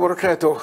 وبركاته.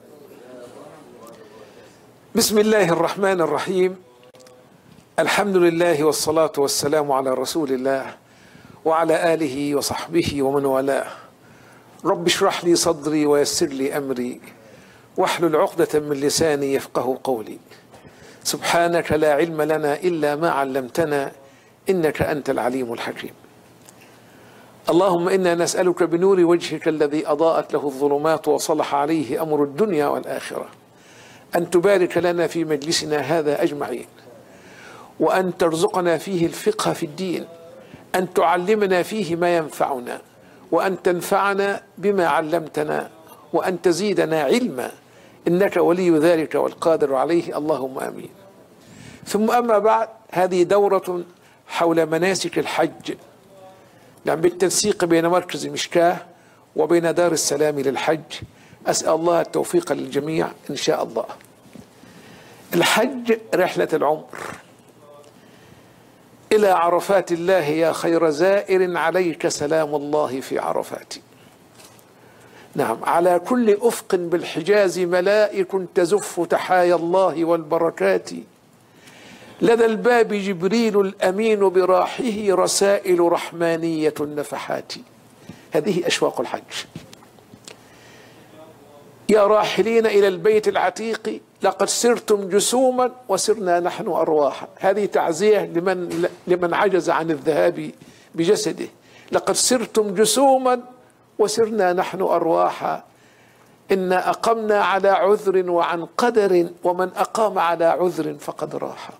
بسم الله الرحمن الرحيم. الحمد لله والصلاة والسلام على رسول الله وعلى آله وصحبه ومن والاه. رب اشرح لي صدري ويسر لي أمري واحلل عقدة من لساني يفقه قولي. سبحانك لا علم لنا إلا ما علمتنا إنك أنت العليم الحكيم. اللهم إنا نسألك بنور وجهك الذي أضاءت له الظلمات وصلح عليه أمر الدنيا والآخرة أن تبارك لنا في مجلسنا هذا أجمعين، وأن ترزقنا فيه الفقه في الدين، أن تعلمنا فيه ما ينفعنا، وأن تنفعنا بما علمتنا، وأن تزيدنا علما، إنك ولي ذلك والقادر عليه، اللهم آمين. ثم أما بعد، هذه دورة حول مناسك الحج، يعني بالتنسيق بين مركز مشكاه وبين دار السلام للحج. أسأل الله التوفيق للجميع إن شاء الله. الحج رحلة العمر إلى عرفات الله يا خير زائر، عليك سلام الله في عرفات. نعم، على كل أفق بالحجاز ملائك تزف تحايا الله والبركات، لدى الباب جبريل الأمين براحه رسائل رحمانية النفحات. هذه أشواق الحج. يا راحلين إلى البيت العتيق لقد سرتم جسوما وسرنا نحن أرواحا. هذه تعزية لمن عجز عن الذهاب بجسده. لقد سرتم جسوما وسرنا نحن أرواحا، إنا أقمنا على عذر وعن قدر، ومن أقام على عذر فقد راح.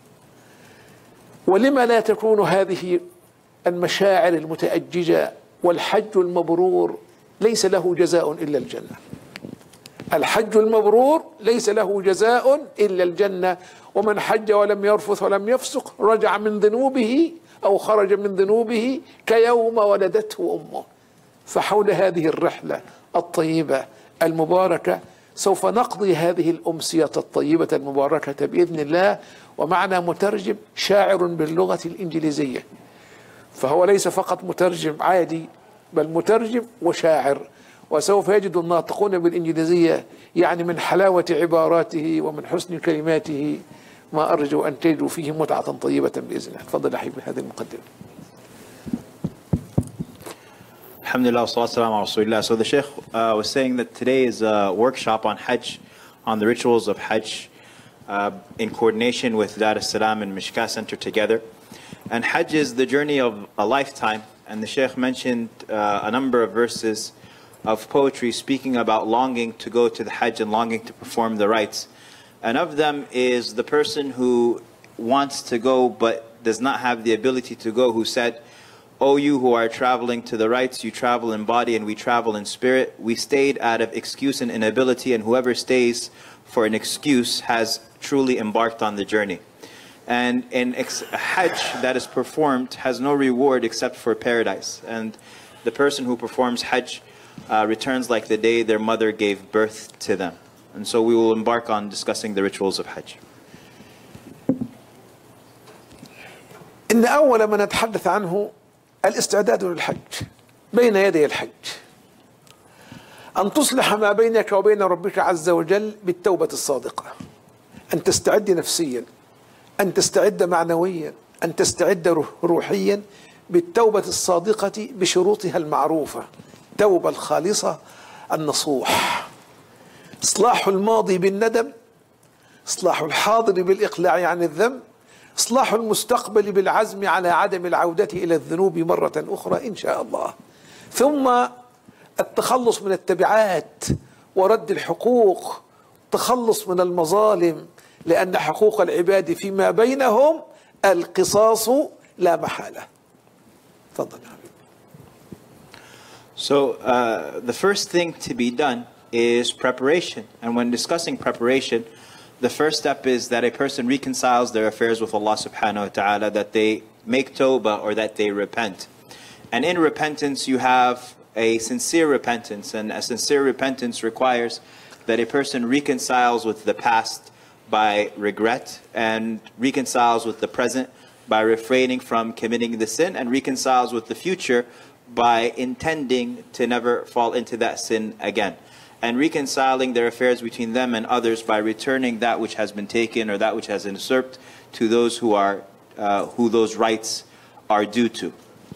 ولما لا تكون هذه المشاعر المتأججة والحج المبرور ليس له جزاء إلا الجنة. الحج المبرور ليس له جزاء إلا الجنة. ومن حج ولم يرفث ولم يفسق رجع من ذنوبه أو خرج من ذنوبه كيوم ولدته أمه. فحول هذه الرحلة الطيبة المباركة سوف نقضي هذه الأمسية الطيبة المباركة بإذن الله. ومعنا مترجم شاعر باللغة الإنجليزية، فهو ليس فقط مترجم عادي بل مترجم وشاعر. وسوف يجد الناطقون بالإنجليزية يعني من حلاوة عباراته ومن حسن كلماته ما أرجو أن تجدوا فيه متعة طيبة بإذن الله. تفضل أحبي هذه المقدمة. Alhamdulillah, sallallahu ala rasulillah. So the Sheikh was saying that today is a workshop on Hajj, on the rituals of Hajj, in coordination with JazakaAllah and Mishkah Center together. And Hajj is the journey of a lifetime. And the Sheikh mentioned a number of verses of poetry speaking about longing to go to the Hajj and longing to perform the rites. And of them is the person who wants to go but does not have the ability to go, who said, "O you who are traveling to the rites, you travel in body and we travel in spirit. We stayed out of excuse and inability, and whoever stays for an excuse has truly embarked on the journey." And in Hajj that is performed has no reward except for paradise. And the person who performs Hajj returns like the day their mother gave birth to them. And so we will embark on discussing the rituals of Hajj. إن أول ما نتحدث عنه الاستعداد للحج. بين يدي الحج أن تصلح ما بينك وبين ربك عز وجل بالتوبة الصادقة، أن تستعد نفسيا، أن تستعد معنويا، أن تستعد روحيا بالتوبة الصادقة بشروطها المعروفة. التوبة الخالصة النصوح، إصلاح الماضي بالندم، إصلاح الحاضر بالإقلاع عن الذنب، إصلاح المستقبل بالعزم على عدم العودة إلى الذنوب مرة أخرى إن شاء الله، ثم التخلص من التبعات ورد الحقوق، التخلص من المظالم، لأن حقوق العباد فيما بينهم القصاص لا محالة. تفضل. So the first thing to be done is preparation. And when discussing preparation, the first step is that a person reconciles their affairs with Allah subhanahu wa ta'ala, that they make tawbah or that they repent. And in repentance you have a sincere repentance, and a sincere repentance requires that a person reconciles with the past by regret, and reconciles with the present by refraining from committing the sin, and reconciles with the future by intending to never fall into that sin again. and reconciling their affairs between them and others by returning that which has been taken or that which has been usurped to those who those rights are due to.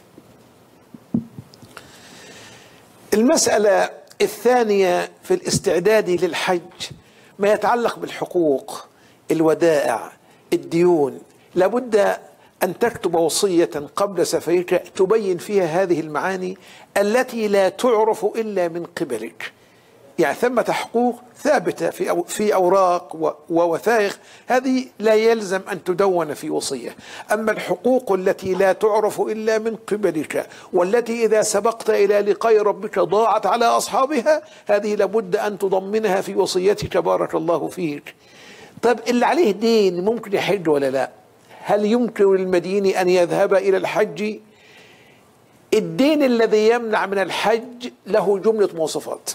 المسألة الثانية في الاستعداد للحج ما يتعلق بالحقوق، الودائع، الديون. لابد أن تكتب وصية قبل سفرك تبين فيها هذه المعاني التي لا تعرف إلا من قبلك. يعني ثمة حقوق ثابتة في أوراق ووثائق، هذه لا يلزم أن تدون في وصية. أما الحقوق التي لا تعرف إلا من قبلك والتي إذا سبقت إلى لقاء ربك ضاعت على أصحابها، هذه لابد أن تضمنها في وصيتك بارك الله فيك. طيب اللي عليه دين ممكن يحج ولا لا؟ هل يمكن للمدين أن يذهب إلى الحج؟ الدين الذي يمنع من الحج له جملة مواصفات.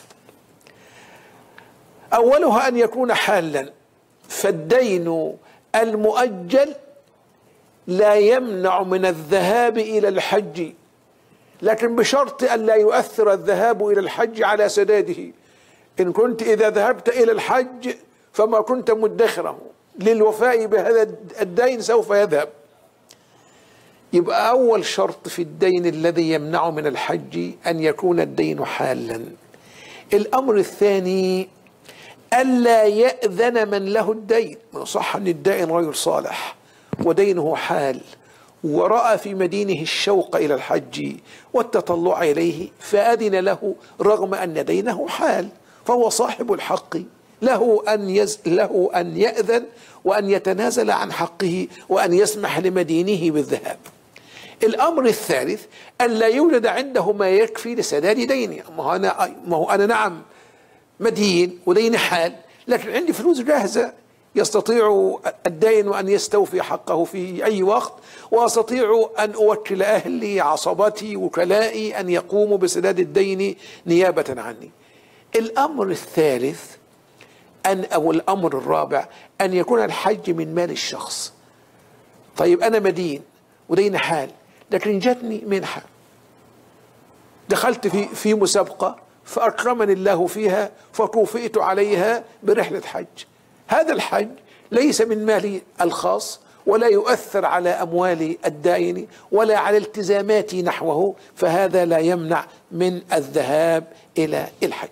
أولها أن يكون حالا، فالدين المؤجل لا يمنع من الذهاب إلى الحج، لكن بشرط أن لا يؤثر الذهاب إلى الحج على سداده. إن كنت إذا ذهبت إلى الحج فما كنت مدخره للوفاء بهذا الدين سوف يذهب. يبقى أول شرط في الدين الذي يمنع من الحج أن يكون الدين حالا. الأمر الثاني ألا يأذن من له الدين. من صح أن الدائن غير صالح ودينه حال ورأى في مدينه الشوق إلى الحج والتطلع إليه فأذن له رغم أن دينه حال، فهو صاحب الحق، له أن يأذن وأن يتنازل عن حقه وأن يسمح لمدينه بالذهاب. الأمر الثالث أن لا يوجد عنده ما يكفي لسداد دينه. ما هو أنا نعم مدين ودين حال، لكن عندي فلوس جاهزة يستطيع الدين أن يستوفي حقه في أي وقت، وأستطيع أن أوكل أهلي عصبتي وكلائي أن يقوموا بسداد الدين نيابة عني. الأمر الثالث أو الأمر الرابع أن يكون الحج من مال الشخص. طيب أنا مدين ودين حال، لكن جاتني منحة، دخلت في مسابقة فأكرمني الله فيها فكوفئت عليها برحلة حج. هذا الحج ليس من مالي الخاص ولا يؤثر على أموال الدائن ولا على التزاماتي نحوه، فهذا لا يمنع من الذهاب إلى الحج.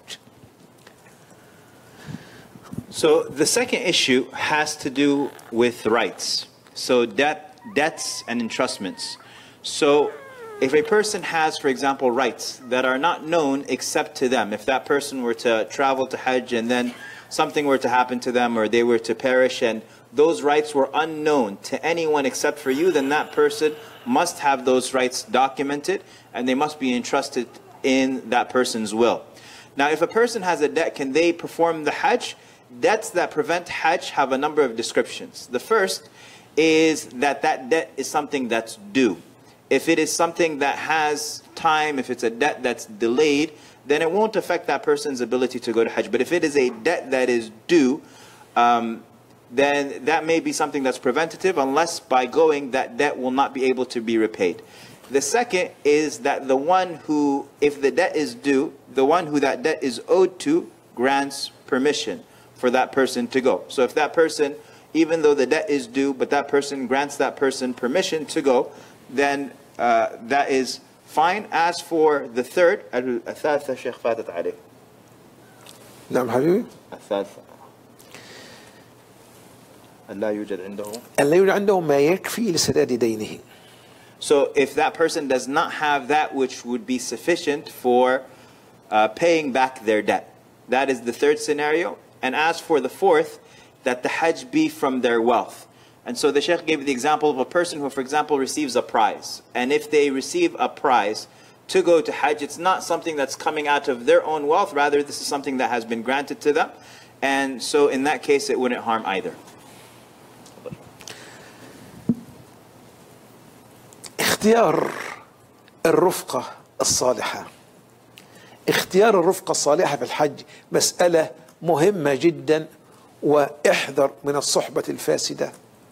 So the second issue has to do with rights. So debts and entrustments. So if a person has, for example, rights that are not known except to them, if that person were to travel to Hajj and then something were to happen to them or they were to perish and those rights were unknown to anyone except for you, then that person must have those rights documented and they must be entrusted in that person's will. Now, if a person has a debt, can they perform the Hajj? Debts that prevent Hajj have a number of descriptions. The first is that debt is something that's due. If it is something that has time, if it's a debt that's delayed, then it won't affect that person's ability to go to Hajj. But if it is a debt that is due, then that may be something that's preventative, unless by going that debt will not be able to be repaid. The second is that the one who, if the debt is due, the one who that debt is owed to grants permission for that person to go. So if that person, even though the debt is due, but that person grants that person permission to go, then that is fine. As for the third, الثالثة شيخ فاتت عليك. نعم حبيبي. الثالثة لا يوجد عنده ما يكفي لسداد دينه. So if that person does not have that which would be sufficient for paying back their debt, that is the third scenario. And as for the fourth, that the Hajj be from their wealth. And so the Shaykh gave the example of a person who, for example, receives a prize. And if they receive a prize to go to Hajj, it's not something that's coming out of their own wealth. Rather, this is something that has been granted to them. And so in that case, it wouldn't harm either. اختيار الرفقة الصالحة. اختيار الرفقة الصالحة في الحج مسألة مهمة جدا، واحذر من الصحبة الفاسدة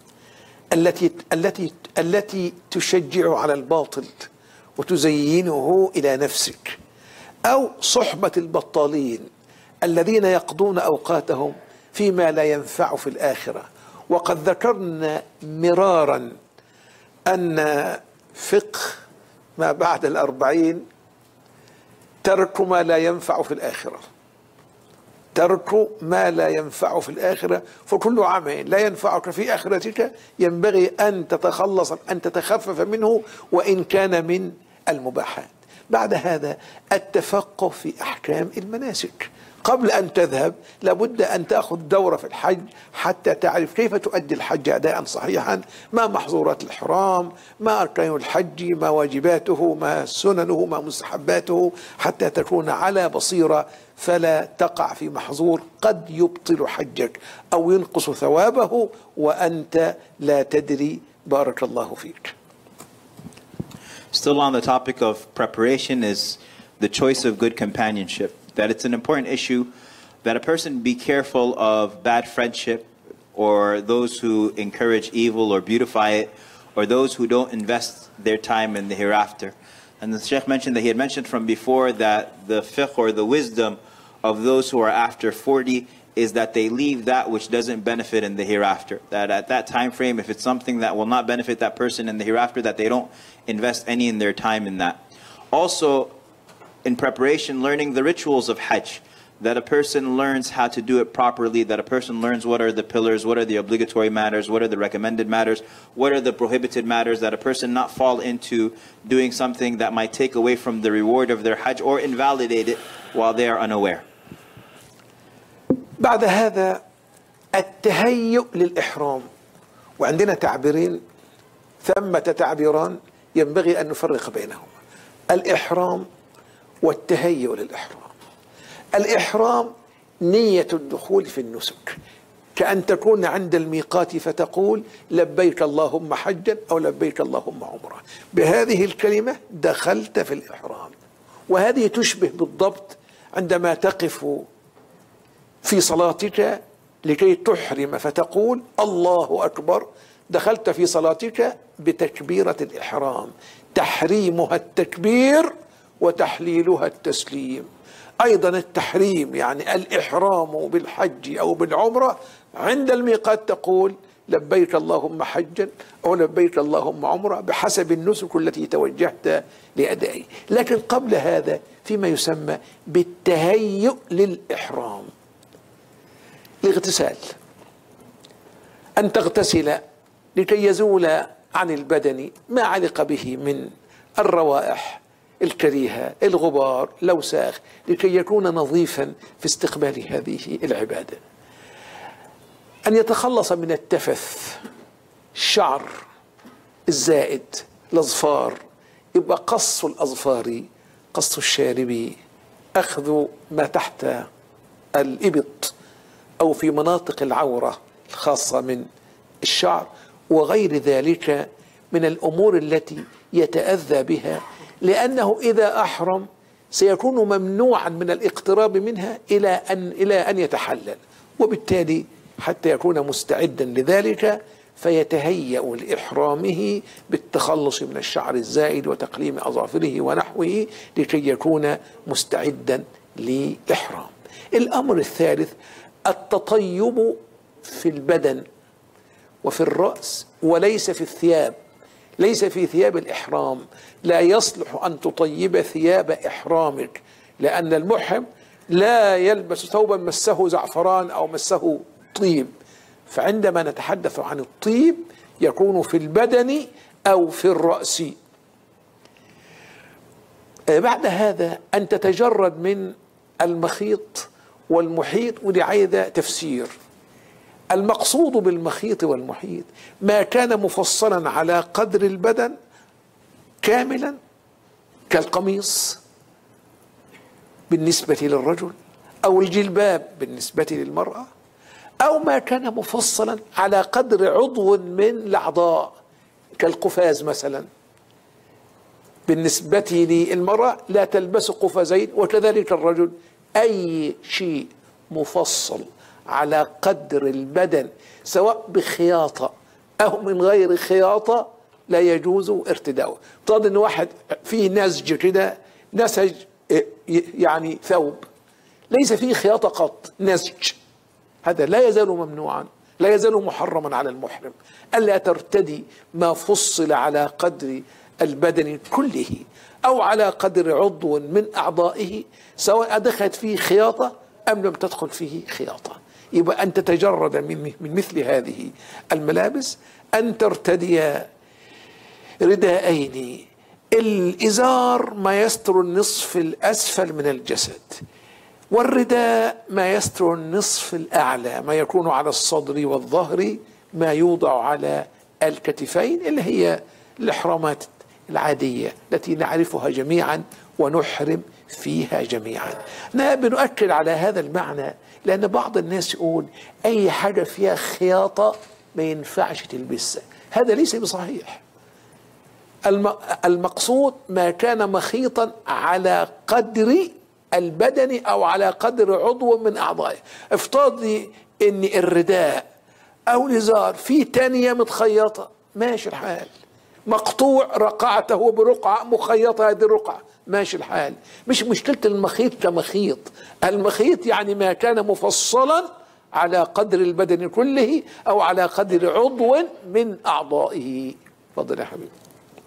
التي تشجع على الباطل وتزينه إلى نفسك، أو صحبة البطالين الذين يقضون أوقاتهم فيما لا ينفع في الآخرة. وقد ذكرنا مرارا أن فقه ما بعد الأربعين ترك ما لا ينفع في الآخرة، ترك ما لا ينفع في الآخرة. فكل عمل لا ينفعك في آخرتك ينبغي أن تتخلص، أن تتخفف منه وإن كان من المباحات. بعد هذا التفقه في أحكام المناسك. قبل أن تذهب لابد أن تأخذ دورة في الحج حتى تعرف كيف تؤدي الحج أداء صحيحا، ما محظورات الإحرام، ما أركان الحج، ما واجباته، ما سننه، ما مستحباته، حتى تكون على بصيرة فلا تقع في محظور قد يبطل حجك أو ينقص ثوابه وأنت لا تدري. بارك الله فيك. Still on the topic of preparation is the choice of good companionship. That it's an important issue that a person be careful of bad friendship or those who encourage evil or beautify it or those who don't invest their time in the hereafter. And the Shaykh mentioned that he had mentioned from before that the fiqh or the wisdom of those who are after 40 is that they leave that which doesn't benefit in the hereafter. That at that time frame, if it's something that will not benefit that person in the hereafter, that they don't invest any in their time in that. Also, in preparation, learning the rituals of Hajj, that a person learns how to do it properly, that a person learns what are the pillars, what are the obligatory matters, what are the recommended matters, what are the prohibited matters, that a person not fall into doing something that might take away from the reward of their Hajj or invalidate it while they are unaware. بعد هذا التهيؤ للإحرام، وعندنا تعبيرين ثمة تعبيران ينبغي أن نفرق بينهما: الإحرام والتهيؤ للإحرام. الإحرام نية الدخول في النسك، كأن تكون عند الميقات فتقول لبيك اللهم حجا أو لبيك اللهم عمرة. بهذه الكلمة دخلت في الإحرام، وهذه تشبه بالضبط عندما تقف في صلاتك لكي تحرم فتقول الله أكبر، دخلت في صلاتك بتكبيرة الإحرام، تحريمها التكبير وتحليلها التسليم. أيضا التحريم يعني الإحرام بالحج أو بالعمرة عند الميقات تقول لبيك اللهم حجا أو لبيك اللهم عمرة بحسب النسك التي توجهت لأدائه. لكن قبل هذا فيما يسمى بالتهيؤ للإحرام: الاغتسال، أن تغتسل لكي يزول عن البدن ما علق به من الروائح الكريهة، الغبار، الأوساخ، لكي يكون نظيفا في استقبال هذه العبادة. أن يتخلص من التفث، الشعر الزائد، الأظفار، يبقى قص الأظفار، قص الشارب، أخذ ما تحت الإبط أو في مناطق العورة الخاصة من الشعر وغير ذلك من الأمور التي يتأذى بها، لأنه إذا أحرم سيكون ممنوعا من الاقتراب منها إلى أن يتحلل، وبالتالي حتى يكون مستعدا لذلك فيتهيأ لإحرامه بالتخلص من الشعر الزائد وتقليم أظافره ونحوه لكي يكون مستعدا للإحرام. الأمر الثالث التطيب في البدن وفي الرأس وليس في الثياب، ليس في ثياب الإحرام. لا يصلح أن تطيب ثياب إحرامك، لأن المحرم لا يلبس ثوبا مسه زعفران أو مسه طيب. فعندما نتحدث عن الطيب يكون في البدن أو في الرأس. بعد هذا أن تتجرد من المخيط والمحيط، ودي عايزة تفسير. المقصود بالمخيط والمحيط ما كان مفصلا على قدر البدن كاملا كالقميص بالنسبة للرجل أو الجلباب بالنسبة للمرأة، أو ما كان مفصلا على قدر عضو من الأعضاء كالقفاز مثلا. بالنسبة للمرأة لا تلبس قفازين، وكذلك الرجل. أي شيء مفصل على قدر البدن سواء بخياطة أو من غير خياطة لا يجوز ارتداؤه. طبعا إن واحد فيه نسج كده، نسج يعني ثوب، ليس فيه خياطة قط، نسج، هذا لا يزال ممنوعا، لا يزال محرما على المحرم. ألا ترتدي ما فصل على قدر البدن كله أو على قدر عضو من أعضائه، سواء دخلت فيه خياطة أم لم تدخل فيه خياطة. يبقى أن تتجرد من مثل هذه الملابس، أن ترتدي رداءين، الإزار ما يستر النصف الأسفل من الجسد، والرداء ما يستر النصف الأعلى، ما يكون على الصدر والظهر، ما يوضع على الكتفين، اللي هي الإحرامات العادية التي نعرفها جميعا ونحرم فيها جميعا. بنؤكد على هذا المعنى لأن بعض الناس يقول أي حاجة فيها خياطة ما ينفعش تلبسها، هذا ليس بصحيح. المقصود ما كان مخيطا على قدر البدن أو على قدر عضو من أعضائه. افترضي أن الرداء أو الإزار فيه تانية متخيطة، ماشي الحال، مقطوع رقعته برقعة مخيطة هذه الرقعة، ماشي الحال. مش مشكلة المخيط كمخيط، المخيط يعني ما كان مفصلا على قدر البدن كله أو على قدر عضو من أعضائه. تفضل يا حبيبي.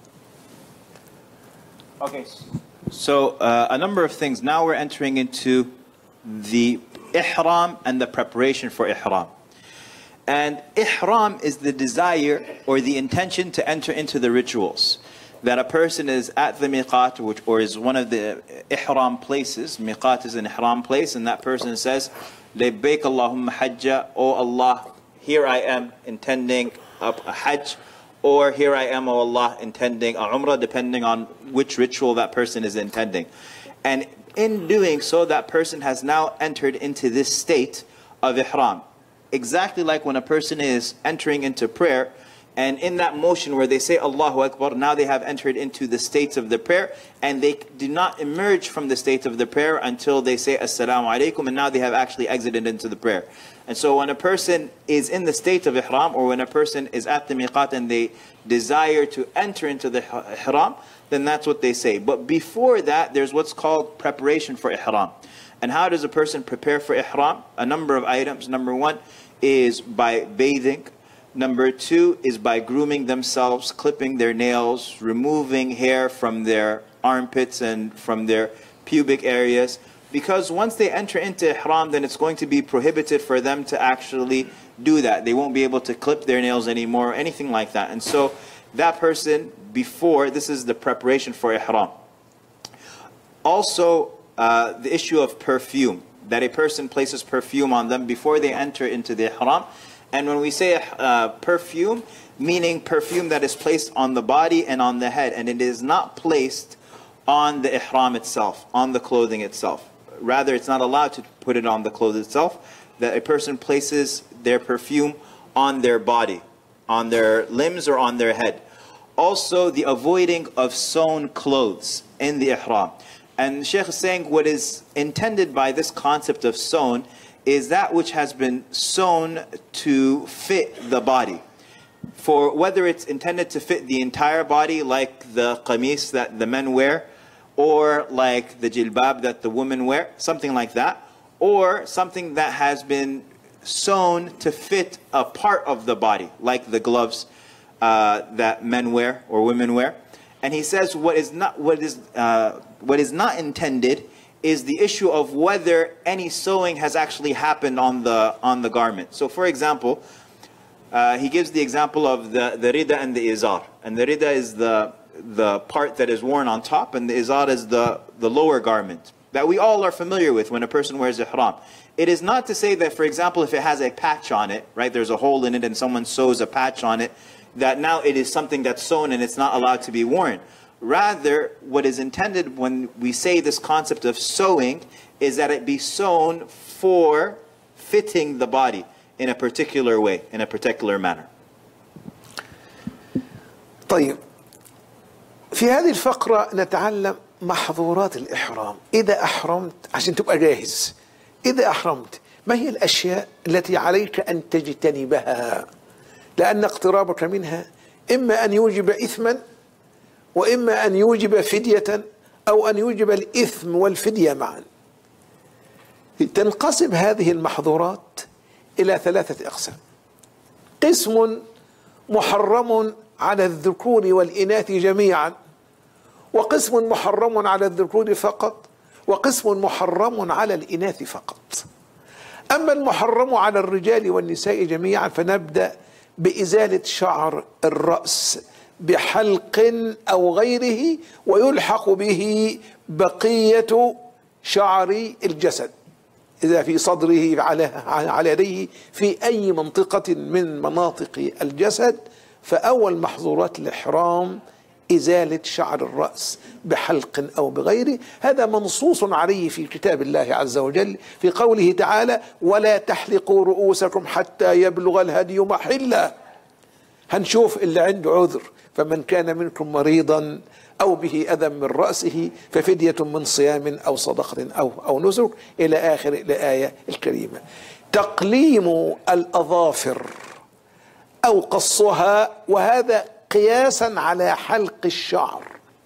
Okay, so a number of things. Now we're entering into the ihram and the preparation for ihram. And ihram is the desire or the intention to enter into the rituals. That a person is at the miqat, or is one of the ihram places. Miqat is an ihram place, and that person says, Labbaik Allahumma hajja, oh Allah, here I am intending a hajj, or here I am, oh Allah, intending a umrah, depending on which ritual that person is intending. And in doing so, that person has now entered into this state of ihram. Exactly like when a person is entering into prayer, and in that motion where they say Allahu Akbar, now they have entered into the states of the prayer, and they do not emerge from the state of the prayer until they say Assalamu alaikum, and now they have actually exited into the prayer. And so when a person is in the state of ihram, or when a person is at the miqat and they desire to enter into the ihram, then that's what they say. But before that, there's what's called preparation for ihram. And how does a person prepare for ihram? A number of items. Number one is by bathing. Number two is by grooming themselves, clipping their nails, removing hair from their armpits and from their pubic areas. Because once they enter into ihram, then it's going to be prohibited for them to actually do that. They won't be able to clip their nails anymore or anything like that. And so that person, before, this is the preparation for ihram. Also, the issue of perfume, that a person places perfume on them before they enter into the ihram. And when we say perfume, meaning perfume that is placed on the body and on the head, and it is not placed on the ihram itself, on the clothing itself. Rather, it's not allowed to put it on the clothes itself, that a person places their perfume on their body, on their limbs or on their head. Also, the avoiding of sewn clothes in the ihram. And Shaykh is saying what is intended by this concept of sewn is that which has been sewn to fit the body. For whether it's intended to fit the entire body, like the qamis that the men wear, or like the jilbab that the women wear, something like that, or something that has been sewn to fit a part of the body, like the gloves that men wear or women wear. And he says what is not intended is the issue of whether any sewing has actually happened on the garment. So for example, he gives the example of the rida and the izar. And the rida is the part that is worn on top, and the izar is the lower garment that we all are familiar with when a person wears ihram. It is not to say that, for example, if it has a patch on it, right, there's a hole in it and someone sews a patch on it, that now it is something that's sewn and it's not allowed to be worn. Rather, what is intended when we say this concept of sewing is that it be sewn for fitting the body in a particular way, in a particular manner. طيب، في هذه الفقرة نتعلم محظورات الإحرام. إذا أحرمت، عشان تبقى جاهز، إذا أحرمت ما هي الأشياء التي عليك أن تجتنبها؟ لأن اقترابك منها إما أن يوجب إثما، وإما أن يوجب فدية، أو أن يوجب الإثم والفدية معا. تنقسم هذه المحظورات إلى 3 أقسام. قسم محرم على الذكور والإناث جميعا، وقسم محرم على الذكور فقط، وقسم محرم على الإناث فقط. أما المحرم على الرجال والنساء جميعا فنبدأ بإزالة شعر الرأس بحلق أو غيره، ويلحق به بقية شعر الجسد، إذا في صدره على يديه في أي منطقة من مناطق الجسد. فأول محظورات الإحرام إزالة شعر الرأس بحلق أو بغيره، هذا منصوص عليه في كتاب الله عز وجل في قوله تعالى: ولا تحلقوا رؤوسكم حتى يبلغ الهدي محله. هنشوف اللي عنده عذر، فمن كان منكم مريضا أو به أذى من رأسه ففدية من صيام أو صدقة أو نسك إلى آخر الآية الكريمة. تقليم الأظافر أو قصها، وهذا قياسا على حلق الشعر،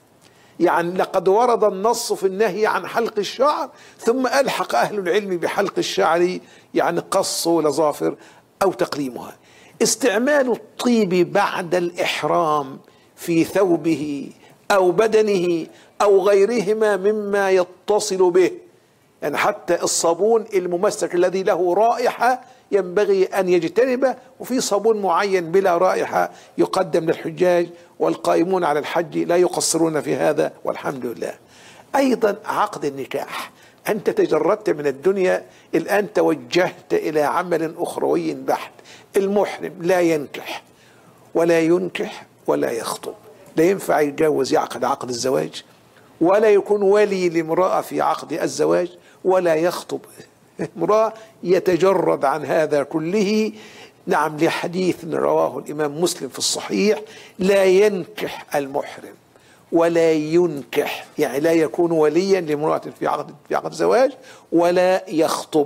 يعني لقد ورد النص في النهي عن حلق الشعر، ثم ألحق أهل العلم بحلق الشعر يعني قص الأظافر أو تقليمها. استعمال الطيب بعد الإحرام في ثوبه أو بدنه أو غيرهما مما يتصل به، يعني حتى الصابون الممسك الذي له رائحة ينبغي أن يجتنبه، وفي صابون معين بلا رائحة يقدم للحجاج، والقائمون على الحج لا يقصرون في هذا والحمد لله. أيضا عقد النكاح، أنت تجردت من الدنيا، الآن توجهت إلى عمل أخروي بحت. المحرم لا ينكح ولا ينكح ولا يخطب، لا ينفع يتجوز يعقد عقد الزواج، ولا يكون ولي لامرأة في عقد الزواج، ولا يخطب امرأة، يتجرد عن هذا كله. نعم، لحديث رواه الإمام مسلم في الصحيح: لا ينكح المحرم ولا ينكح، يعني لا يكون وليا لامرأة في عقد زواج، ولا يخطب.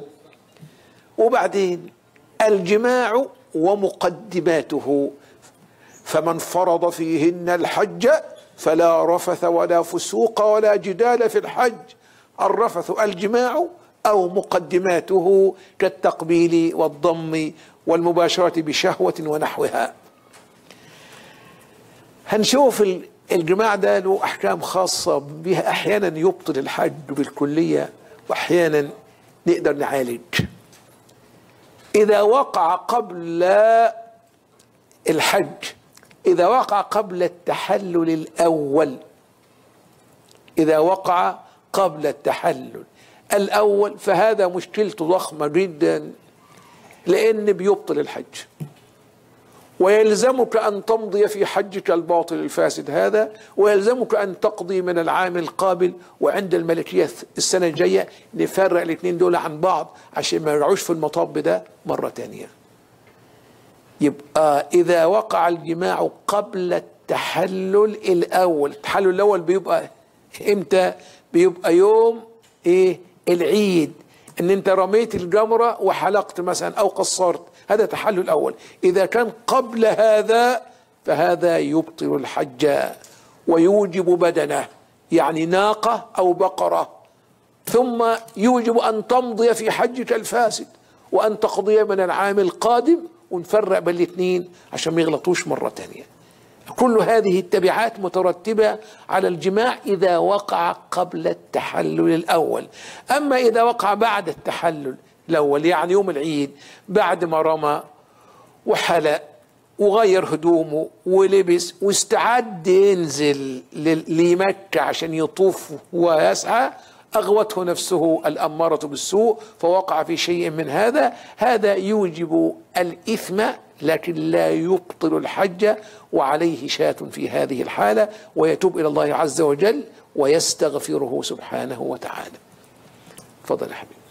وبعدين الجماع ومقدماته، فمن فرض فيهن الحج فلا رفث ولا فسوق ولا جدال في الحج. الرفث الجماع أو مقدماته كالتقبيل والضم والمباشرة بشهوة ونحوها. هنشوف الجماع ده له أحكام خاصة بها، أحيانا يبطل الحج بالكلية وأحيانا نقدر نعالج. إذا وقع قبل الحج، إذا وقع قبل التحلل الأول، إذا وقع قبل التحلل الأول فهذا مشكلته ضخمة جدا، لأن بيبطل الحج، ويلزمك أن تمضي في حجك الباطل الفاسد هذا، ويلزمك أن تقضي من العام القابل. وعند الملكية السنة الجاية نفرق الاثنين دول عن بعض عشان ما يرجعوش في المطب ده مرة تانية. يبقى إذا وقع الجماع قبل التحلل الأول، التحلل الأول بيبقى إمتى؟ بيبقى يوم العيد، ان انت رميت الجمرة وحلقت مثلا او قصرت، هذا تحلل الاول. اذا كان قبل هذا فهذا يبطل الحج ويوجب بدنه، يعني ناقة او بقرة، ثم يوجب ان تمضي في حجك الفاسد وان تقضي من العام القادم، ونفرق بين الاثنين عشان ما يغلطوش مرة تانية. كل هذه التبعات مترتبة على الجماع إذا وقع قبل التحلل الأول. أما إذا وقع بعد التحلل الأول، يعني يوم العيد بعد ما رمى وحلق وغير هدومه ولبس واستعد ينزل لمكة عشان يطوف ويسعى، أغوته نفسه الأمارة بالسوء فوقع في شيء من هذا، هذا يوجب الإثم لكن لا يبطل الحج، وعليه شاة في هذه الحالة، ويتوب إلى الله عز وجل ويستغفره سبحانه وتعالى. تفضل يا حبيبي.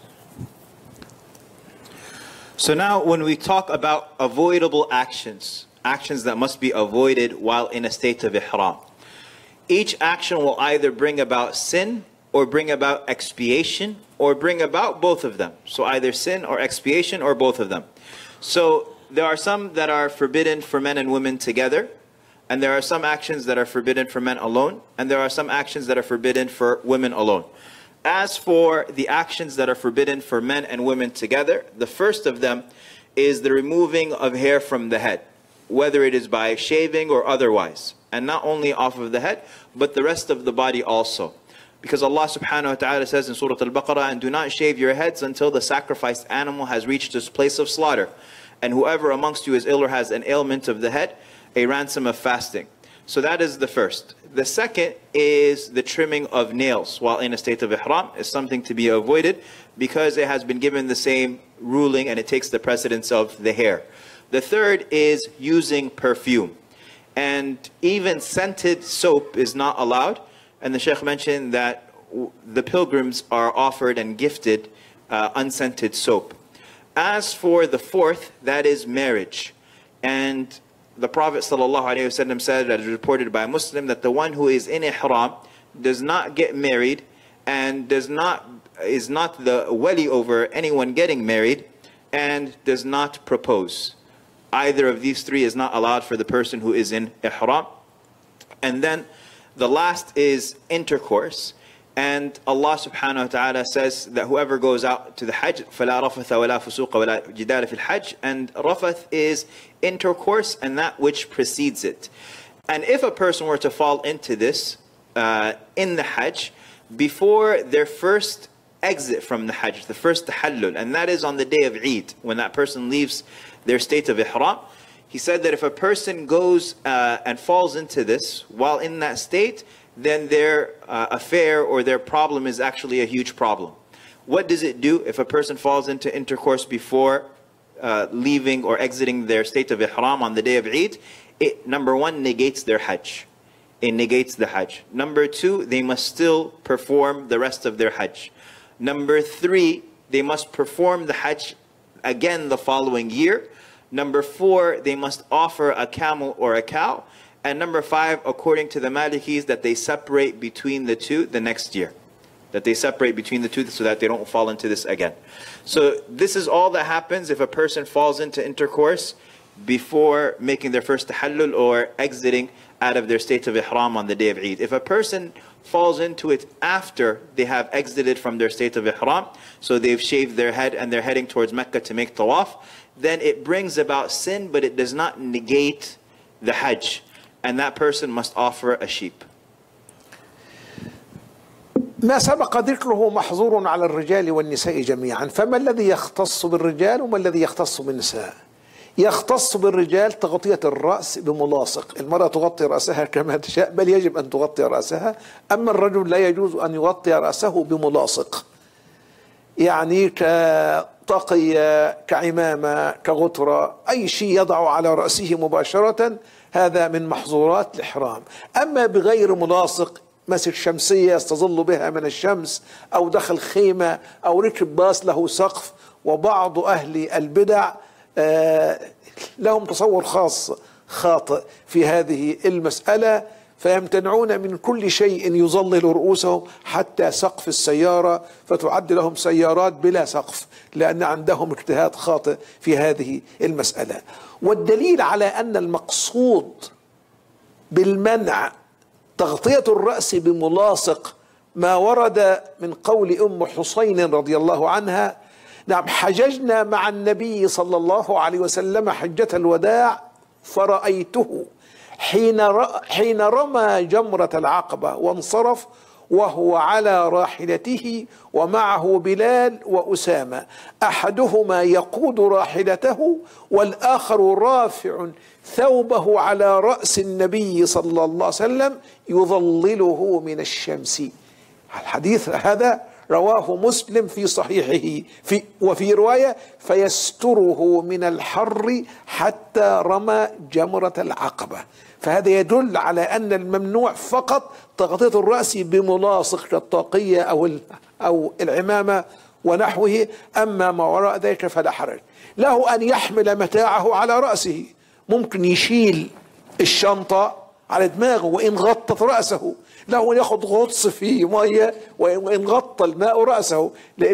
So now when we talk about avoidable actions that must be avoided while in a state of ihram, each action will either bring about sin or bring about expiation or bring about both of them. So either sin or expiation or both of them. So there are some that are forbidden for men and women together, and there are some actions that are forbidden for men alone, and there are some actions that are forbidden for women alone. As for the actions that are forbidden for men and women together, the first of them is the removing of hair from the head, whether it is by shaving or otherwise. And not only off of the head, but the rest of the body also. Because Allah subhanahu wa ta'ala says in Surah Al-Baqarah, and do not shave your heads until the sacrificed animal has reached its place of slaughter. And whoever amongst you is ill or has an ailment of the head, a ransom of fasting. So that is the first. The second is the trimming of nails while in a state of ihram is something to be avoided because it has been given the same ruling and it takes the precedence of the hair. The third is using perfume. And even scented soap is not allowed. And the Shaykh mentioned that the pilgrims are offered and gifted unscented soap. As for the fourth, that is marriage. And the Prophet ﷺ said, as reported by a Muslim, that the one who is in ihram does not get married and is not the wali over anyone getting married and does not propose. Either of these three is not allowed for the person who is in ihram. And then the last is intercourse. And Allah subhanahu wa ta'ala says that whoever goes out to the Hajj, فَلَا رَفَثَ وَلَا فُسُوقَ وَلَا جِدَالَ فِي الْحَجِّ. And rafath is intercourse and that which precedes it. And if a person were to fall into this in the Hajj, before their first exit from the Hajj, the first tahallul, and that is on the day of Eid, when that person leaves their state of ihram, he said that if a person goes and falls into this while in that state, then their affair or their problem is actually a huge problem. What does it do if a person falls into intercourse before leaving or exiting their state of ihram on the day of Eid? It, number one, negates their Hajj. It negates the Hajj. Number two, they must still perform the rest of their Hajj. Number three, they must perform the Hajj again the following year. Number four, they must offer a camel or a cow. And number five, according to the Malikis, that they separate between the two the next year. That they separate between the two so that they don't fall into this again. So this is all that happens if a person falls into intercourse before making their first tahallul or exiting out of their state of ihram on the day of Eid. If a person falls into it after they have exited from their state of ihram, so they've shaved their head and they're heading towards Mecca to make tawaf, then it brings about sin, but it does not negate the Hajj. And that person must offer a sheep. ما سبق ذكره محظور على الرجال والنساء جميعا، فما الذي يختص بالرجال وما الذي يختص بالنساء؟ يختص بالرجال تغطية الرأس بملاصق، المرأة تغطي رأسها كما تشاء، بل يجب أن تغطي رأسها، أما الرجل لا يجوز أن يغطي رأسه بملاصق، يعني كطاقية، كعمامة، كغترة، أي شيء يضع على رأسه مباشرة، هذا من محظورات الإحرام. أما بغير ملاصق، مسك شمسية يستظل بها من الشمس، أو دخل خيمة، أو ركب باص له سقف، وبعض أهل البدع لهم تصور خاطئ في هذه المسألة، فيمتنعون من كل شيء يظلل رؤوسهم حتى سقف السيارة، فتعد لهم سيارات بلا سقف، لأن عندهم اجتهاد خاطئ في هذه المسألة. والدليل على أن المقصود بالمنع تغطية الرأس بملاصق ما ورد من قول أم حسين رضي الله عنها: نعم، حججنا مع النبي صلى الله عليه وسلم حجة الوداع فرأيته حين رمى جمرة العقبة وانصرف وهو على راحلته ومعه بلال وأسامة، أحدهما يقود راحلته والآخر رافع ثوبه على رأس النبي صلى الله عليه وسلم يظلله من الشمس. الحديث هذا رواه مسلم في صحيحه، وفي رواية: فيستره من الحر حتى رمى جمرة العقبة. فهذا يدل على أن الممنوع فقط تغطية الرأس بملاصق كالطاقية أو العمامة ونحوه، أما ما وراء ذلك فلا حرج. له أن يحمل متاعه على رأسه، ممكن يشيل الشنطة على دماغه وإن غطت رأسه، له أن يأخذ غطس في مية وإن غطى الماء رأسه،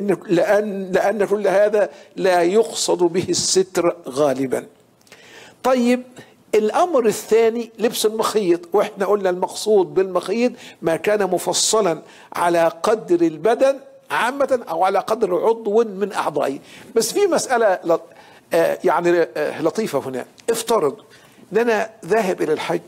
لأن كل هذا لا يقصد به الستر غالبا. طيب، الأمر الثاني لبس المخيط، وإحنا قلنا المقصود بالمخيط ما كان مفصلا على قدر البدن عامة أو على قدر عضو من أعضائه. بس في مسألة يعني لطيفة هنا. افترض أن أنا ذاهب إلى الحج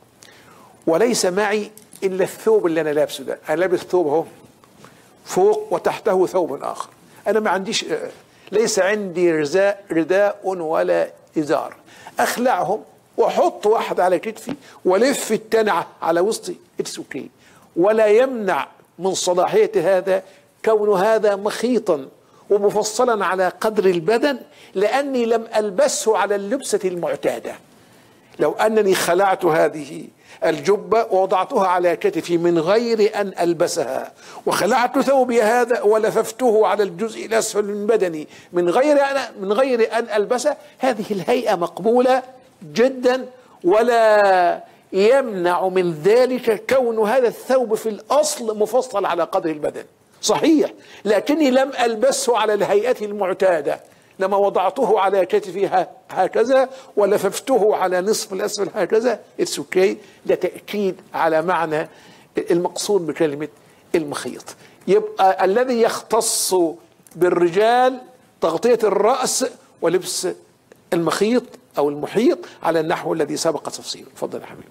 وليس معي إلا الثوب اللي أنا لابسه ده، أنا لابس ثوب أهو فوق وتحته ثوب آخر، أنا ما عنديش، ليس عندي رداء ولا إزار، أخلعهم وأحط واحد على كتفي ولف التنعة على وسطي، اتس اوكي. ولا يمنع من صلاحية هذا كون هذا مخيطا ومفصلا على قدر البدن، لأني لم ألبسه على اللبسة المعتادة. لو أنني خلعت هذه الجبة ووضعتها على كتفي من غير أن ألبسها، وخلعت ثوبي هذا ولففته على الجزء الأسفل من بدني من غير أن ألبسه، هذه الهيئة مقبولة جدا، ولا يمنع من ذلك كون هذا الثوب في الأصل مفصل على قدر البدن صحيح، لكني لم ألبسه على الهيئة المعتادة، لما وضعته على كتفي هكذا ولففته على نصف الأسفل هكذا، اتس اوكي. ده تأكيد على معنى المقصود بكلمة المخيط. يبقى الذي يختص بالرجال تغطية الرأس ولبس المخيط أو المحيط على النحو الذي سبق تفصيله. تفضل يا حبيبي.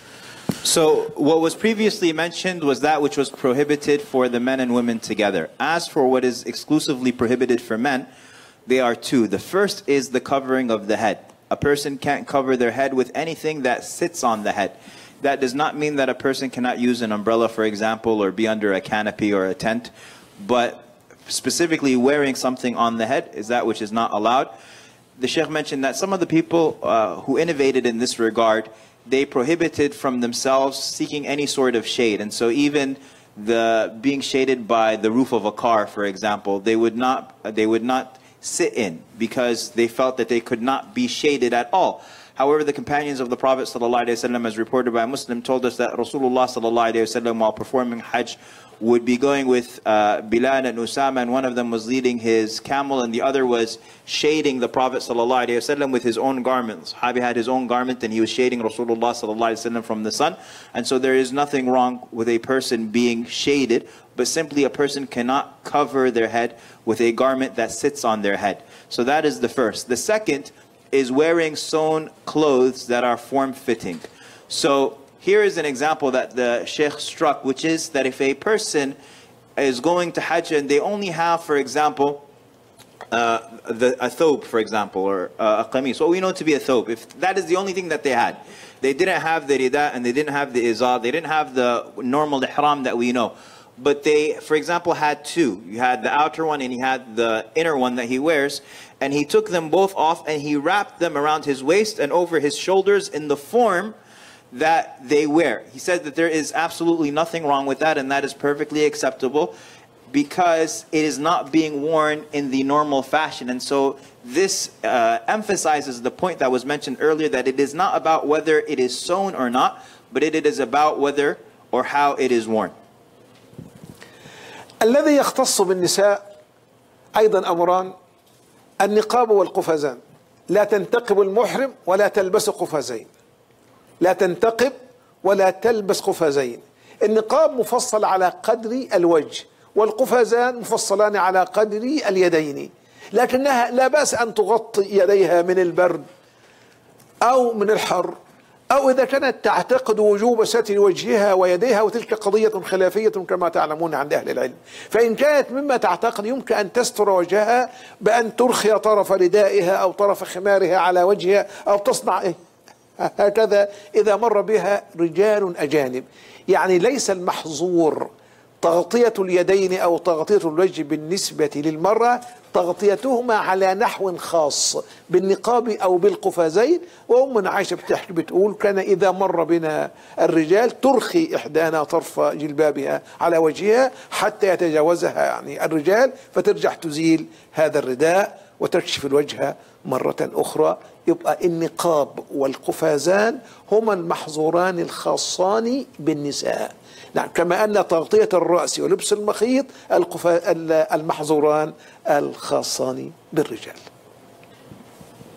So what was previously mentioned was that which was prohibited for the men and women together. As for what is exclusively prohibited for men, they are two. The first is the covering of the head. A person can't cover their head with anything that sits on the head. That does not mean that a person cannot use an umbrella, for example, or be under a canopy or a tent, but specifically wearing something on the head is that which is not allowed. The Sheikh mentioned that some of the people who innovated in this regard, they prohibited from themselves seeking any sort of shade. And so even the being shaded by the roof of a car, for example, they would not sit in because they felt that they could not be shaded at all. However, the companions of the Prophet ﷺ, as reported by Muslim, told us that Rasulullah ﷺ, while performing Hajj, would be going with Bilal and Usama, and one of them was leading his camel and the other was shading the Prophet ﷺ with his own garment. Sahabi had his own garment and he was shading Rasulullah ﷺ from the sun. And so there is nothing wrong with a person being shaded, but simply a person cannot cover their head with a garment that sits on their head. So that is the first. The second is wearing sewn clothes that are form-fitting. So here is an example that the Sheikh struck, which is that if a person is going to Hajj and they only have, for example, a thobe, for example, or a qamis, what we know to be a thobe, if that is the only thing that they had, they didn't have the rida and they didn't have the izar, they didn't have the normal ihram that we know, but they, for example, had two. You had the outer one and he had the inner one that he wears, and he took them both off and he wrapped them around his waist and over his shoulders in the form that they wear. He said that there is absolutely nothing wrong with that, and that is perfectly acceptable because it is not being worn in the normal fashion. And so this emphasizes the point that was mentioned earlier, that it is not about whether it is sewn or not, but it is about whether or how it is worn. الذي يختص بالنساء أيضا أمران: النقاب والقفازان. لا تنتقب المحرم ولا تلبس قفازين. لا تنتقب ولا تلبس قفازين. النقاب مفصل على قدر الوجه، والقفازان مفصلان على قدر اليدين، لكنها لا بأس أن تغطي يديها من البرد أو من الحر، أو إذا كانت تعتقد وجوب ستر وجهها ويديها، وتلك قضية خلافية كما تعلمون عند أهل العلم. فإن كانت مما تعتقد يمكن أن تستر وجهها بأن ترخي طرف ردائها أو طرف خمارها على وجهها، أو تصنع هكذا إذا مر بها رجال أجانب. يعني ليس المحظور تغطية اليدين أو تغطية الوجه بالنسبة للمرأة، تغطيتهما على نحو خاص بالنقاب أو بالقفازين. وأمنا عائشة بتقول كان إذا مر بنا الرجال ترخي إحدانا طرف جلبابها على وجهها حتى يتجاوزها يعني الرجال، فترجع تزيل هذا الرداء وتكشف الوجه مرة أخرى. يبقى النقاب والقفازان هما المحظوران الخاصان بالنساء. نعم، كما أن تغطية الرأس ولبس المخيط المحظوران الخاصان بالرجال.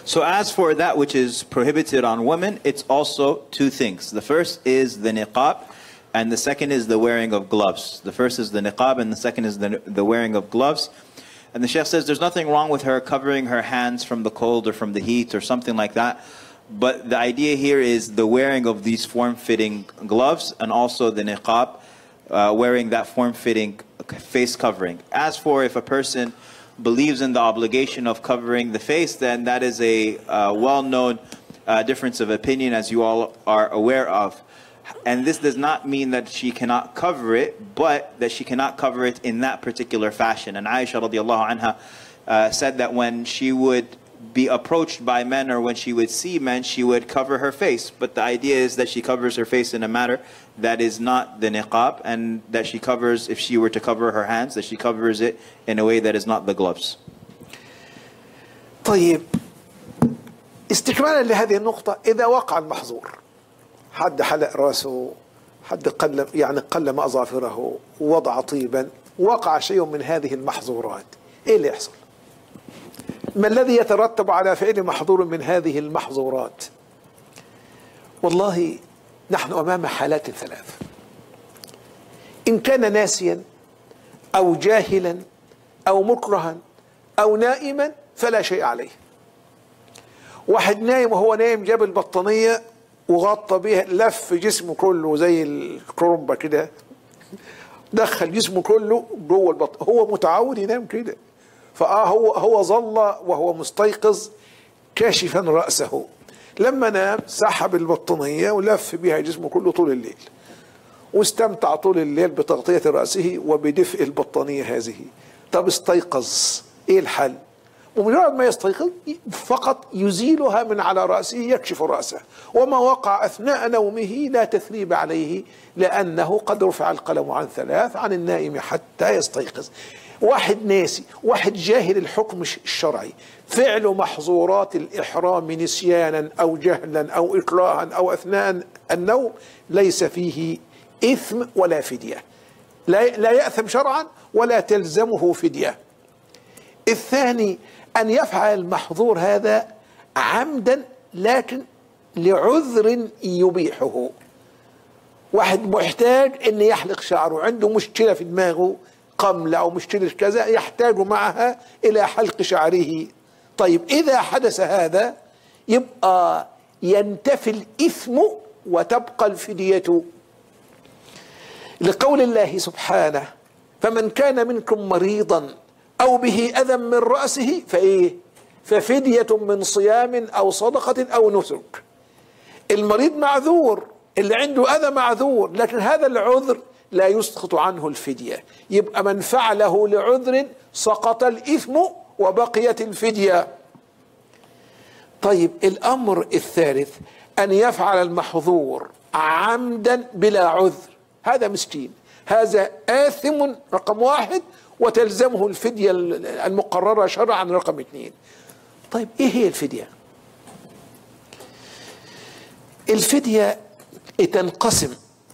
So as for that which is prohibited on women, it's also two things. The first is the niqab, and the second is the wearing of gloves. The first is the niqab, and the second is the wearing of gloves. And the Shaykh says there's nothing wrong with her covering her hands from the cold or from the heat or something like that. But the idea here is the wearing of these form-fitting gloves, and also the niqab, wearing that form-fitting face covering. As for if a person believes in the obligation of covering the face, then that is a well-known difference of opinion, as you all are aware of. And this does not mean that she cannot cover it, but that she cannot cover it in that particular fashion. And Aisha radiallahu anha said that when she would be approached by men, or when she would see men, she would cover her face. But the idea is that she covers her face in a manner that is not the niqab, and that she covers, if she were to cover her hands, that she covers it in a way that is not the gloves. طيب، استكمالا لهذه النقطة، إذا وقع المحظور، حد حلق رأسه، حد قلم أظافره، وضع طيبا، وقع شيء من هذه المحظورات، إيه اللي يحصل؟ ما الذي يترتب على فعل محظور من هذه المحظورات؟ والله نحن أمام حالات ثلاث. إن كان ناسيا أو جاهلا أو مكرها أو نائما فلا شيء عليه. واحد نايم، وهو نايم جاب البطانية وغطى بيها، لف جسمه كله زي الكرنبة كده، دخل جسمه كله جوه البطانية، هو متعود ينام كده، هو ظل وهو مستيقظ كاشفا رأسه. لما نام سحب البطانية ولف بها جسمه كله طول الليل، واستمتع طول الليل بتغطية رأسه وبدفء البطانية هذه. طب استيقظ، ايه الحل؟ ومجرد ما يستيقظ فقط يزيلها من على رأسه، يكشف رأسه، وما وقع أثناء نومه لا تثريب عليه، لأنه قد رفع القلم عن ثلاث، عن النائم حتى يستيقظ. واحد ناسي، واحد جاهل الحكم الشرعي، فعل محظورات الإحرام نسيانا أو جهلا أو إكراها أو أثناء النوم ليس فيه إثم ولا فدية، لا يأثم شرعا ولا تلزمه فدية. الثاني أن يفعل المحظور هذا عمدا لكن لعذر يبيحه. واحد محتاج أن يحلق شعره، عنده مشكلة في دماغه، قملة أو مشكلة كذا، يحتاج معها إلى حلق شعره. طيب، إذا حدث هذا يبقى ينتفي الإثم وتبقى الفدية، لقول الله سبحانه: فمن كان منكم مريضا أو به أذى من رأسه ففدية من صيام أو صدقة أو نسك. المريض معذور، اللي عنده أذى معذور، لكن هذا العذر لا يسقط عنه الفدية، يبقى من فعله لعذر سقط الإثم وبقيت الفدية. طيب، الأمر الثالث أن يفعل المحظور عمدا بلا عذر، هذا مسكين، هذا آثم رقم واحد، وتلزمه الفدية المقررة شرعا رقم اثنين. طيب، إيه هي الفدية؟ الفدية تنقسم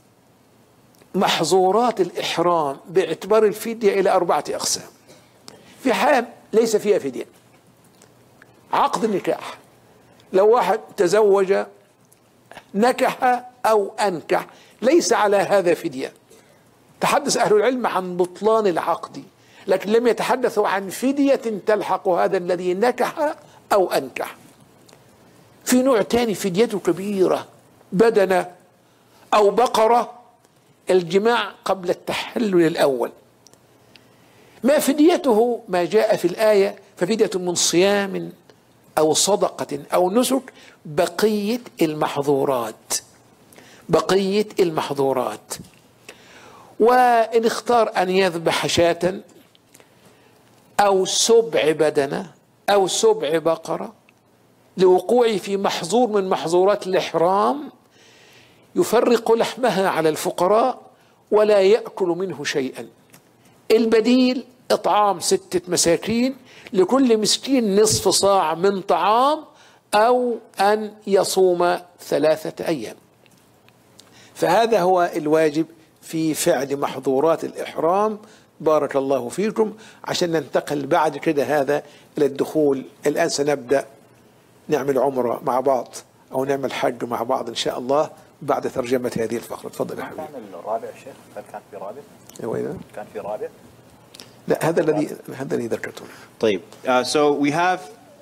محظورات الإحرام باعتبار الفدية إلى 4 أقسام. في حال ليس فيها فدية، عقد النكاح، لو واحد تزوج نكح أو أنكح ليس على هذا فدية. تحدث أهل العلم عن بطلان العقد، لكن لم يتحدثوا عن فدية تلحق هذا الذي نكح أو أنكح. في نوع تاني فديته كبيرة، بدنة أو بقرة، الجماع قبل التحلل الأول. ما فديته ما جاء في الآية: ففدية من صيام أو صدقة أو نسك، بقية المحظورات، بقية المحظورات. وإن اختار أن يذبح شاة أو سبع بدنة أو سبع بقرة لوقوعه في محظور من محظورات الإحرام، يفرق لحمها على الفقراء ولا يأكل منه شيئا. البديل إطعام 6 مساكين، لكل مسكين نصف صاع من طعام، أو أن يصوم 3 أيام. فهذا هو الواجب في فعل محظورات الإحرام. بارك الله فيكم. عشان ننتقل بعد كده هذا إلى الدخول، الآن سنبدأ نعمل عمرة مع بعض أو نعمل حج مع بعض إن شاء الله بعد ترجمة هذه الفقرة. تفضل يا حبيبي. كان الرابع شيخ؟ هل كان في رابع؟ أيوة. كان في رابع؟ لا هذا الذي ذكرته. طيب. So we have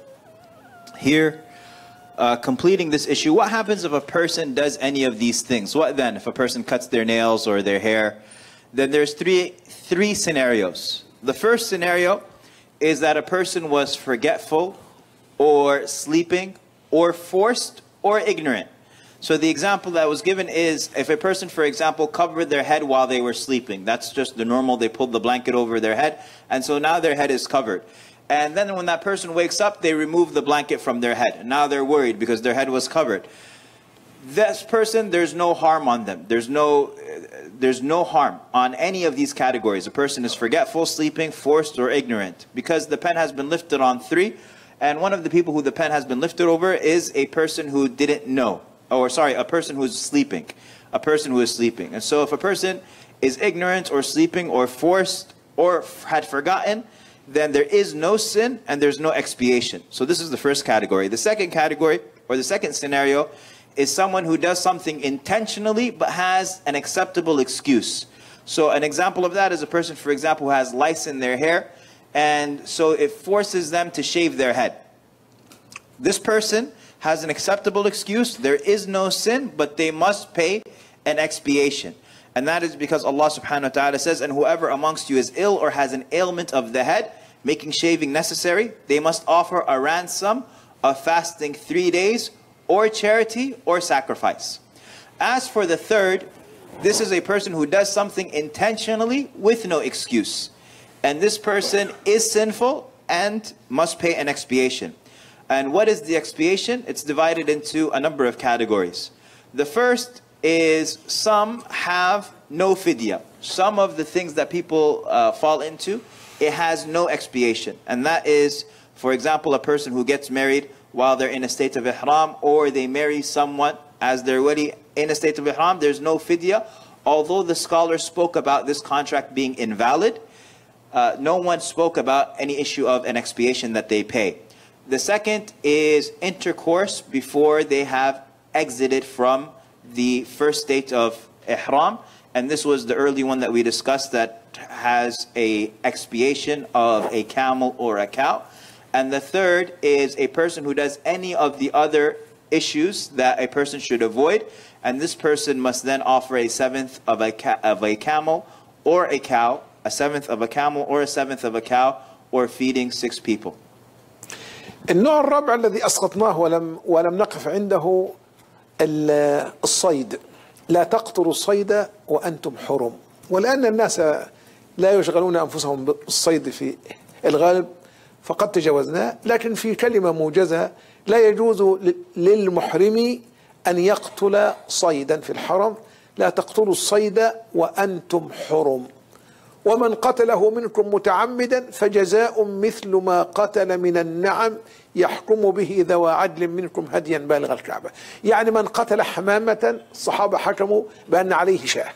here completing this issue. What happens if a person does any of these things? What then if a person cuts their nails or their hair? Then there's three scenarios. The first scenario is that a person was forgetful or sleeping or forced or ignorant. So the example that was given is if a person, for example, covered their head while they were sleeping. That's just the normal. They pulled the blanket over their head, and so now their head is covered. And then when that person wakes up, they remove the blanket from their head. Now they're worried because their head was covered. This person, there's no harm on them. There's no harm on any of these categories. A person is forgetful, sleeping, forced, or ignorant, because the pen has been lifted on three. And one of the people who the pen has been lifted over is a person who didn't know. Or sorry, a person who's sleeping. A person who is sleeping. And so if a person is ignorant or sleeping or forced or had forgotten, then there is no sin and there's no expiation. So this is the first category. The second category, or the second scenario, is someone who does something intentionally but has an acceptable excuse. So an example of that is a person, for example, who has lice in their hair, and so it forces them to shave their head. This person has an acceptable excuse. There is no sin, but they must pay an expiation. And that is because Allah subhanahu wa ta'ala says, and whoever amongst you is ill or has an ailment of the head, making shaving necessary, they must offer a ransom of fasting 3 days, or charity, or sacrifice. As for the third, this is a person who does something intentionally with no excuse. And this person is sinful and must pay an expiation. And what is the expiation? It's divided into a number of categories. The first is some have no fidya. Some of the things that people fall into, it has no expiation. And that is, for example, a person who gets married while they're in a state of ihram, or they marry someone as their wali in a state of ihram. There's no fidya. Although the scholars spoke about this contract being invalid, no one spoke about any issue of an expiation that they pay. The second is intercourse before they have exited from the first state of ihram. And this was the early one that we discussed, that has a expiation of a camel or a cow. And the third is a person who does any of the other issues that a person should avoid. And this person must then offer a seventh of a camel or a cow, a seventh of a camel or a seventh of a cow, or feeding 6 people. النوع الرابع الذي أسقطناه ولم نقف عنده الصيد. لا تقتلوا الصيد وأنتم حرم. ولأن الناس لا يشغلون أنفسهم بالصيد في الغالب فقد تجاوزناه، لكن في كلمة موجزة: لا يجوز للمحرم أن يقتل صيدا في الحرم. لا تقتلوا الصيد وأنتم حرم. ومن قتله منكم متعمدا فجزاء مثل ما قتل من النعم يحكم به ذوى عدل منكم هديا بالغ الكعبة. يعني من قتل حمامة الصحابة حكموا بأن عليه شاة.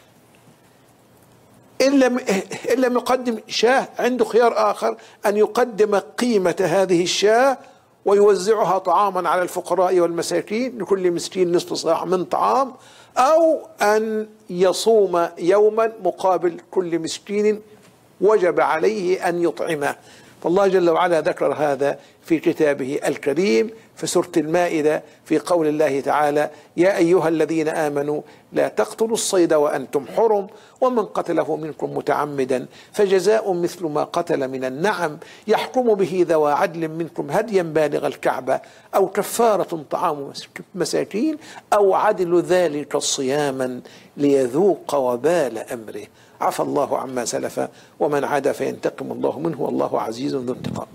إن لم يقدم شاة عنده خيار آخر، أن يقدم قيمة هذه الشاة ويوزعها طعاما على الفقراء والمساكين، لكل مسكين نصف صاع من طعام، أو أن يصوم يوما مقابل كل مسكين وجب عليه أن يطعمه. فالله جل وعلا ذكر هذا في كتابه الكريم في سورة المائدة في قول الله تعالى: يا أيها الذين آمنوا لا تقتلوا الصيد وأنتم حرم ومن قتله منكم متعمدا فجزاء مثل ما قتل من النعم يحكم به ذوى عدل منكم هديا بالغ الكعبة أو كفارة طعام مساكين أو عدل ذلك صياما ليذوق وبال أمره. عفى الله عما سلف ومن عاد فينتقم الله منه والله عزيز ذو انتقام.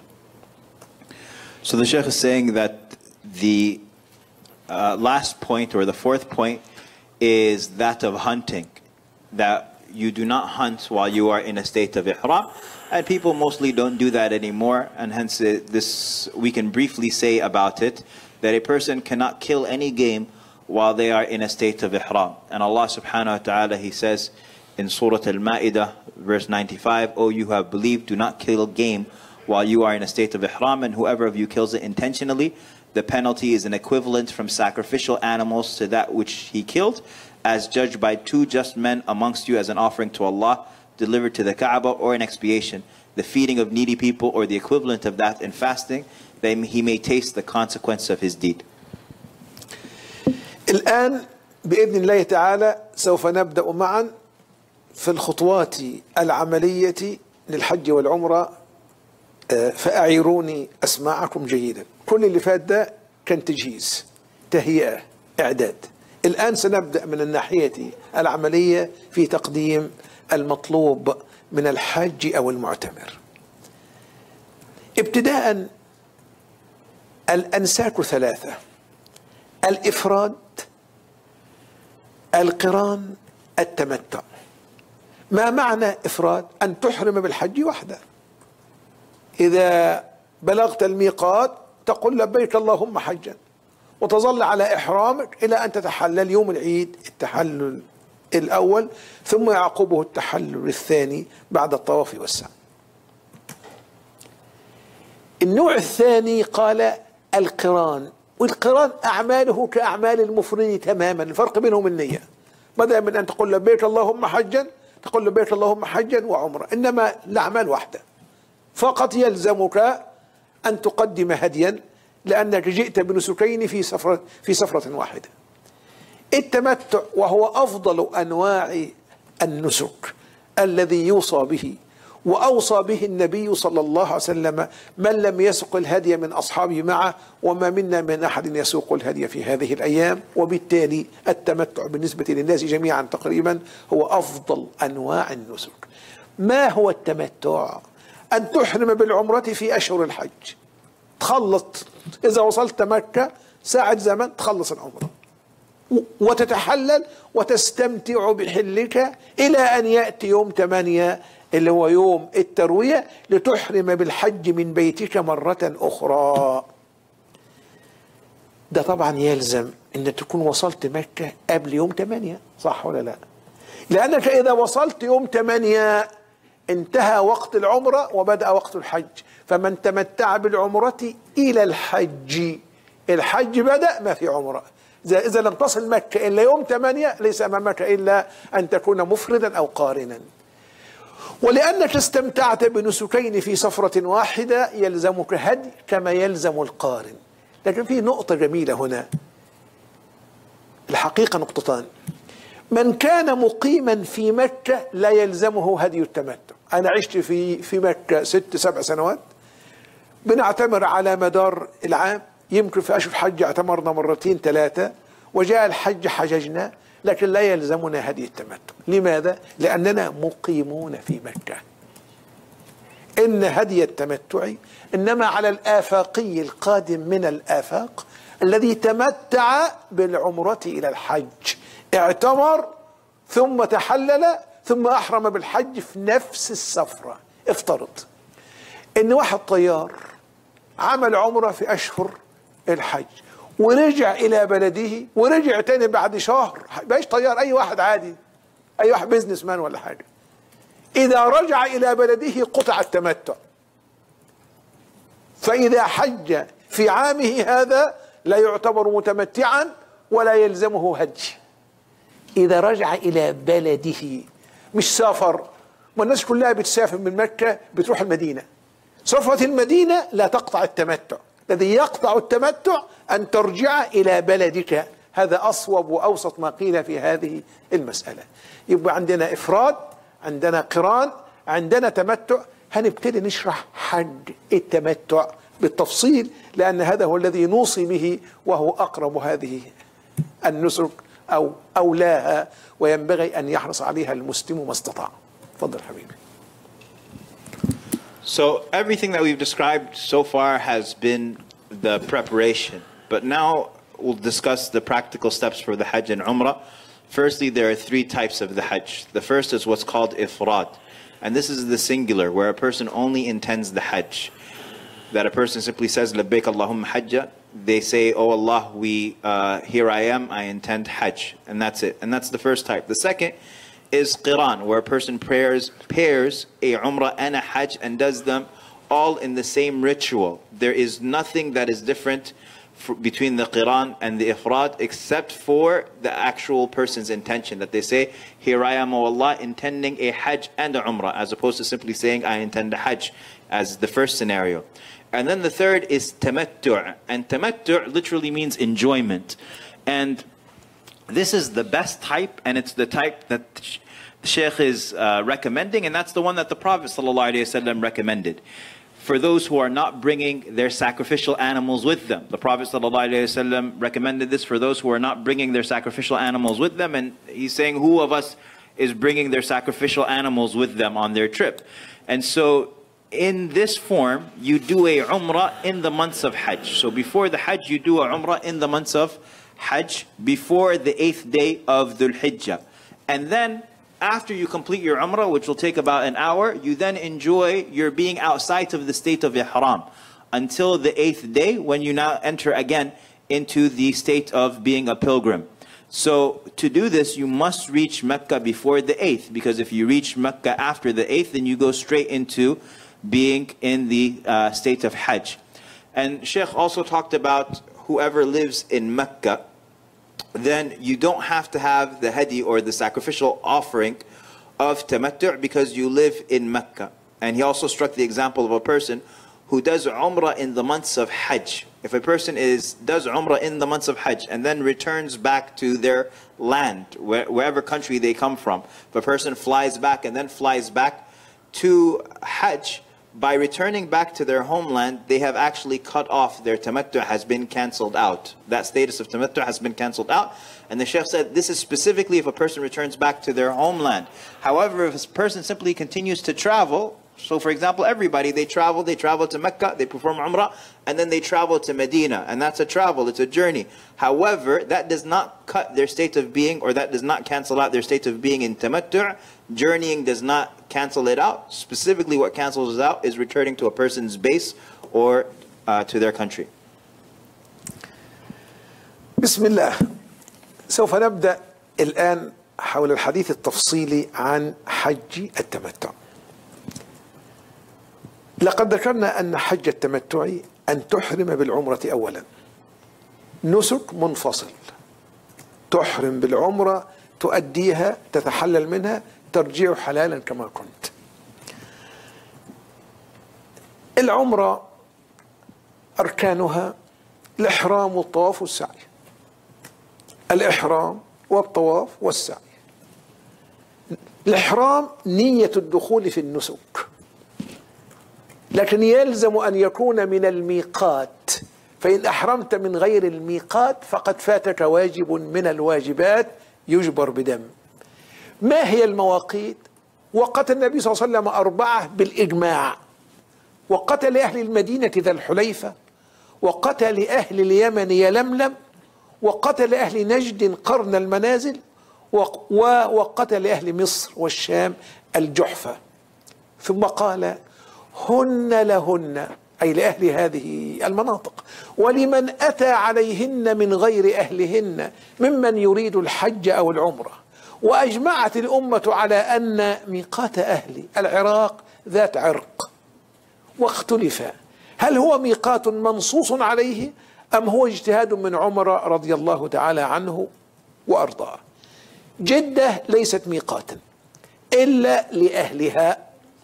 So the Shaykh is saying that the last point, or the fourth point, is that of hunting. That you do not hunt while you are in a state of ihram. And people mostly don't do that anymore. And hence this, we can briefly say about it, that a person cannot kill any game while they are in a state of ihram. And Allah subhanahu wa ta'ala, He says in Surah Al-Ma'idah, verse 95, "O you who have believed, do not kill game while you are in a state of ihram, and whoever of you kills it intentionally, the penalty is an equivalent from sacrificial animals to that which he killed, as judged by 2 just men amongst you as an offering to Allah, delivered to the Kaaba, or an expiation, the feeding of needy people, or the equivalent of that in fasting, that he may taste the consequence of his deed. الآن بإذن الله تعالى سوف نبدأ معا في الخطوات العملية للحج والعمرة، فأعيروني أسماعكم جيدا. كل اللي فات ده كان تجهيز، تهيئة، إعداد. الآن سنبدأ من الناحية العملية في تقديم المطلوب من الحاج أو المعتمر. ابتداء الأنساك 3: الإفراد، القران، التمتع. ما معنى إفراد؟ أن تحرم بالحج وحده. إذا بلغت الميقات تقول لبيك اللهم حجا، وتظل على إحرامك إلى أن تتحلل يوم العيد، التحلل الأول، ثم يعقبه التحلل الثاني بعد الطواف والسعي. النوع الثاني قال القران، والقران أعماله كأعمال المفرد تماما، الفرق بينهم النية. بدأ من أن تقول لبيك اللهم حجا تقول لبيك اللهم حجا وعمرة، إنما الأعمال واحدة، فقط يلزمك أن تقدم هديا لأنك جئت بنسكين في سفرة واحدة. التمتع وهو أفضل أنواع النسك الذي يوصى به، وأوصى به النبي صلى الله عليه وسلم: من لم يسق الهدي من أصحابه معه، وما منا من أحد يسوق الهدي في هذه الأيام. وبالتالي التمتع بالنسبة للناس جميعا تقريبا هو أفضل أنواع النسك. ما هو التمتع؟ أن تحرم بالعمرة في أشهر الحج، تخلص إذا وصلت مكة ساعة زمن تخلص العمرة، وتتحلل وتستمتع بحلك إلى أن يأتي يوم 8 اللي هو يوم التروية، لتحرم بالحج من بيتك مرة أخرى. ده طبعا يلزم أن تكون وصلت مكة قبل يوم 8، صح ولا لا؟ لأنك إذا وصلت يوم 8 انتهى وقت العمرة وبدأ وقت الحج، فمن تمتع بالعمرة إلى الحج، الحج بدأ ما في عمرة. إذا لم تصل مكة إلا يوم 8 ليس أمامك إلا أن تكون مفردا أو قارنا. ولأنك استمتعت بنسكين في سفرة واحدة يلزمك هدي كما يلزم القارن. لكن في نقطة جميلة هنا، الحقيقة نقطتان. من كان مقيما في مكة لا يلزمه هدي التمتع. أنا عشت في مكة 6-7 سنوات، بنعتمر على مدار العام، يمكن في أشهر الحج اعتمرنا 2-3، وجاء الحج حججنا، لكن لا يلزمنا هدي التمتع. لماذا؟ لأننا مقيمون في مكة. إن هدي التمتع إنما على الآفاقي القادم من الآفاق الذي تمتع بالعمرة إلى الحج، اعتمر ثم تحلل ثم أحرم بالحج في نفس السفرة. افترض إن واحد طيار عمل عمرة في أشهر الحج ورجع إلى بلده، ورجع تاني بعد شهر، باش طيار، أي واحد عادي، أي واحد بيزنس مان ولا حاجة، إذا رجع إلى بلده قطع التمتع. فإذا حج في عامه هذا لا يعتبر متمتعا ولا يلزمه هدي. إذا رجع إلى بلده، مش سافر، ما الناس كلها بتسافر من مكة بتروح المدينة، سفرة المدينة لا تقطع التمتع. الذي يقطع التمتع أن ترجع إلى بلدك. هذا أصوب وأوسط ما قيل في هذه المسألة. يبقى عندنا إفراد، عندنا قران، عندنا تمتع. هنبتدي نشرح حج التمتع بالتفصيل، لأن هذا هو الذي نوصي به، وهو أقرب هذه النسك أو أولاها، وينبغي أن يحرص عليها المسلم ما استطاع. تفضل حبيبي. So everything that we've described so far has been the preparation, but now we'll discuss the practical steps for the Hajj and Umrah. Firstly, there are 3 types of the Hajj. The first is what's called ifrad, and this is the singular, where a person only intends the Hajj. That a person simply says, Labbaik Allahumma Hajja. They say, oh Allah, here I am, I intend Hajj, and that's it. And that's the first type. The second is qiran, where a person pairs a Umrah and a Hajj and does them all in the same ritual. There is nothing that is different between the Qiran and the Ifrad, except for the actual person's intention, that they say, here I am, O Allah, intending a Hajj and a Umrah, as opposed to simply saying, I intend a Hajj, as the first scenario. And then the third is tamattu', and tamattu' literally means enjoyment. And this is the best type, and it's the type that the Shaykh is recommending, and that's the one that the Prophet ﷺ recommended. For those who are not bringing their sacrificial animals with them. The Prophet ﷺ recommended this for those who are not bringing their sacrificial animals with them, and he's saying, who of us is bringing their sacrificial animals with them on their trip? And so in this form, you do a Umrah in the months of Hajj. So before the Hajj, you do a Umrah in the months of Hajj, before the 8th day of Dhul Hijjah. And then after you complete your Umrah, which will take about an hour, you then enjoy your being outside of the state of Ihram until the 8th day, when you now enter again into the state of being a pilgrim. So to do this, you must reach Mecca before the 8th, because if you reach Mecca after the 8th, then you go straight into being in the state of Hajj. And Shaykh also talked about whoever lives in Mecca, then you don't have to have the hadi or the sacrificial offering of tamattu' because you live in Mecca. And he also struck the example of a person who does Umrah in the months of Hajj. If a person does Umrah in the months of Hajj and then returns back to their land, wherever country they come from, if a person flies back and then flies back to Hajj, by returning back to their homeland, they have actually cut off, their tamattu' has been cancelled out. That status of tamattu' has been cancelled out. And the Shaykh said this is specifically if a person returns back to their homeland. However, if a person simply continues to travel, so for example, everybody, they travel to Mecca, they perform Umrah, and then they travel to Medina. And that's a travel, it's a journey. However, that does not cut their state of being, or that does not cancel out their state of being in tamattu'. Journeying does not cancel it out. Specifically, what cancels it out is returning to a person's base or to their country. بسم الله. سوف نبدأ الآن حول الحديث التفصيلي عن حج التمتع. لقد ذكرنا أن حج التمتع أن تحرم بالعمرة أولا، نسك منفصل، تحرم بالعمرة، تؤديها، تتحلل منها، ترجع حلالا كما كنت. العمرة أركانها الإحرام والطواف والسعي. الإحرام والطواف والسعي. الإحرام نية الدخول في النسك، لكن يلزم أن يكون من الميقات، فإن أحرمت من غير الميقات فقد فاتك واجب من الواجبات يجبر بدم. ما هي المواقيت؟ وقت النبي صلى الله عليه وسلم 4 بالإجماع، وقتل أهل المدينة ذا الحليفة، وقتل أهل اليمن يلملم، وقتل أهل نجد قرن المنازل، وقتل أهل مصر والشام الجحفة. ثم قال هن لهن، أي لأهل هذه المناطق، ولمن أتى عليهن من غير أهلهن ممن يريد الحج أو العمرة. وأجمعت الأمة على أن ميقات أهل العراق ذات عرق، واختلف هل هو ميقات منصوص عليه أم هو اجتهاد من عمر رضي الله تعالى عنه وأرضاه. جدة ليست ميقاتا إلا لأهلها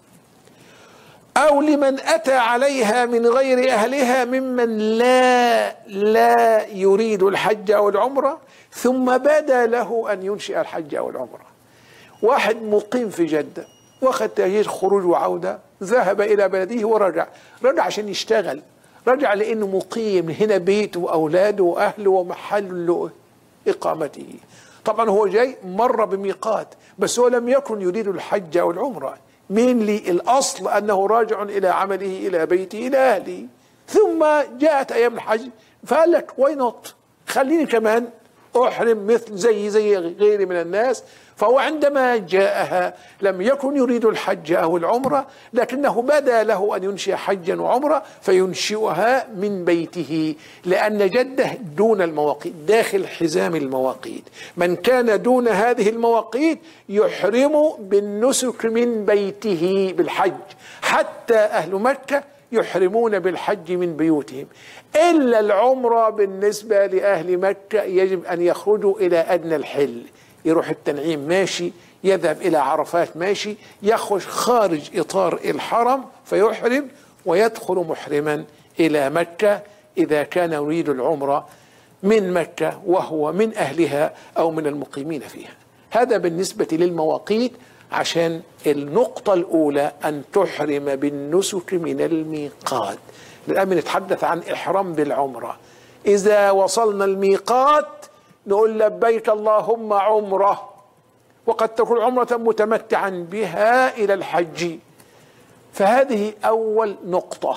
أو لمن أتى عليها من غير أهلها ممن لا يريد الحج أو العمرة ثم بدا له أن ينشئ الحج أو العمرة. واحد مقيم في جدة واخد تأجيل خروج وعودة، ذهب إلى بلده ورجع عشان يشتغل، رجع لأنه مقيم هنا، بيته وأولاده وأهله ومحل إقامته. طبعا هو جاي مر بميقات، بس هو لم يكن يريد الحج أو العمرة. مين لي الأصل أنه راجع إلى عمله، إلى بيته، إلى أهله. ثم جاءت أيام الحج فقال لك واي نوت، خليني كمان أحرم مثل زي غيري من الناس. فهو عندما جاءها لم يكن يريد الحج أو العمرة، لكنه بدا له أن ينشئ حجا وعمرة فينشئها من بيته، لأن جدة دون المواقيت، داخل حزام المواقيت. من كان دون هذه المواقيت يحرم بالنسك من بيته بالحج. حتى أهل مكة يحرمون بالحج من بيوتهم، إلا العمرة بالنسبة لأهل مكة يجب أن يخرجوا إلى أدنى الحل، يروح التنعيم ماشي، يذهب إلى عرفات ماشي، يخرج خارج إطار الحرم فيحرم ويدخل محرما إلى مكة إذا كان يريد العمرة من مكة وهو من أهلها أو من المقيمين فيها. هذا بالنسبة للمواقيت. عشان النقطة الأولى أن تحرم بالنسك من الميقات. الآن نتحدث عن إحرام بالعمرة. إذا وصلنا الميقات نقول لبيك اللهم عمرة، وقد تكون عمرة متمتعا بها إلى الحج. فهذه أول نقطة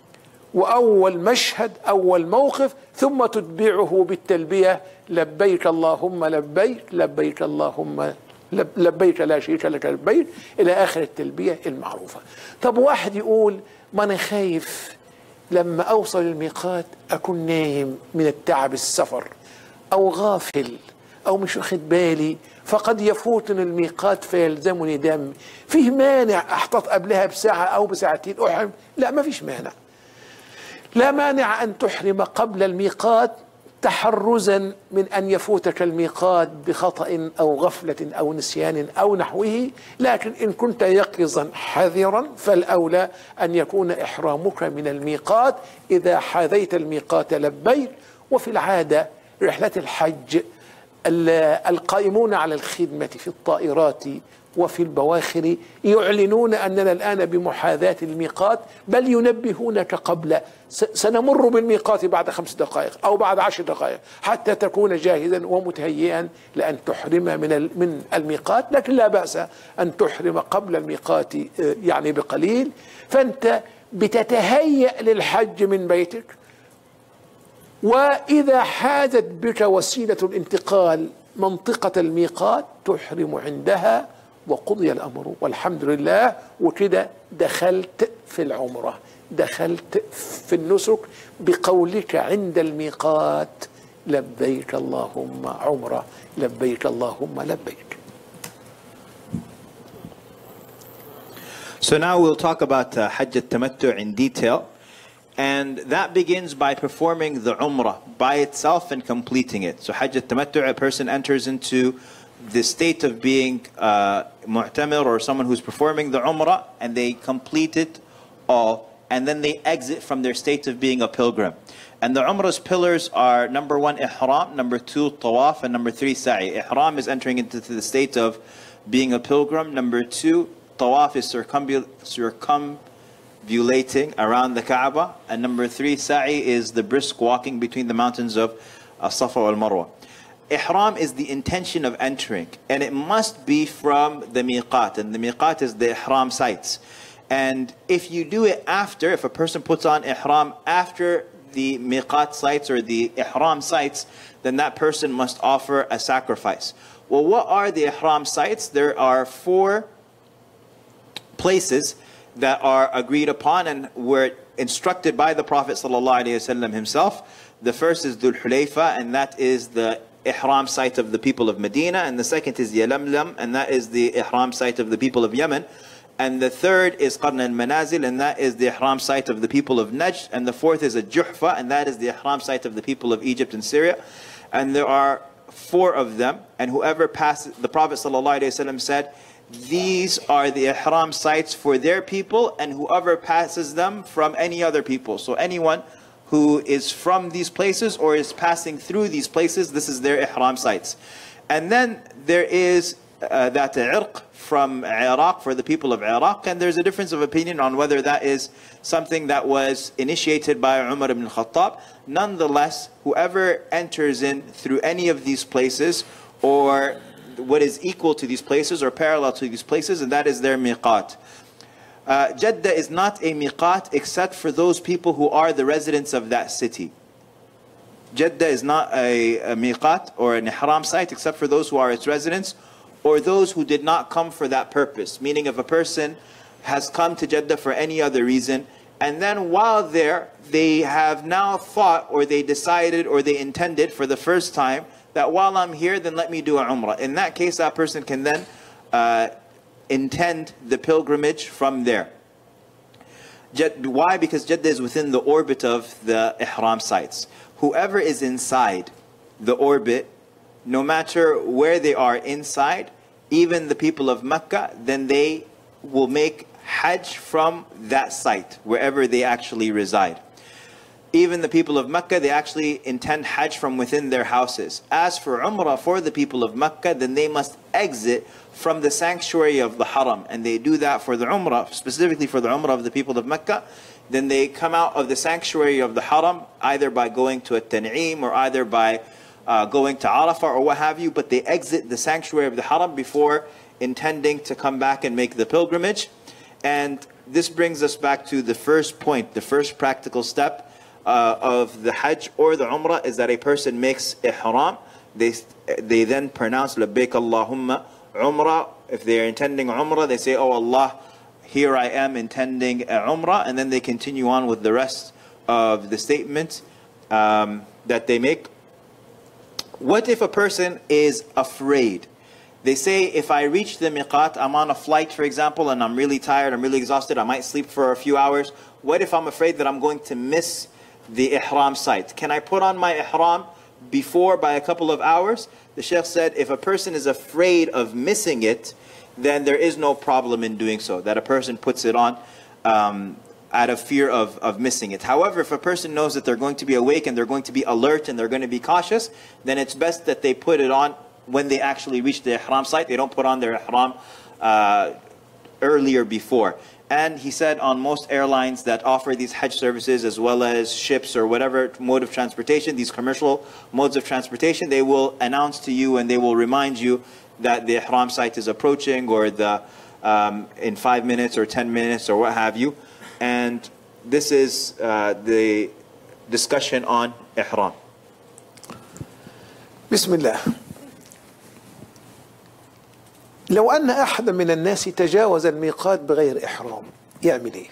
وأول مشهد، أول موقف، ثم تتبعه بالتلبية لبيك اللهم لبيك، لبيك اللهم لبيك لا شريك لك لبيك، إلى آخر التلبية المعروفة. طب واحد يقول ما أنا خايف لما أوصل الميقات أكون نايم من التعب السفر، أو غافل، أو مش واخد بالي، فقد يفوتني الميقات فيلزمني دم. فيه مانع أحتاط قبلها بساعة أو بساعتين أحرم؟ لا، ما فيش مانع. لا مانع أن تحرم قبل الميقات تحرزا من أن يفوتك الميقات بخطأ أو غفلة أو نسيان أو نحوه. لكن إن كنت يقظا حذرا فالأولى أن يكون إحرامك من الميقات. إذا حاذيت الميقات لبيك. وفي العادة رحلة الحج القائمون على الخدمة في الطائرات وفي البواخر يعلنون أننا الآن بمحاذاة الميقات، بل ينبهونك قبل، سنمر بالميقات بعد 5 دقائق أو بعد 10 دقائق حتى تكون جاهزا ومتهيئا لأن تحرم من الميقات. لكن لا بأس أن تحرم قبل الميقات يعني بقليل. فأنت بتتهيأ للحج من بيتك، وإذا حازت بك وسيلة الانتقال منطقة الميقات تحرم عندها وقضي الأمر والحمد لله. وكده دخلت في العمرة، دخلت في النسك بقولك عند الميقات لبيك اللهم عمرة، لبيك اللهم لبيك. So now we'll talk about Hajj al-Tamattu in detail. And that begins by performing the Umrah by itself and completing it. So Hajj al-Tamattu, a person enters into the state of being mu'tamir, or someone who's performing the Umrah, and they complete it all, and then they exit from their state of being a pilgrim. And the Umrah's pillars are: number 1, Ihram; number 2, Tawaf; and number 3, Sa'i. Ihram is entering into the state of being a pilgrim. Number 2, Tawaf is circumambulating around the Kaaba. And number 3, Sa'i is the brisk walking between the mountains of Safa wal Marwa. Ihram is the intention of entering, and it must be from the miqat, and the miqat is the ihram sites. And if you do it after, if a person puts on ihram after the miqat sites or the ihram sites, then that person must offer a sacrifice. Well, what are the ihram sites? There are 4 places that are agreed upon and were instructed by the Prophet ﷺ himself. The first is Dhul Hulayfa, and that is the ihram site of the people of Medina. And the second is Yalamlam, and that is the ihram site of the people of Yemen. And the third is Qarn al-Manazil, and that is the ihram site of the people of Najd. And the fourth is Juhfa, and that is the ihram site of the people of Egypt and Syria. And there are 4 of them. And whoever passes, the Prophet ﷺ said, these are the ihram sites for their people, and whoever passes them from any other people. So anyone who is from these places or is passing through these places, this is their ihram sites. And then there is that Irq from Iraq, for the people of Iraq, and there's a difference of opinion on whether that is something that was initiated by Umar ibn Khattab. Nonetheless, whoever enters in through any of these places, or what is equal to these places or parallel to these places, and that is their miqat. Jeddah is not a miqat except for those people who are the residents of that city. Jeddah is not a miqat or an ihram site except for those who are its residents, or those who did not come for that purpose. Meaning, if a person has come to Jeddah for any other reason, and then while there, they have now thought, or they decided, or they intended for the first time, that while I'm here, then let me do a umrah. In that case, that person can then intend the pilgrimage from there. Why? Because Jeddah is within the orbit of the ihram sites. Whoever is inside the orbit, no matter where they are inside, even the people of Mecca, then they will make Hajj from that site, wherever they actually reside. Even the people of Mecca, they actually intend Hajj from within their houses. As for Umrah for the people of Mecca, then they must exit from the sanctuary of the Haram. And they do that for the Umrah, specifically for the Umrah of the people of Mecca. Then they come out of the sanctuary of the Haram, either by going to a Tan'im or either by going to Arafah or what have you. But they exit the sanctuary of the Haram before intending to come back and make the pilgrimage. And this brings us back to the first point, the first practical step of the Hajj or the Umrah is that a person makes ihram. They then pronounce Labbaik Allahumma Umrah. If they are intending Umrah, they say, oh Allah, here I am intending Umrah. And then they continue on with the rest of the statement that they make. What if a person is afraid? They say, if I reach the miqat, I'm on a flight, for example, and I'm really tired, I'm really exhausted, I might sleep for a few hours. What if I'm afraid that I'm going to miss the ihram site? Can I put on my ihram before by a couple of hours? The Shaykh said, if a person is afraid of missing it, then there is no problem in doing so, that a person puts it on out of fear of missing it. However, if a person knows that they're going to be awake and they're going to be alert and they're going to be cautious, then it's best that they put it on when they actually reach the ihram site. They don't put on their ihram earlier before. And he said on most airlines that offer these Hajj services, as well as ships or whatever mode of transportation, these commercial modes of transportation, they will announce to you and they will remind you that the ihram site is approaching, or the in 5 minutes or 10 minutes or what have you. And this is the discussion on ihram. Bismillah. لو أن أحد من الناس تجاوز الميقات بغير إحرام يعمل إيه؟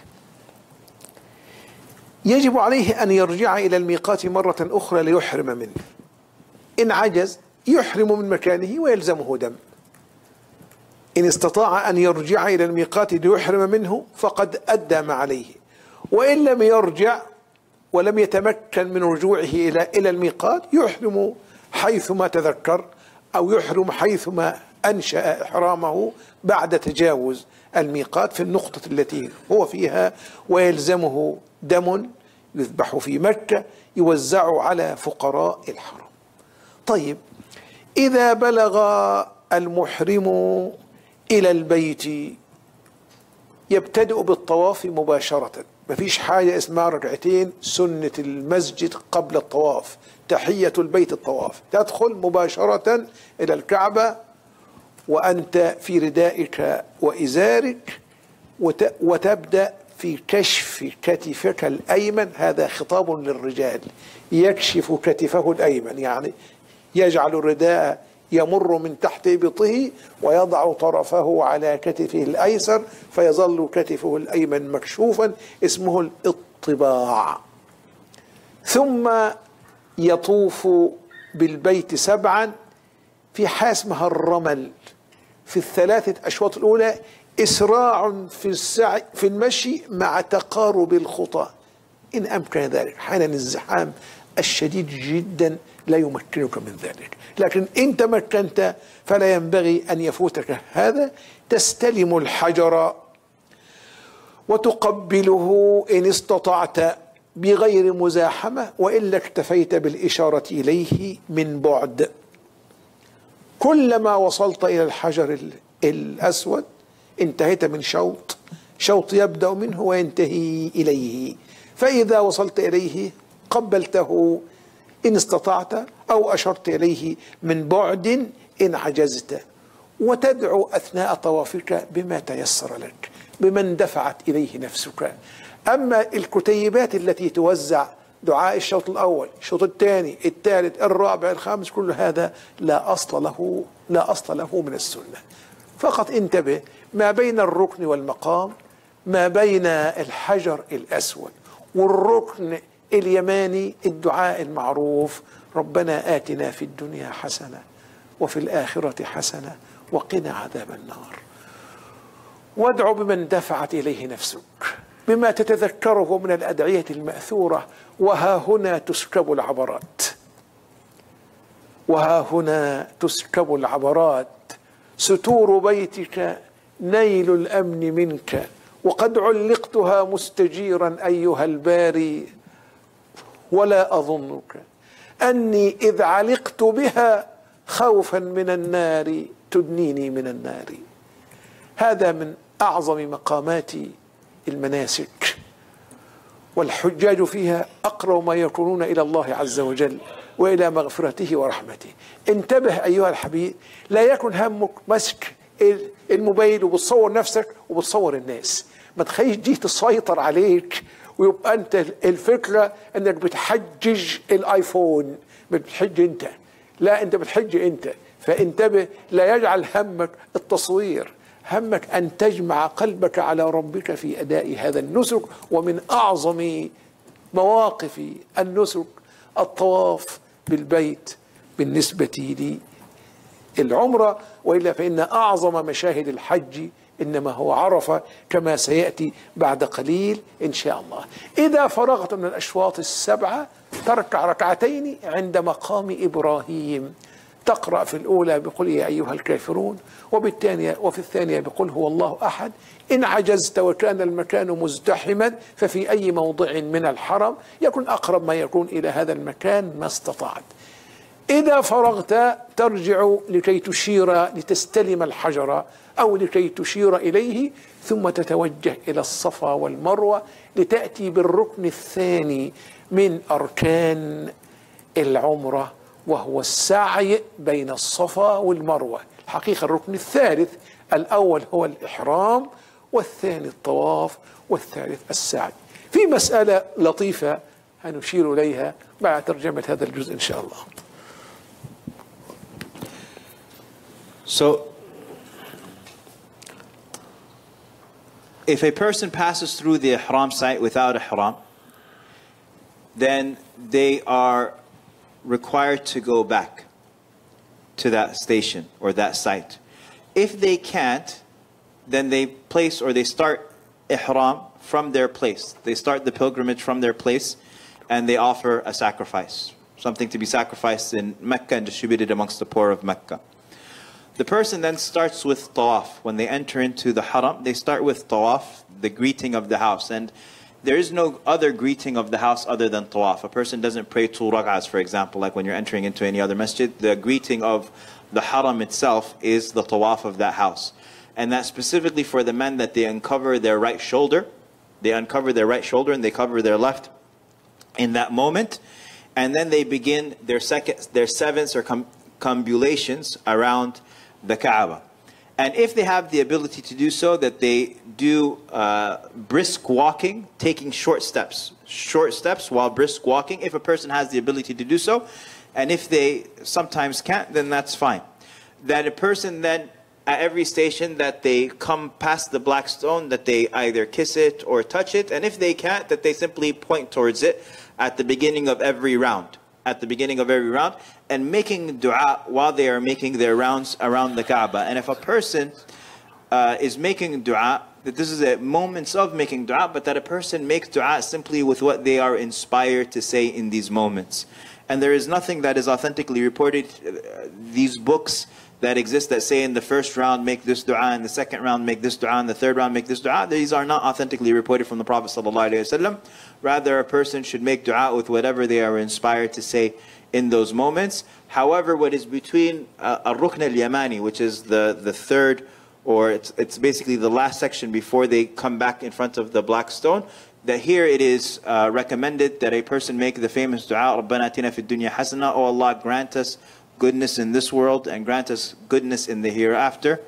يجب عليه أن يرجع إلى الميقات مرة أخرى ليحرم منه. إن عجز يحرم من مكانه ويلزمه دم. إن استطاع أن يرجع إلى الميقات ليحرم منه فقد أدى ما عليه. وإن لم يرجع ولم يتمكن من رجوعه إلى الميقات يحرم حيثما تذكر، أو يحرم حيثما أنشأ إحرامه بعد تجاوز الميقات في النقطة التي هو فيها، ويلزمه دم يذبح في مكة يوزع على فقراء الحرم. طيب، إذا بلغ المحرم إلى البيت يبتدئ بالطواف مباشرة. مفيش حاجة اسمها ركعتين سنة المسجد قبل الطواف، تحية البيت الطواف. تدخل مباشرة إلى الكعبة وأنت في ردائك وإزارك، وتبدأ في كشف كتفك الأيمن. هذا خطاب للرجال، يكشف كتفه الأيمن، يعني يجعل الرداء يمر من تحت إبطه ويضع طرفه على كتفه الأيسر، فيظل كتفه الأيمن مكشوفا، اسمه الاطباع. ثم يطوف بالبيت 7 في حاجة اسمها الرمل. في ال3 أشواط الأولى إسراع في السعي في المشي مع تقارب الخطى إن أمكن ذلك. حالا الزحام الشديد جدا لا يمكنك من ذلك، لكن إن تمكنت فلا ينبغي أن يفوتك هذا. تستلم الحجر وتقبله إن استطعت بغير مزاحمة، وإلا اكتفيت بالإشارة إليه من بعد. كلما وصلت إلى الحجر الأسود انتهيت من شوط يبدأ منه وينتهي إليه، فإذا وصلت إليه قبلته إن استطعت، أو أشرت إليه من بعد إن عجزت، وتدعو أثناء طوافك بما تيسر لك، بمن دفعت إليه نفسك. أما الكتيبات التي توزع دعاء الشوط الأول، الشوط الثاني، الثالث، الرابع، الخامس، كل هذا لا أصل له من السنة. فقط انتبه ما بين الركن والمقام، ما بين الحجر الأسود والركن اليماني، الدعاء المعروف: ربنا آتنا في الدنيا حسنة وفي الآخرة حسنة وقنا عذاب النار. وادعو بمن دفعت إليه نفسك. بما تتذكره من الأدعية المأثورة: وها هنا تسكب العبرات، وها هنا تسكب العبرات، ستور بيتك نيل الأمن منك، وقد علقتها مستجيرا أيها الباري، ولا أظنك أني إذ علقت بها خوفا من النار تدنيني من النار. هذا من أعظم مقامات المناسك، والحجاج فيها أقرب ما يكونون إلى الله عز وجل وإلى مغفرته ورحمته. انتبه أيها الحبيب، لا يكن همك مسك الموبايل وبتصور نفسك وبتصور الناس. ما تخليش دي تسيطر عليك ويبقى أنت الفكرة أنك بتحجج الآيفون، بتحج أنت، لا، أنت بتحج أنت. فانتبه، لا يجعل همك التصوير، همك أن تجمع قلبك على ربك في أداء هذا النسك. ومن أعظم مواقف النسك الطواف بالبيت بالنسبة للعمرة، وإلا فإن أعظم مشاهد الحج إنما هو عرفة، كما سيأتي بعد قليل إن شاء الله. إذا فرغت من الأشواط السبعة تركع ركعتين عند مقام إبراهيم، تقرأ في الأولى بقل يا أيها الكافرون، وفي الثانية بقل هو الله أحد. إن عجزت وكان المكان مزدحما ففي أي موضع من الحرم يكن أقرب ما يكون إلى هذا المكان ما استطعت. إذا فرغت ترجع لكي تشير لتستلم الحجر أو لكي تشير إليه، ثم تتوجه إلى الصفا والمروة لتأتي بالركن الثاني من أركان العمرة، وهو السعي بين الصفا والمروة. الحقيقة الركن الثالث، الأول هو الإحرام، والثاني الطواف، والثالث السعي. في مسألة لطيفة هنشير إليها بعد ترجمة هذا الجزء إن شاء الله. So, if a person passes through the ihram site without ihram, then they are required to go back to that station or that site. If they can't, then they place or they start ihram from their place. They start the pilgrimage from their place and they offer a sacrifice, something to be sacrificed in Mecca and distributed amongst the poor of Mecca. The person then starts with tawaf. When they enter into the haram, they start with tawaf, the greeting of the house. And there is no other greeting of the house other than tawaf. A person doesn't pray 2 rak'ahs, for example, like when you're entering into any other masjid. The greeting of the haram itself is the tawaf of that house. And that's specifically for the men, that they uncover their right shoulder. They uncover their right shoulder and they cover their left in that moment. And then they begin their seven circumambulations around the Kaaba. And if they have the ability to do so, that they do brisk walking, taking short steps while brisk walking, if a person has the ability to do so. And if they sometimes can't, then that's fine. That a person then, at every station that they come past the black stone, that they either kiss it or touch it. And if they can't, that they simply point towards it at the beginning of every round. At the beginning of every round, and making dua while they are making their rounds around the Kaaba. And if a person is making dua, that this is a moments of making dua, but that a person makes dua simply with what they are inspired to say in these moments. And there is nothing that is authentically reported. These books that exist that say in the first round make this dua, in the second round make this dua, in the third round make this dua, these are not authentically reported from the Prophet ﷺ. Rather, a person should make dua with whatever they are inspired to say in those moments. However, what is between al-Rukn al-Yamani, which is the third, or it's basically the last section before they come back in front of the black stone, that here it is recommended that a person make the famous dua, رَبَّنَا آتِنَا فِي الدُّنْيَا حَسَنَةً, Oh Allah, grant us goodness in this world and grant us goodness in the hereafter,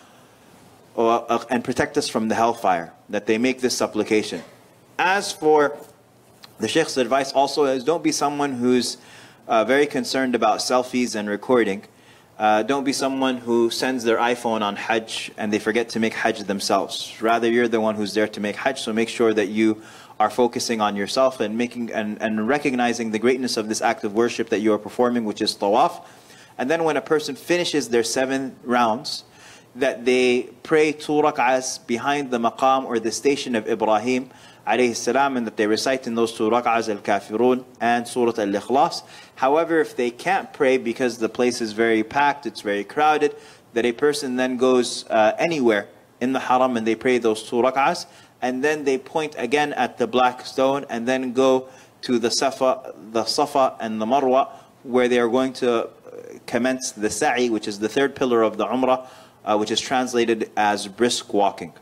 and protect us from the hellfire. That they make this supplication. As for the Shaykh's advice also is, don't be someone who's very concerned about selfies and recording. Don't be someone who sends their iPhone on Hajj and they forget to make Hajj themselves. Rather, you're the one who's there to make Hajj, so make sure that you are focusing on yourself and making and recognizing the greatness of this act of worship that you are performing, which is tawaf. And then when a person finishes their 7 rounds, that they pray 2 rak'ahs behind the maqam or the station of Ibrahim alayhi salam, and that they recite in those 2 rak'ahs al-Kafirun and Surah Al-Ikhlas. However, if they can't pray because the place is very packed, it's very crowded, that a person then goes anywhere in the haram and they pray those 2 rak'ahs, and then they point again at the black stone and then go to the Safa and the Marwa, where they are going to commence the Sa'i, which is the 3rd pillar of the Umrah, which is translated as brisk walking.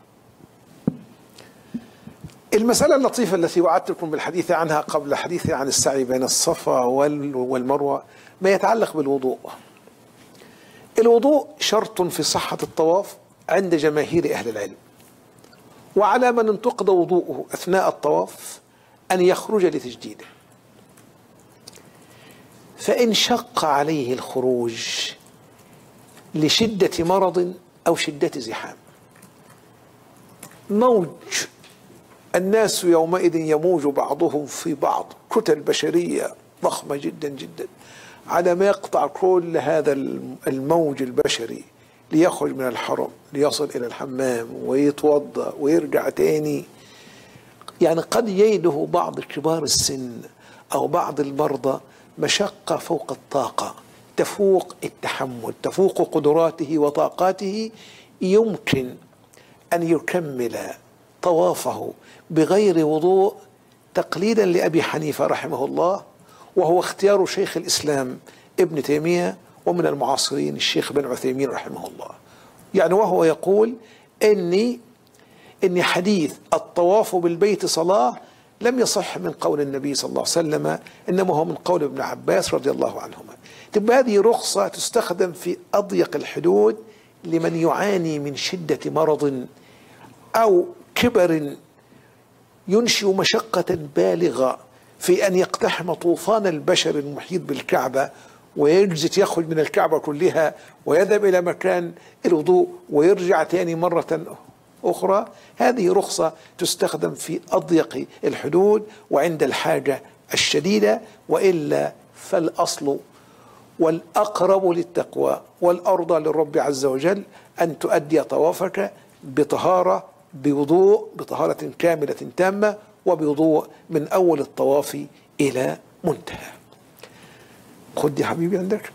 المسألة اللطيفة التي وعدتكم بالحديث عنها قبل حديثي عن السعي بين الصفا والمروة ما يتعلق بالوضوء. الوضوء شرط في صحة الطواف عند جماهير أهل العلم، وعلى من انتقد وضوءه أثناء الطواف أن يخرج لتجديده، فإن شق عليه الخروج لشدة مرض أو شدة زحام، موج الناس يومئذ يموج بعضهم في بعض، كتل بشرية ضخمة جدا جدا، على ما يقطع كل هذا الموج البشري ليخرج من الحرم ليصل إلى الحمام ويتوضأ ويرجع تاني. يعني قد يجده بعض كبار السن أو بعض المرضى مشقة فوق الطاقة، تفوق التحمل، تفوق قدراته وطاقاته، يمكن أن يكمل طوافه بغير وضوء تقليدا لأبي حنيفة رحمه الله، وهو اختيار شيخ الإسلام ابن تيمية ومن المعاصرين الشيخ بن عثيمين رحمه الله. يعني وهو يقول إن حديث الطواف بالبيت صلاة لم يصح من قول النبي صلى الله عليه وسلم، إنما هو من قول ابن عباس رضي الله عنهما. تبقى هذه رخصة تستخدم في أضيق الحدود لمن يعاني من شدة مرض أو كبر ينشئ مشقة بالغة في أن يقتحم طوفان البشر المحيط بالكعبة ويجزت يخرج من الكعبة كلها ويذهب إلى مكان الوضوء ويرجع تاني مرة أخرى. هذه رخصة تستخدم في أضيق الحدود وعند الحاجة الشديدة، وإلا فالأصل والأقرب للتقوى والأرضى للرب عز وجل أن تؤدي طوافك بطهارة، بوضوء، بطهارة كاملة تامة، وبوضوء من أول الطواف إلى منتهى. خد يا حبيبي عندك.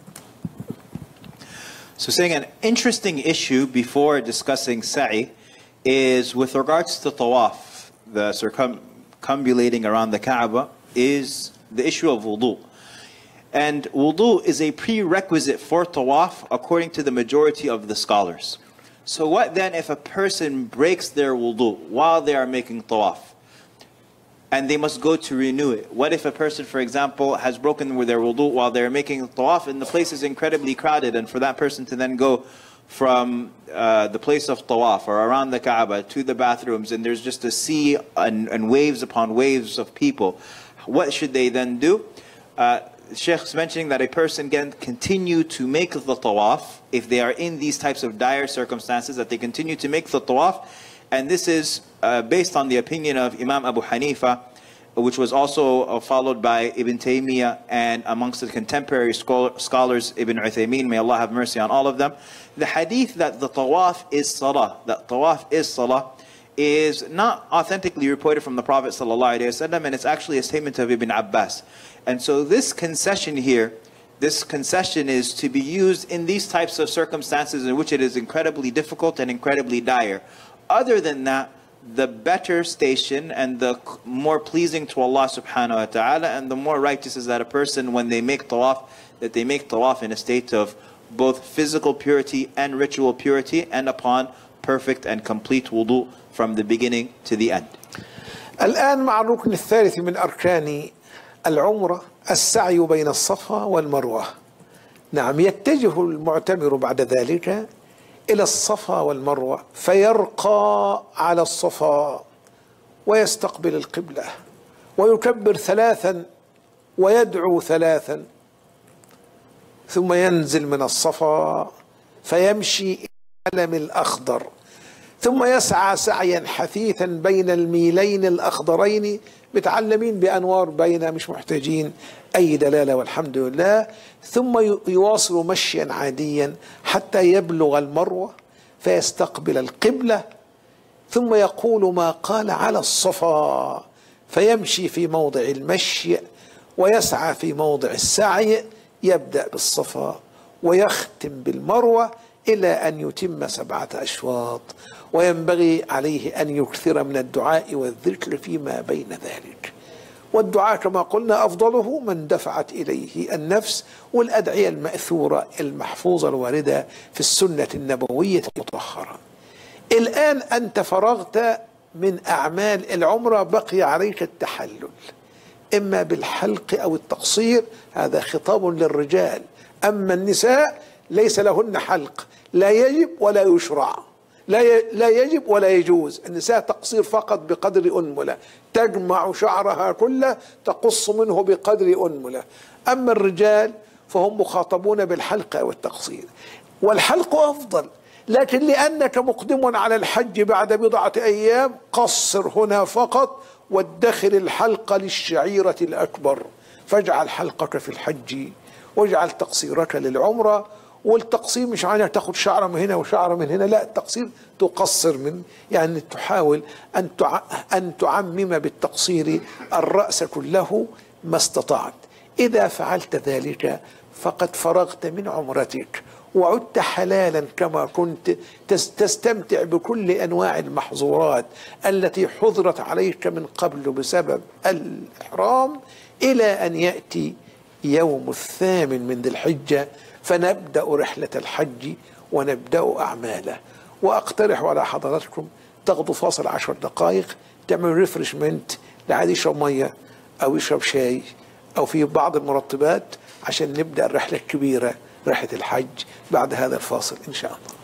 So saying an interesting issue before discussing sa'i is with regards to tawaf, the circumambulating around the Kaaba, is the issue of wudu. And wudu is a prerequisite for tawaf according to the majority of the scholars. So what then if a person breaks their wudu while they are making tawaf and they must go to renew it? What if a person, for example, has broken their wudu while they're making tawaf and the place is incredibly crowded, and for that person to then go from the place of tawaf or around the Kaaba to the bathrooms and there's just a sea and waves upon waves of people, what should they then do? Sheikh is mentioning that a person can continue to make the tawaf if they are in these types of dire circumstances, that they continue to make the tawaf. And this is based on the opinion of Imam Abu Hanifa, which was also followed by Ibn Taymiyyah and amongst the contemporary scholars, Ibn Uthaymin, may Allah have mercy on all of them. The hadith that the tawaf is salah, is not authentically reported from the Prophet ﷺ, and it's actually a statement of Ibn Abbas. And so this concession here, this concession is to be used in these types of circumstances in which it is incredibly difficult and incredibly dire. Other than that, the better station and the more pleasing to Allah subhanahu wa ta'ala and the more righteous is that a person, when they make tawaf, that they make tawaf in a state of both physical purity and ritual purity and upon perfect and complete wudu from the beginning to the end. الآن مع الركن الثالث من أركان العمرة السعي بين الصفا والمروة. نعم، يتجه المعتمر بعد ذلك إلى الصفا والمروة فيرقى على الصفا ويستقبل القبلة ويكبر 3 ويدعو 3، ثم ينزل من الصفا فيمشي إلى العلم الأخضر ثم يسعى سعيا حثيثا بين الميلين الأخضرين، متعلمين بأنوار باينة مش محتاجين أي دلالة والحمد لله. ثم يواصل مشيا عاديا حتى يبلغ المروة فيستقبل القبلة، ثم يقول ما قال على الصفا، فيمشي في موضع المشي ويسعى في موضع السعي، يبدأ بالصفا ويختم بالمروة إلى أن يتم 7 أشواط. وينبغي عليه أن يكثر من الدعاء والذكر فيما بين ذلك. والدعاء كما قلنا أفضله من دفعت إليه النفس، والأدعية المأثورة المحفوظة الواردة في السنة النبوية المطهرة. الآن أنت فرغت من أعمال العمرة، بقي عليك التحلل إما بالحلق أو التقصير، هذا خطاب للرجال. أما النساء ليس لهن حلق، لا يجب ولا يشرع، لا يجب ولا يجوز. النساء تقصير فقط بقدر أنملة، تجمع شعرها كله تقص منه بقدر أنملة. أما الرجال فهم مخاطبون بالحلق أو التقصير، والحلق أفضل. لكن لأنك مقدم على الحج بعد 4 أيام، قصر هنا فقط وادخر الحلق للشعيرة الأكبر، فاجعل حلقك في الحج واجعل تقصيرك للعمرة. والتقصير مش معناه تاخد شعرة من هنا وشعرة من هنا، لا، التقصير تقصر من، يعني تحاول أن تعمم بالتقصير الرأس كله ما استطعت. إذا فعلت ذلك فقد فرغت من عمرتك وعدت حلالا كما كنت، تستمتع بكل أنواع المحظورات التي حظرت عليك من قبل بسبب الإحرام، إلى أن يأتي يوم 8 من ذي الحجة فنبدأ رحلة الحج ونبدأ أعماله. وأقترح على حضراتكم تاخذوا فاصل 10 دقائق، تعملوا ريفرشمنت، لعادي يشرب مية أو يشرب شاي أو في بعض المرطبات، عشان نبدأ الرحلة الكبيرة، رحلة الحج، بعد هذا الفاصل إن شاء الله.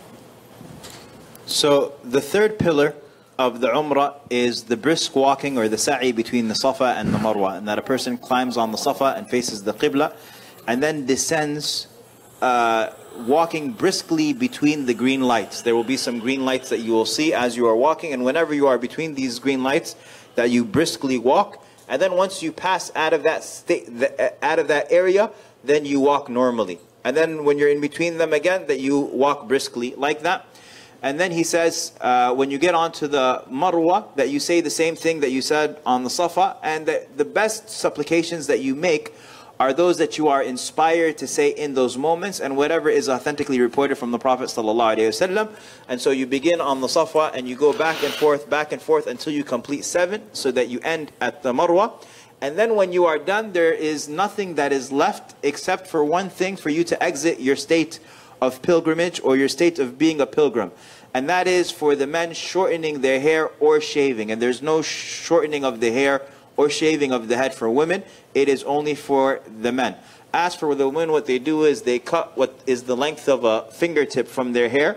So the third pillar of the Umrah is the brisk walking or the sa'i between the Safa and the Marwa, and that a person climbs on the Safa and faces the Qibla and then descends walking briskly between the green lights. There will be some green lights that you will see as you are walking, and whenever you are between these green lights, that you briskly walk, and then once you pass out of that area, then you walk normally. And then when you're in between them again, that you walk briskly like that. And then he says, when you get onto the Marwa, that you say the same thing that you said on the Safa, and that the best supplications that you make are those that you are inspired to say in those moments, and whatever is authentically reported from the Prophet ﷺ. And so you begin on the Safa and you go back and forth until you complete 7, so that you end at the Marwa. And then when you are done, there is nothing that is left except for one thing, for you to exit your state of pilgrimage or your state of being a pilgrim. And that is for the men shortening their hair or shaving. And there's no shortening of the hair or shaving of the head for women. It is only for the men. As for the women, what they do is they cut what is the length of a fingertip from their hair.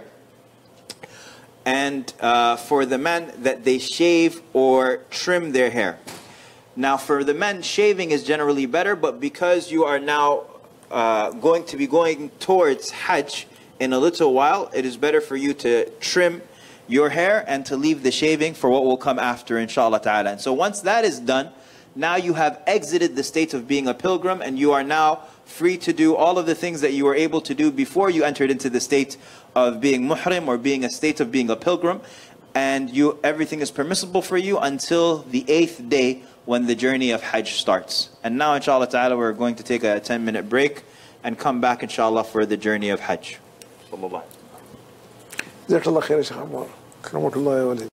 And for the men, that they shave or trim their hair. Now for the men, shaving is generally better, but because you are now going to be going towards Hajj in a little while, it is better for you to trim your hair and to leave the shaving for what will come after, inshallah ta'ala. And so once that is done, now you have exited the state of being a pilgrim, and you are now free to do all of the things that you were able to do before you entered into the state of being muhrim, or being a state of being a pilgrim. And everything is permissible for you until the 8th day, when the journey of Hajj starts. And now inshallah ta'ala we're going to take a 10-minute break and come back inshallah for the journey of Hajj. JazakaAllah Khair, Sheikh Ammar. Akramakumullah wa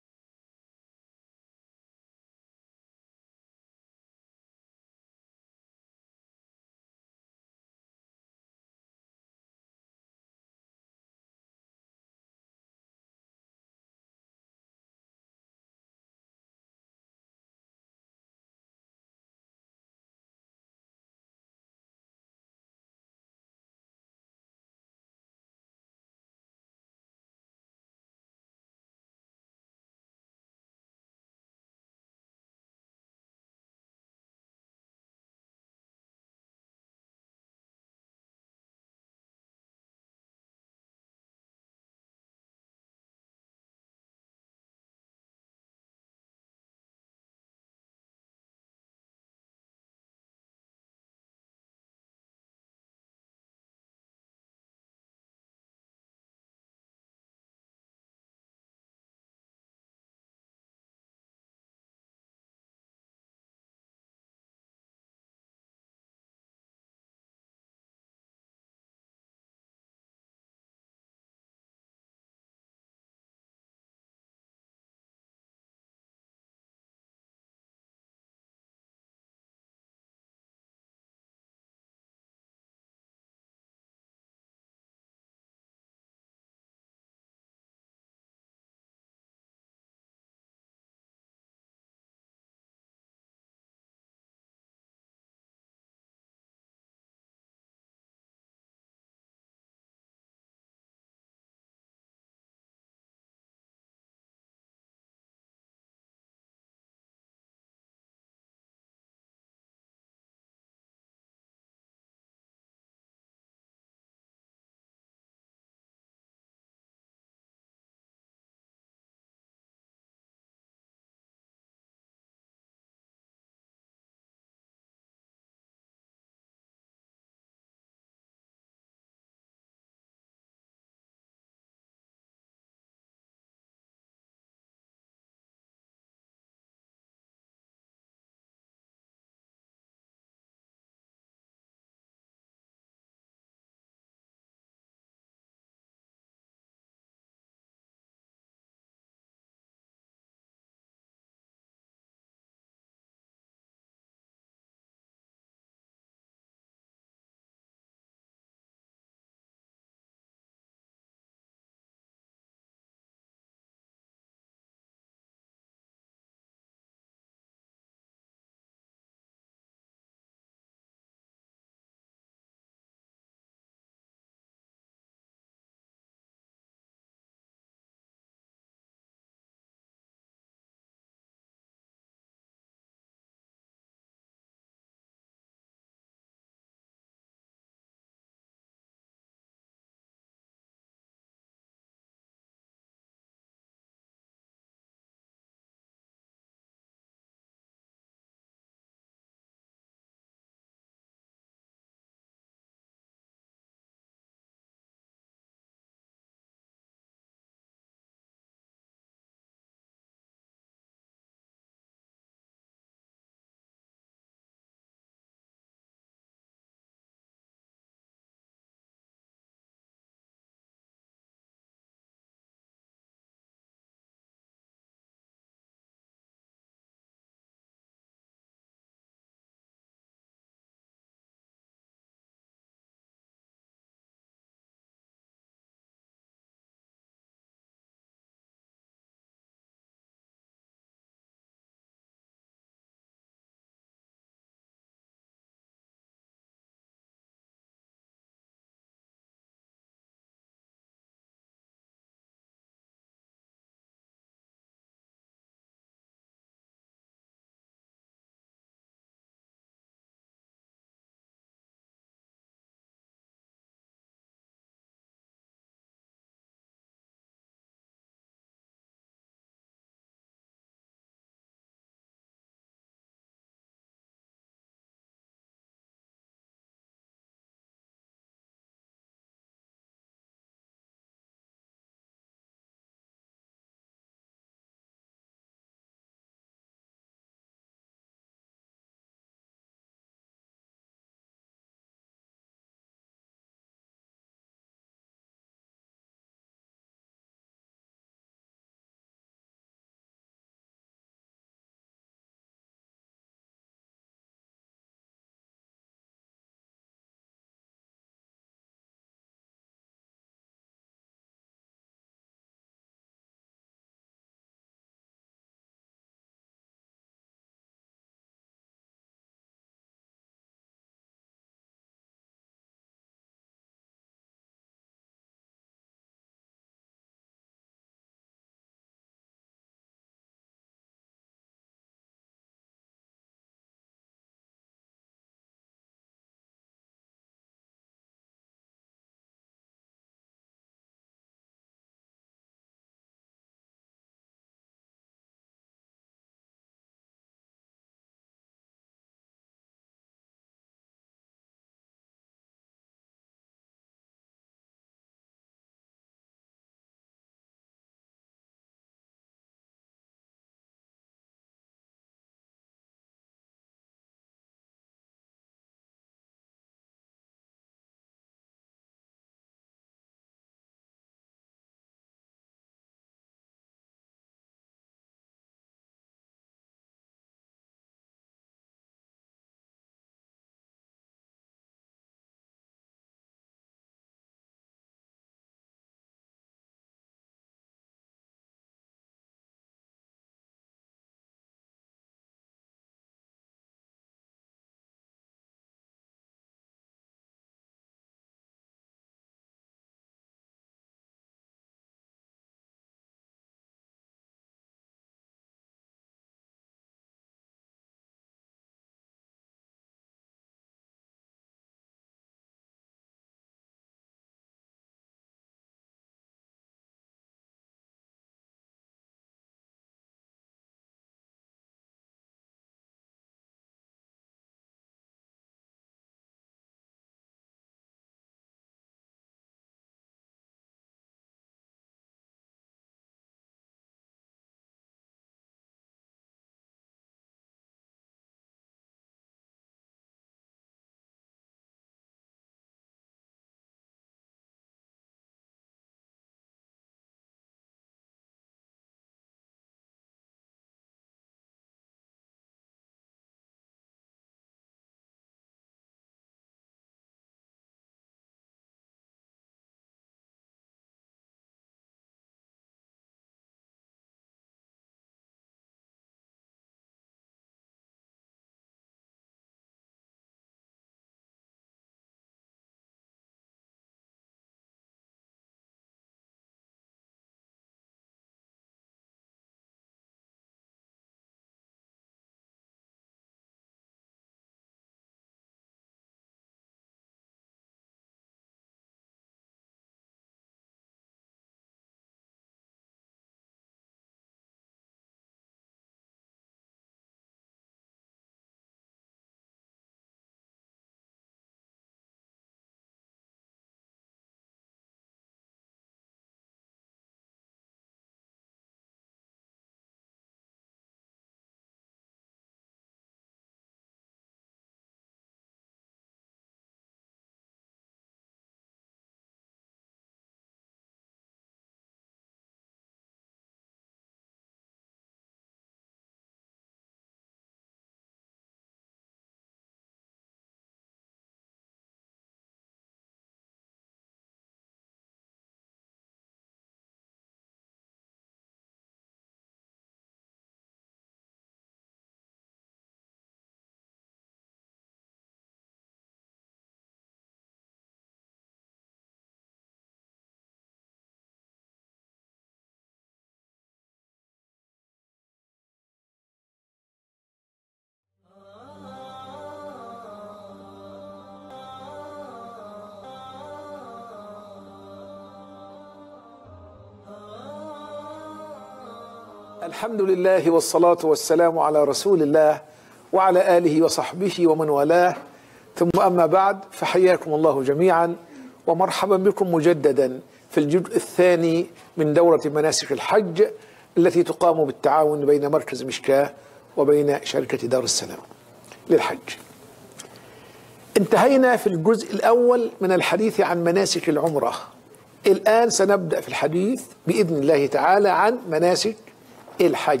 الحمد لله والصلاة والسلام على رسول الله وعلى آله وصحبه ومن والاه، ثم أما بعد، فحياكم الله جميعا ومرحبا بكم مجددا في الجزء الثاني من دورة مناسك الحج التي تقام بالتعاون بين مركز مشكاة وبين شركة دار السلام للحج. انتهينا في الجزء الأول من الحديث عن مناسك العمرة. الآن سنبدأ في الحديث بإذن الله تعالى عن مناسك الحج.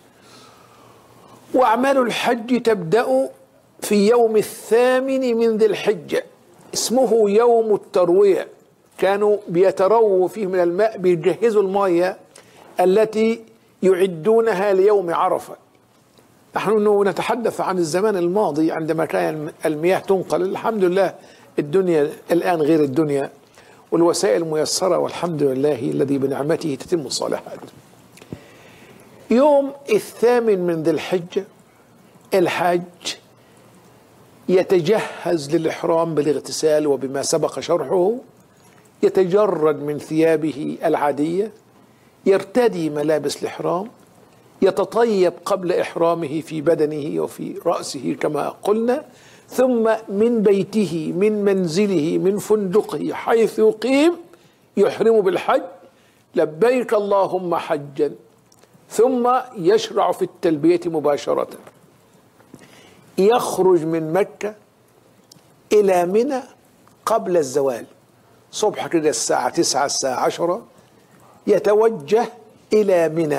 وأعمال الحج تبدأ في يوم 8 من ذي الحجة، اسمه يوم التروية. كانوا بيترووا فيه من الماء، بيجهزوا المياه التي يعدونها ليوم عرفة. نحن نتحدث عن الزمان الماضي عندما كان المياه تنقل. الحمد لله الدنيا الآن غير الدنيا، والوسائل ميسرة والحمد لله الذي بنعمته تتم الصالحات. يوم 8 من ذي الحجة الحاج يتجهز للإحرام بالاغتسال وبما سبق شرحه، يتجرد من ثيابه العادية، يرتدي ملابس الإحرام، يتطيب قبل إحرامه في بدنه وفي رأسه كما قلنا، ثم من بيته، من منزله، من فندقه حيث يقيم يحرم بالحج، لبيك اللهم حجا، ثم يشرع في التلبية مباشرة. يخرج من مكة إلى منى قبل الزوال، صبح كده الساعة 9 الساعة 10 يتوجه إلى منى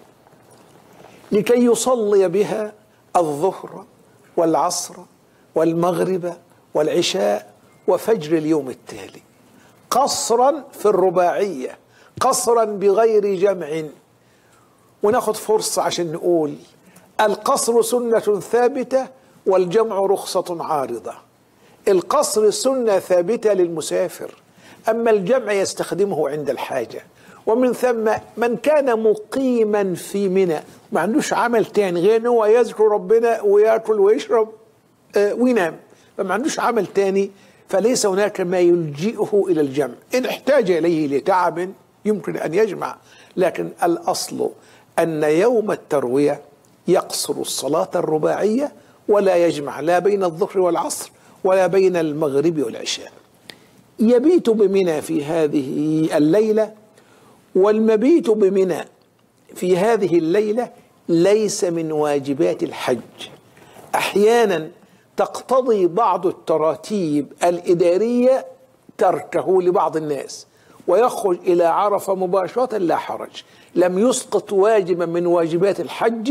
لكي يصلي بها الظهر والعصر والمغرب والعشاء وفجر اليوم التالي، قصرا في الرباعية، قصرا بغير جمع. وناخذ فرصة عشان نقول القصر سنة ثابتة والجمع رخصة عارضة. القصر سنة ثابتة للمسافر، أما الجمع يستخدمه عند الحاجة. ومن ثم من كان مقيما في منى ما عندوش عمل تاني غير أنه يذكر ربنا ويأكل ويشرب وينام، فما عندوش عمل تاني، فليس هناك ما يلجئه إلى الجمع. إن احتاج إليه لتعب يمكن أن يجمع، لكن الأصل أن يوم التروية يقصر الصلاة الرباعية ولا يجمع لا بين الظهر والعصر ولا بين المغرب والعشاء. يبيت بمنى في هذه الليلة، والمبيت بمنى في هذه الليلة ليس من واجبات الحج. أحيانا تقتضي بعض التراتيب الإدارية تركه لبعض الناس ويخرج إلى عرفة مباشرة، لا حرج، لم يسقط واجبا من واجبات الحج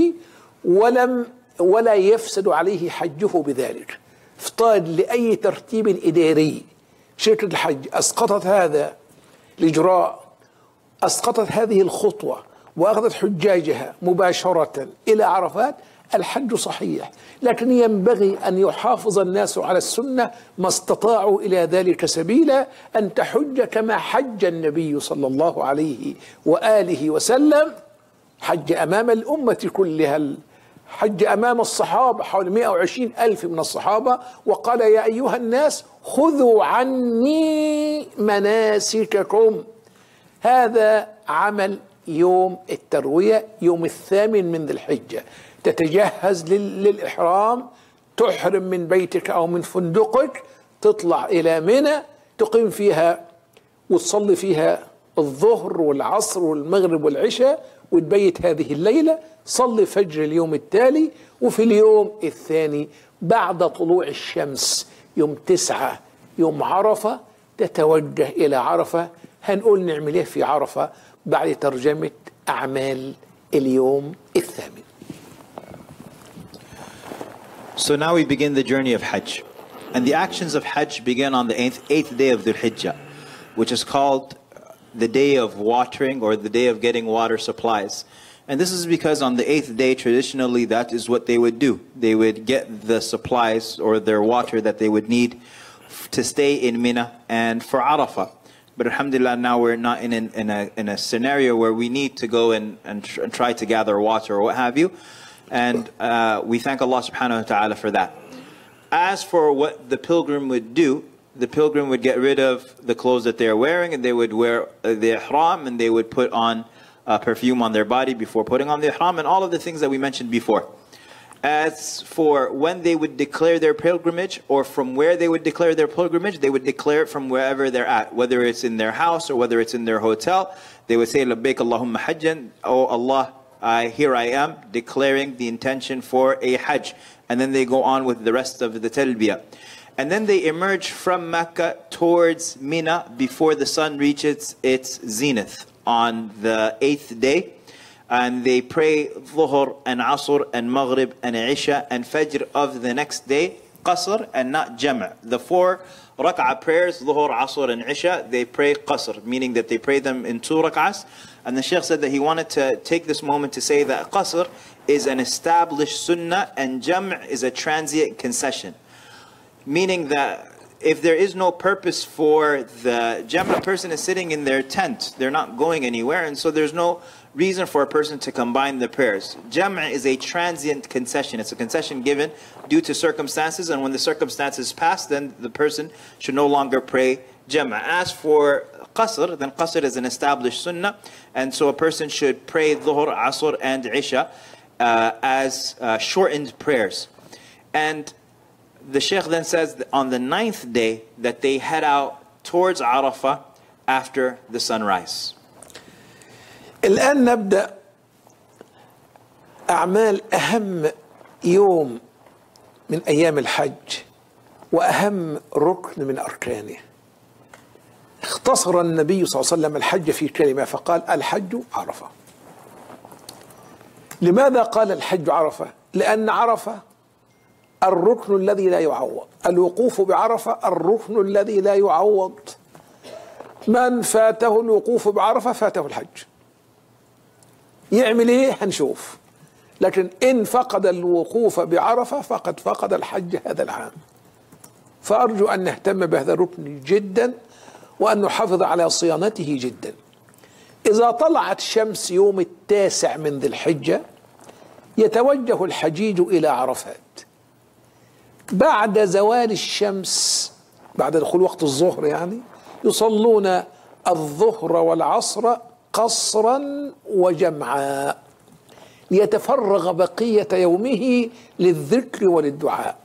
ولا يفسد عليه حجه بذلك. افترض لأي ترتيب إداري شركة الحج أسقطت هذا الإجراء، أسقطت هذه الخطوة وأخذت حجاجها مباشرة إلى عرفات، الحج صحيح، لكن ينبغي أن يحافظ الناس على السنة ما استطاعوا إلى ذلك سبيلا، أن تحج كما حج النبي صلى الله عليه وآله وسلم. حج أمام الأمة كلها، حج أمام الصحابة حوالي 120 ألف من الصحابة، وقال يا أيها الناس خذوا عني مناسككم. هذا عمل يوم التروية، يوم 8 من ذي الحجة. تتجهز للإحرام، تحرم من بيتك أو من فندقك، تطلع إلى منى، تقيم فيها وتصلي فيها الظهر والعصر والمغرب والعشاء، وتبيت هذه الليلة، صلي فجر اليوم التالي. وفي اليوم الثاني بعد طلوع الشمس يوم 9 يوم عرفة تتوجه إلى عرفة. هنقول نعمل ايه في عرفة بعد ترجمة أعمال اليوم 8. So now we begin the journey of Hajj. And the actions of Hajj begin on the 8th day of Dhul Hijjah, which is called the day of watering or the day of getting water supplies. And this is because on the 8th day, traditionally, that is what they would do. They would get the supplies or their water that they would need to stay in Mina and for Arafah. But alhamdulillah, now we're not in a scenario where we need to go and try to gather water or what have you. And we thank Allah subhanahu wa ta'ala for that. As for what the pilgrim would do, the pilgrim would get rid of the clothes that they're wearing, and they would wear the ihram, and they would put on perfume on their body before putting on the ihram, and all of the things that we mentioned before. As for when they would declare their pilgrimage, or from where they would declare their pilgrimage, they would declare it from wherever they're at, whether it's in their house or whether it's in their hotel. They would say, Labbaik Allahumma hajjan, oh Allah, here I am, declaring the intention for a hajj. And then they go on with the rest of the talbiyah. And then they emerge from Mecca towards Mina before the sun reaches its zenith on the 8th day. And they pray Dhuhr and Asr and Maghrib and Isha and Fajr of the next day, Qasr and not Jam'. The 4 rak'ah prayers, Dhuhr, Asr and Isha, they pray Qasr, meaning that they pray them in 2 rak'ahs. And the Shaykh said that he wanted to take this moment to say that Qasr is an established sunnah and Jam' is a transient concession. Meaning that if there is no purpose for the Jam', a person is sitting in their tent, they're not going anywhere, and so there's no reason for a person to combine the prayers. Jam' is a transient concession. It's a concession given due to circumstances, and when the circumstances pass, then the person should no longer pray Jam'. As for Qasr, then Qasr is an established sunnah, and so a person should pray Dhuhr, Asr and Isha as shortened prayers. And the Shaykh then says that on the 9th day that they head out towards Arafah after the sunrise. الآن نبدأ أعمال أهم يوم من أيام الحج وأهم ركن من أركانه. اختصر النبي صلى الله عليه وسلم الحج في كلمة فقال الحج عرفة. لماذا قال الحج عرفة؟ لأن عرفة الركن الذي لا يعوض. الوقوف بعرفة الركن الذي لا يعوض. من فاته الوقوف بعرفة فاته الحج. يعمل ايه؟ هنشوف. لكن إن فقد الوقوف بعرفة فقد فقد الحج هذا العام. فأرجو أن نهتم بهذا الركن جدا وأن نحافظ على صيانته جدا. إذا طلعت شمس يوم 9 من ذي الحجة يتوجه الحجيج إلى عرفات. بعد زوال الشمس، بعد دخول وقت الظهر يعني، يصلون الظهر والعصر قصرا وجمعا ليتفرغ بقية يومه للذكر وللدعاء.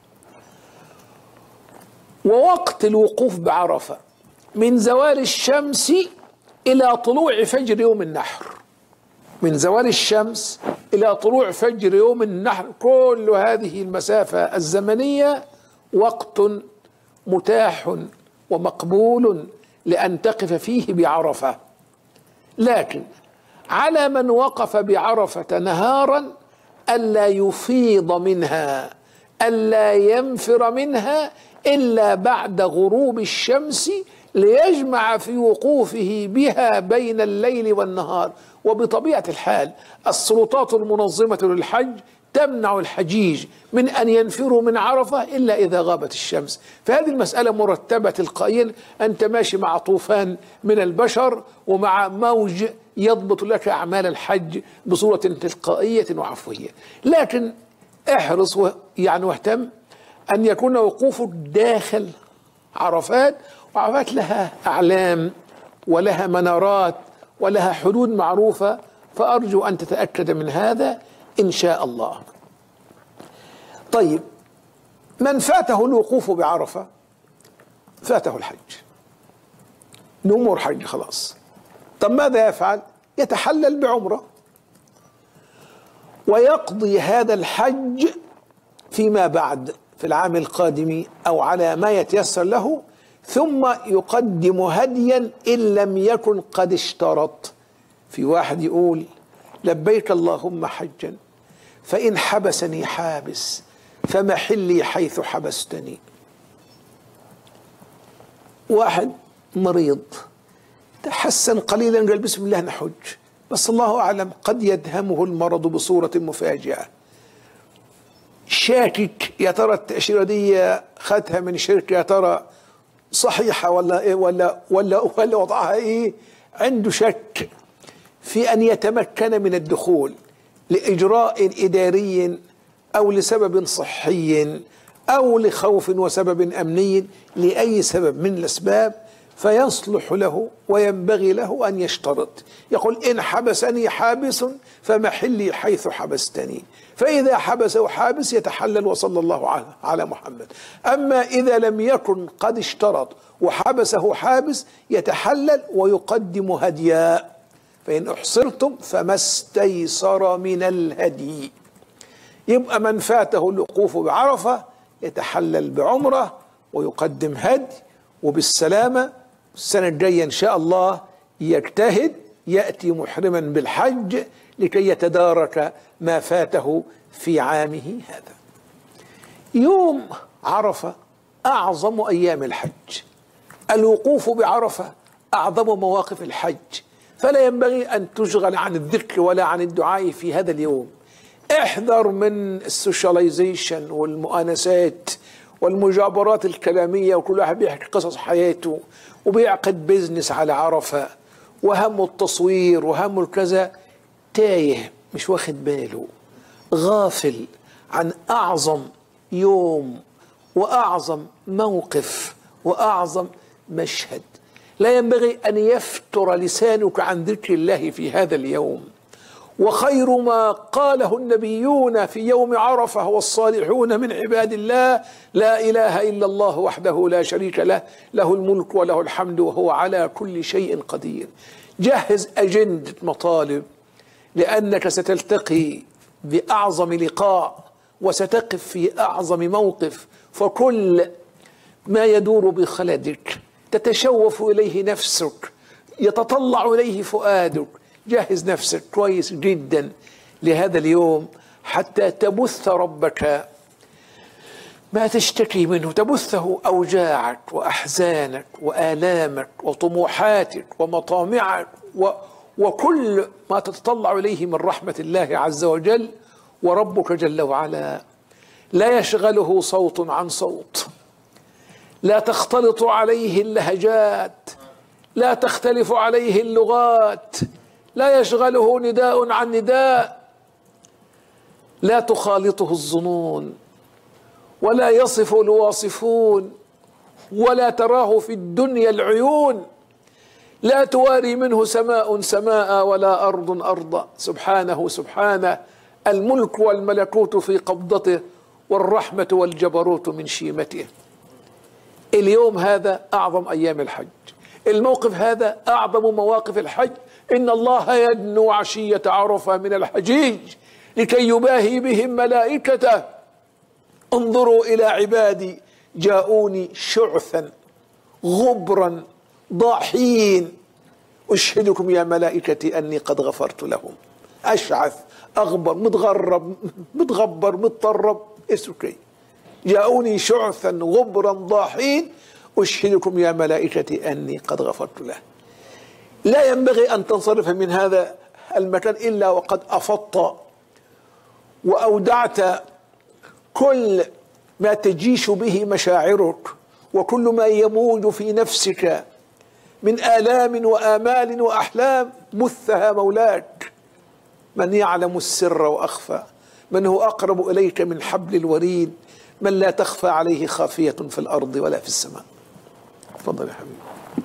ووقت الوقوف بعرفة من زوال الشمس إلى طلوع فجر يوم النحر. من زوال الشمس إلى طلوع فجر يوم النحر، كل هذه المسافة الزمنية وقت متاح ومقبول لأن تقف فيه بعرفة. لكن على من وقف بعرفة نهارا ألا يفيض منها، ألا ينفر منها إلا بعد غروب الشمس ليجمع في وقوفه بها بين الليل والنهار. وبطبيعة الحال السلطات المنظمة للحج تمنع الحجيج من أن ينفروا من عرفة إلا إذا غابت الشمس. فهذه المسألة مرتبة تلقائيا، أنت ماشي مع طوفان من البشر ومع موج يضبط لك أعمال الحج بصورة تلقائية وعفوية. لكن احرص يعني واهتم أن يكون وقوفك داخل عرفات، وعرفات لها أعلام ولها منارات ولها حدود معروفة، فأرجو أن تتأكد من هذا إن شاء الله. طيب، من فاته الوقوف بعرفة فاته الحج، نمر حج خلاص. طب ماذا يفعل؟ يتحلل بعمرة ويقضي هذا الحج فيما بعد في العام القادم أو على ما يتيسر له، ثم يقدم هديا إن لم يكن قد اشترط. في واحد يقول لبيك اللهم حجا فإن حبسني حابس فمحلي حيث حبستني. واحد مريض تحسن قليلا قال بسم الله نحج، بس الله أعلم قد يدهمه المرض بصورة مفاجئة. شاكك يا ترى التأشيرة دي خدها من شركة يا ترى صحيحة ولا وضعها ايه؟ عنده شك في أن يتمكن من الدخول لإجراء إداري أو لسبب صحي أو لخوف وسبب أمني، لأي سبب من الأسباب، فيصلح له وينبغي له أن يشترط. يقول إن حبسني حابس فمحلي حيث حبستني، فإذا حبسه حابس يتحلل وصلى الله على محمد. أما إذا لم يكن قد اشترط وحبسه حابس يتحلل ويقدم هديا، فإن أحصرتم فما استيسر من الهدي. يبقى من فاته الوقوف بعرفة يتحلل بعمرة ويقدم هدي، وبالسلامة السنة الجاية إن شاء الله يجتهد يأتي محرما بالحج لكي يتدارك ما فاته في عامه هذا. يوم عرفة أعظم أيام الحج، الوقوف بعرفة أعظم مواقف الحج، فلا ينبغي أن تشغل عن الذكر ولا عن الدعاء في هذا اليوم. احذر من السوشياليزيشن والمؤانسات والمجابرات الكلامية، وكل واحد بيحكي قصص حياته وبيعقد بيزنس على عرفة وهمه التصوير وهمه الكذا، تايه مش واخد باله، غافل عن أعظم يوم وأعظم موقف وأعظم مشهد. لا ينبغي أن يفتر لسانك عن ذكر الله في هذا اليوم. وخير ما قاله النبيون في يوم عرفة والصالحون من عباد الله لا إله إلا الله وحده لا شريك له، له الملك وله الحمد وهو على كل شيء قدير. جهز أجندة مطالب، لأنك ستلتقي بأعظم لقاء وستقف في أعظم موقف، فكل ما يدور بخلدك تتشوف إليه نفسك، يتطلع إليه فؤادك. جهز نفسك كويس جدا لهذا اليوم حتى تبث ربك ما تشتكي منه، تبثه أوجاعك وأحزانك وآلامك وطموحاتك ومطامعك وكل ما تتطلع إليه من رحمة الله عز وجل. وربك جل وعلا لا يشغله صوت عن صوت، لا تختلط عليه اللهجات، لا تختلف عليه اللغات، لا يشغله نداء عن نداء، لا تخالطه الظنون، ولا يصف الواصفون، ولا تراه في الدنيا العيون، لا تواري منه سماء سماء ولا أرض أرضا. سبحانه سبحانه، الملك والملكوت في قبضته والرحمة والجبروت من شيمته. اليوم هذا أعظم أيام الحج، الموقف هذا أعظم مواقف الحج. إن الله يدنو عشية عرفة من الحجيج لكي يباهي بهم ملائكته. انظروا إلى عبادي جاءوني شعثا غبرا ضاحين أشهدكم يا ملائكتي أني قد غفرت لهم. أشعث أغبر متغبر متطرب اسكي، جاءوني شعثا غبرا ضاحين أشهدكم يا ملائكتي أني قد غفرت له. لا ينبغي أن تنصرف من هذا المكان إلا وقد أفضت وأودعت كل ما تجيش به مشاعرك وكل ما يموج في نفسك من آلام وآمال وأحلام. بثها مولاك، من يعلم السر وأخفى، من هو أقرب إليك من حبل الوريد، من لا تخفى عليه خافية في الأرض ولا في السماء. تفضل يا حبيبي.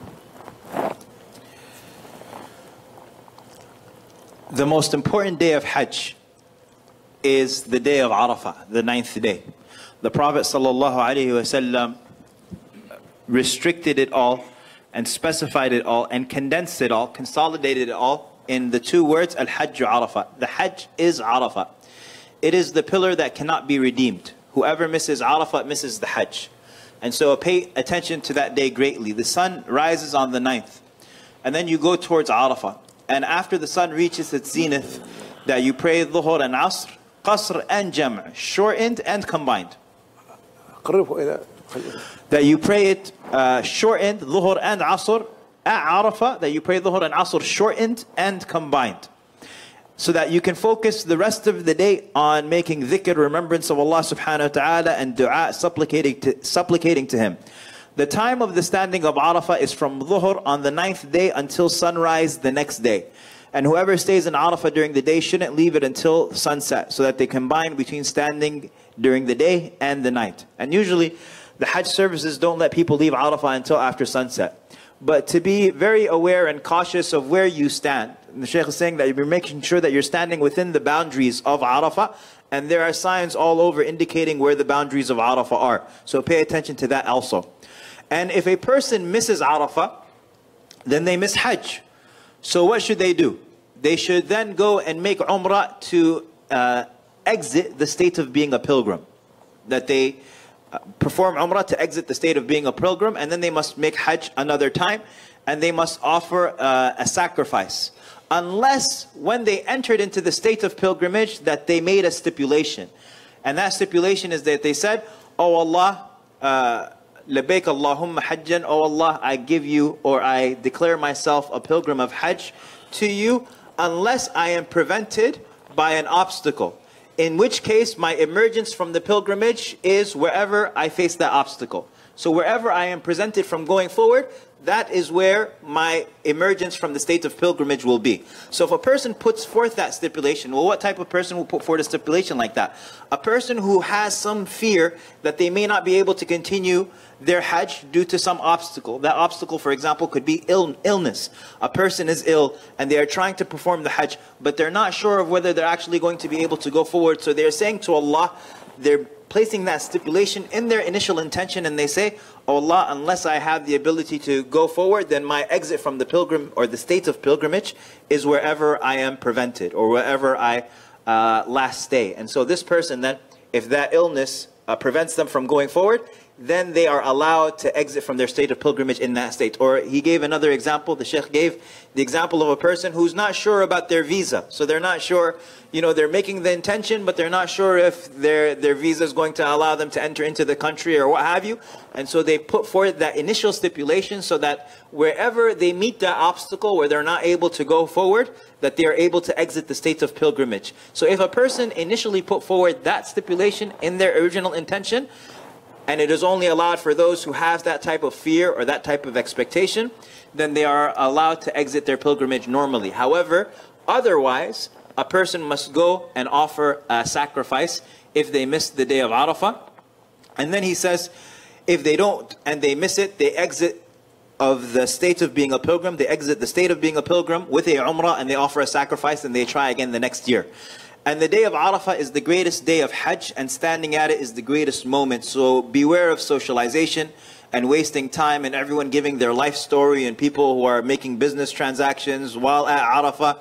The most important day of Hajj is the day of Arafah, the 9th day. The Prophet ﷺ restricted it all and specified it all and condensed it all, consolidated it all in the two words, Al-Hajj Arafah. The Hajj is Arafah. It is the pillar that cannot be redeemed. Whoever misses Arafah misses the Hajj. And so pay attention to that day greatly. The sun rises on the 9th. And then you go towards Arafah. And after the sun reaches its zenith, that you pray Dhuhr and Asr, Qasr and Jam', shortened and combined. That you pray it shortened, Dhuhr and Asr, at Arafah, that you pray Dhuhr and Asr shortened and combined. So that you can focus the rest of the day on making dhikr, remembrance of Allah subhanahu wa ta'ala, and dua, supplicating to Him. The time of the standing of Arafah is from Dhuhr on the 9th day until sunrise the next day. And whoever stays in Arafah during the day shouldn't leave it until sunset, so that they combine between standing during the day and the night. And usually the Hajj services don't let people leave Arafah until after sunset. but to be very aware and cautious of where you stand. And the Shaykh is saying that you're making sure that you're standing within the boundaries of Arafah, and there are signs all over indicating where the boundaries of Arafah are. So pay attention to that also. And if a person misses Arafah, then they miss Hajj. So what should they do? They should then go and make Umrah to exit the state of being a pilgrim. That they perform Umrah to exit the state of being a pilgrim, and then they must make Hajj another time, and they must offer a sacrifice. Unless when they entered into the state of pilgrimage that they made a stipulation. And that stipulation is that they said, "Oh Allah, Labayk Allahumma Hajjan, oh Allah, I give you or I declare myself a pilgrim of Hajj to you, unless I am prevented by an obstacle. In which case my emergence from the pilgrimage is wherever I face that obstacle." So wherever I am presented from going forward, that is where my emergence from the state of pilgrimage will be. So if a person puts forth that stipulation, well, what type of person will put forth a stipulation like that? A person who has some fear that they may not be able to continue their Hajj due to some obstacle. That obstacle, for example, could be illness. A person is ill and they are trying to perform the Hajj, but they're not sure of whether they're actually going to be able to go forward. So they're saying to Allah, they're placing that stipulation in their initial intention, and they say, "Oh Allah, unless I have the ability to go forward, then my exit from the pilgrim or the state of pilgrimage is wherever I am prevented or wherever I last stay." And so this person then, if that illness prevents them from going forward, then they are allowed to exit from their state of pilgrimage in that state. Or he gave another example, the Shaykh gave the example of a person who's not sure about their visa. So they're not sure, they're making the intention, but they're not sure if their visa is going to allow them to enter into the country or what have you. And so they put forth that initial stipulation so that wherever they meet that obstacle where they're not able to go forward, that they are able to exit the state of pilgrimage. So if a person initially put forward that stipulation in their original intention, and it is only allowed for those who have that type of fear or that type of expectation, then they are allowed to exit their pilgrimage normally. However, otherwise, a person must go and offer a sacrifice if they miss the day of Arafah. And then he says, if they don't and they miss it, they exit of the state of being a pilgrim, they exit the state of being a pilgrim with a Umrah, and they offer a sacrifice, and they try again the next year. And the day of Arafah is the greatest day of Hajj, and standing at it is the greatest moment. So beware of socialization and wasting time and everyone giving their life story, and people who are making business transactions while at Arafah,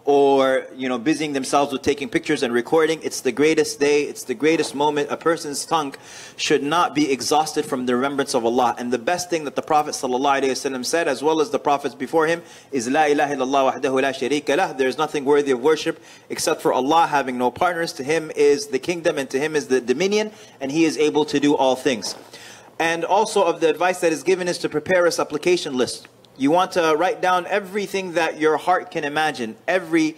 or busying themselves with taking pictures and recording. It's the greatest day, it's the greatest moment. A person's tongue should not be exhausted from the remembrance of Allah. And the best thing that the Prophet ﷺ said, as well as the Prophets before him, is La ilaha illallah wahdahu la sharika lah. There is nothing worthy of worship except for Allah, having no partners. To Him is the kingdom and to Him is the dominion, and He is able to do all things. And also of the advice that is given is to prepare a supplication list. You want to write down everything that your heart can imagine, everything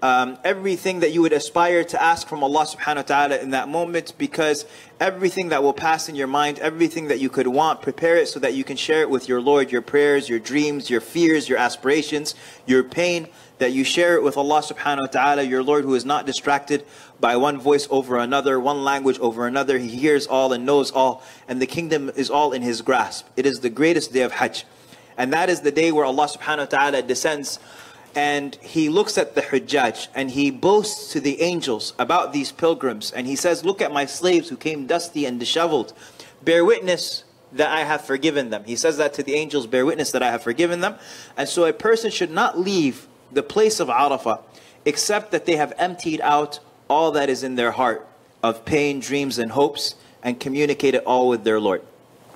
that you would aspire to ask from Allah subhanahu wa ta'ala in that moment, because everything that will pass in your mind, everything that you could want, prepare it so that you can share it with your Lord, your prayers, your dreams, your fears, your aspirations, your pain, that you share it with Allah subhanahu wa ta'ala, your Lord who is not distracted by one voice over another, one language over another. He hears all and knows all, and the kingdom is all in His grasp. It is the greatest day of Hajj. And that is the day where Allah subhanahu wa ta'ala descends and He looks at the Hujjaj and He boasts to the angels about these pilgrims. And He says, "Look at my slaves who came dusty and disheveled. Bear witness that I have forgiven them." He says that to the angels, bear witness that I have forgiven them. And so a person should not leave the place of Arafah except that they have emptied out all that is in their heart of pain, dreams and hopes, and communicate it all with their Lord.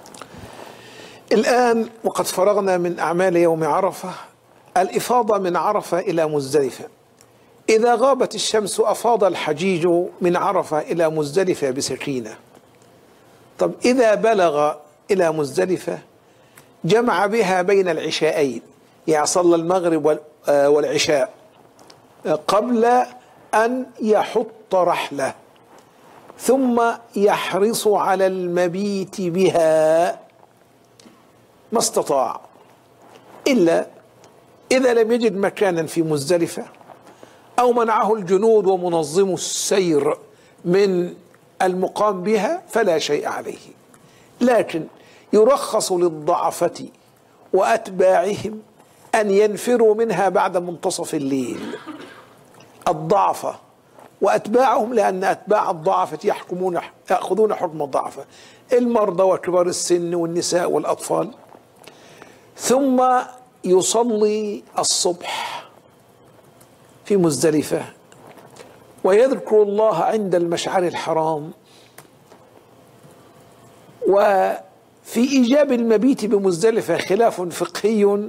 الآن وقد فرغنا من أعمال يوم عرفة. الإفاضة من عرفة إلى مزدلفة. إذا غابت الشمس أفاض الحجيج من عرفة إلى مزدلفة بسكينة. طب إذا بلغ إلى مزدلفة جمع بها بين العشاءين، يعني صلى المغرب والعشاء قبل أن يحط رحله، ثم يحرص على المبيت بها ما استطاع، إلا إذا لم يجد مكانا في مزدلفة أو منعه الجنود ومنظمو السير من المقام بها فلا شيء عليه. لكن يرخص للضعفة وأتباعهم أن ينفروا منها بعد منتصف الليل. الضعفة وأتباعهم، لأن أتباع الضعفة يأخذون حكم الضعفة، المرضى وكبار السن والنساء والأطفال. ثم يصلي الصبح في مزدلفة ويذكر الله عند المشعر الحرام. وفي إيجاب المبيت بمزدلفة خلاف فقهي،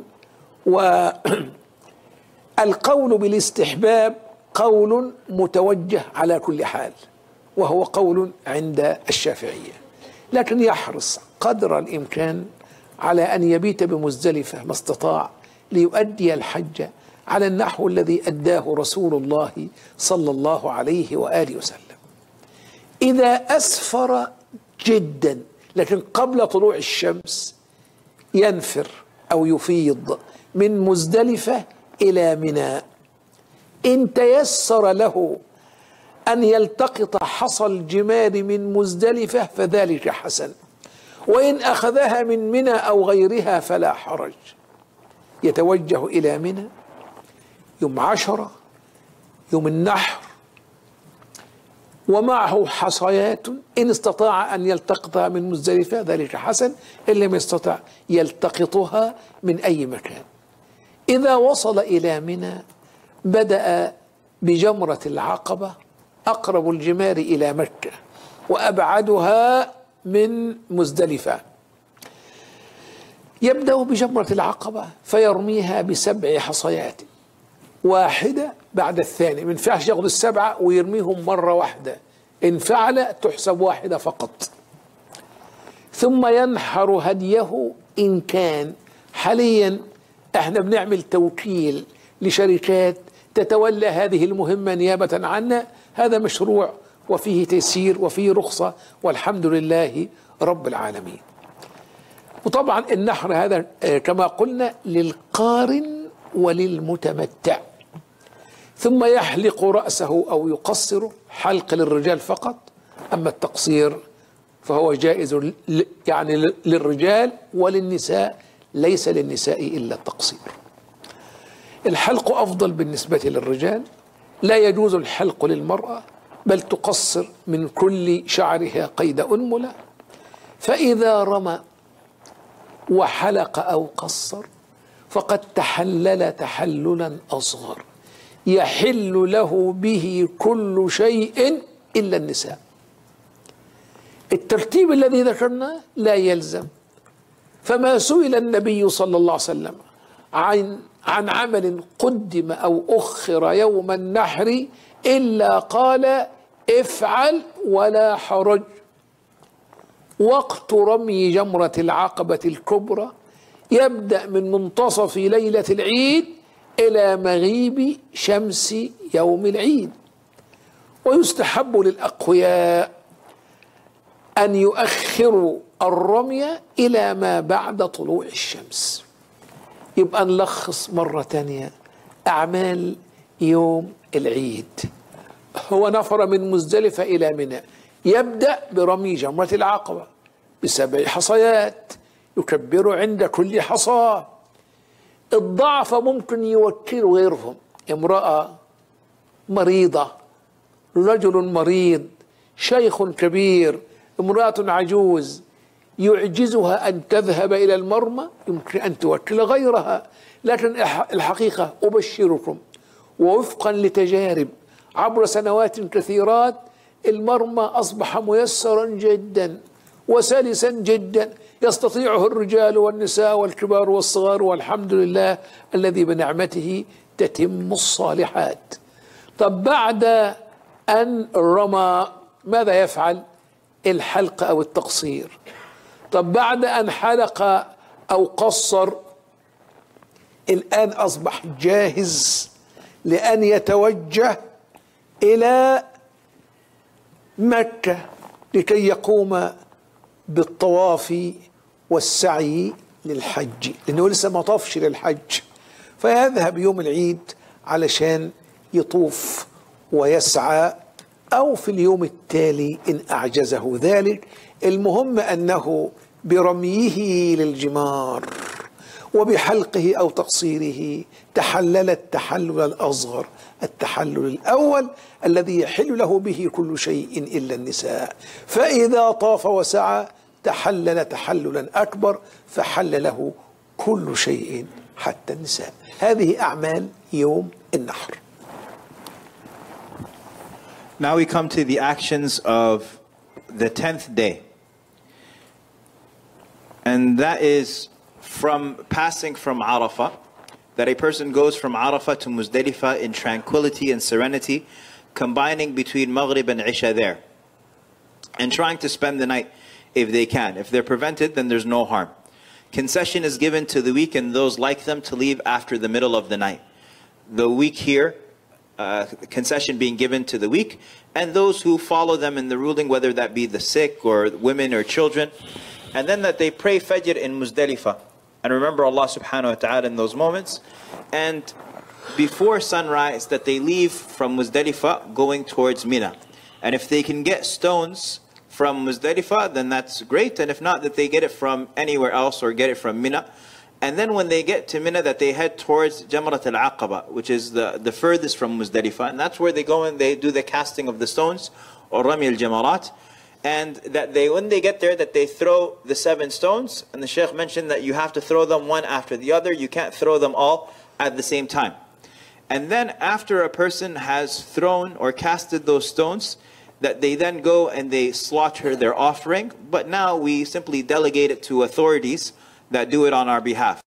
والقول بالاستحباب قول متوجه على كل حال، وهو قول عند الشافعية، لكن يحرص قدر الإمكان على أن يبيت بمزدلفة ما استطاع ليؤدي الحج على النحو الذي أداه رسول الله صلى الله عليه وآله وسلم. إذا أسفر جدا لكن قبل طلوع الشمس ينفر أو يفيض من مزدلفة إلى منى. إن تيسر له أن يلتقط حصى الجمال من مزدلفة فذلك حسن، وإن أخذها من منى أو غيرها فلا حرج. يتوجه إلى منى يوم 10 يوم النحر، ومعه حصيات، إن استطاع أن يلتقطها من مزدلفة ذلك حسن، إن لم يستطع يلتقطها من أي مكان. إذا وصل إلى منى بدأ بجمرة العقبة، أقرب الجمار إلى مكة وأبعدها من مزدلفة. يبدأ بجمرة العقبة فيرميها ب7 حصيات، واحدة بعد الثانية، من ينفعش ياخذ ال7 ويرميهم مرة واحدة، إن فعل تحسب واحدة فقط. ثم ينحر هديه إن كان. حاليا احنا بنعمل توكيل لشركات تتولى هذه المهمة نيابة عنا، هذا مشروع وفيه تيسير وفيه رخصة والحمد لله رب العالمين. وطبعا النحر هذا كما قلنا للقارن وللمتمتع. ثم يحلق رأسه أو يقصره، حلق للرجال فقط، أما التقصير فهو جائز يعني للرجال وللنساء، ليس للنساء إلا التقصير. الحلق أفضل بالنسبة للرجال، لا يجوز الحلق للمرأة، بل تقصر من كل شعرها قيد أنملة. فإذا رمى وحلق أو قصر فقد تحلل تحللا أصغر، يحل له به كل شيء إلا النساء. الترتيب الذي ذكرناه لا يلزم. فما سئل النبي صلى الله عليه وسلم عن عمل قدم أو أخر يوم النحر إلا قال افعل ولا حرج. وقت رمي جمرة العقبة الكبرى يبدأ من منتصف ليلة العيد إلى مغيب شمس يوم العيد. ويستحب للأقوياء أن يؤخروا الرمي إلى ما بعد طلوع الشمس. يبقى نلخص مرة تانية أعمال يوم العيد. هو نفر من مزدلفة إلى منى، يبدأ برمي جمرة العقبة ب7 حصيات، يكبر عند كل حصاة. الضعف ممكن يوكلوا غيرهم، امرأة مريضة، رجل مريض، شيخ كبير، امرأة عجوز، يعجزها أن تذهب إلى المرمى، يمكن أن توكل غيرها. لكن الحقيقة أبشركم ووفقا لتجارب عبر سنوات كثيرات، المرمى أصبح ميسرا جدا وسلسا جدا، يستطيعه الرجال والنساء والكبار والصغار، والحمد لله الذي بنعمته تتم الصالحات. طب بعد أن رمى ماذا يفعل؟ الحلق أو التقصير. طب بعد أن حلق أو قصر الآن أصبح جاهز لأن يتوجه إلى مكة لكي يقوم بالطواف والسعي للحج، لأنه لسه ما طافش للحج، فيذهب يوم العيد علشان يطوف ويسعى، أو في اليوم التالي إن أعجزه ذلك. المهم أنه برميه للجمار وبحلقه أو تقصيره تحلل التحلل الأصغر، التحلل الأول الذي يحل له به كل شيء إلا النساء، فإذا طاف وسعى تحلل تحللا أكبر فحل له كل شيء حتى النساء. هذه أعمال يوم النحر. Now we come to the actions of the 10th day. And that is from passing from Arafah, that a person goes from Arafah to Muzdalifah in tranquility and serenity, combining between Maghrib and Isha there, and trying to spend the night if they can. If they're prevented, then there's no harm. Concession is given to the weak and those like them to leave after the middle of the night. The weak here, concession being given to the weak, and those who follow them in the ruling, whether that be the sick or women or children, and then that they pray Fajr in Muzdalifah and remember Allah subhanahu wa ta'ala in those moments, and before sunrise that they leave from Muzdalifah going towards Mina. And if they can get stones from Muzdalifah, then that's great, and if not, that they get it from anywhere else or get it from Mina. And then when they get to Mina, that they head towards Jamrat al-Aqaba, which is the furthest from Muzdalifah, and that's where they go and they do the casting of the stones, or Rami al-Jamarat. And that when they get there, that they throw the 7 stones, and the Shaykh mentioned that you have to throw them one after the other, you can't throw them all at the same time. And then after a person has thrown or casted those stones, that they then go and they slaughter their offering, but now we simply delegate it to authorities that do it on our behalf.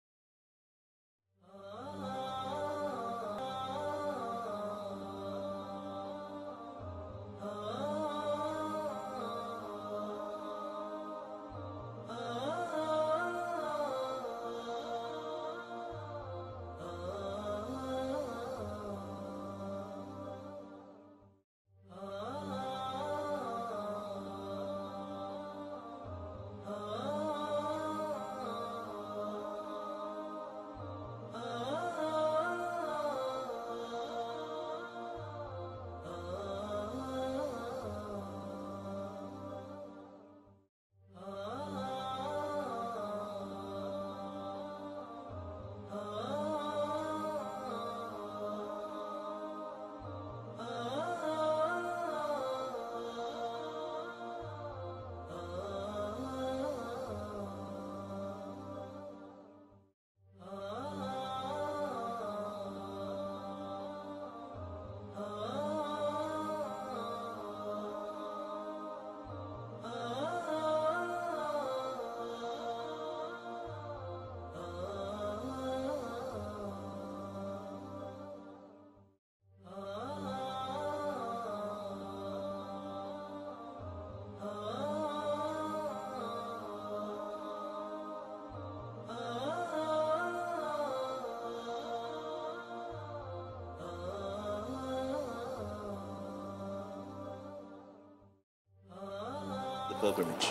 Pilgrimage.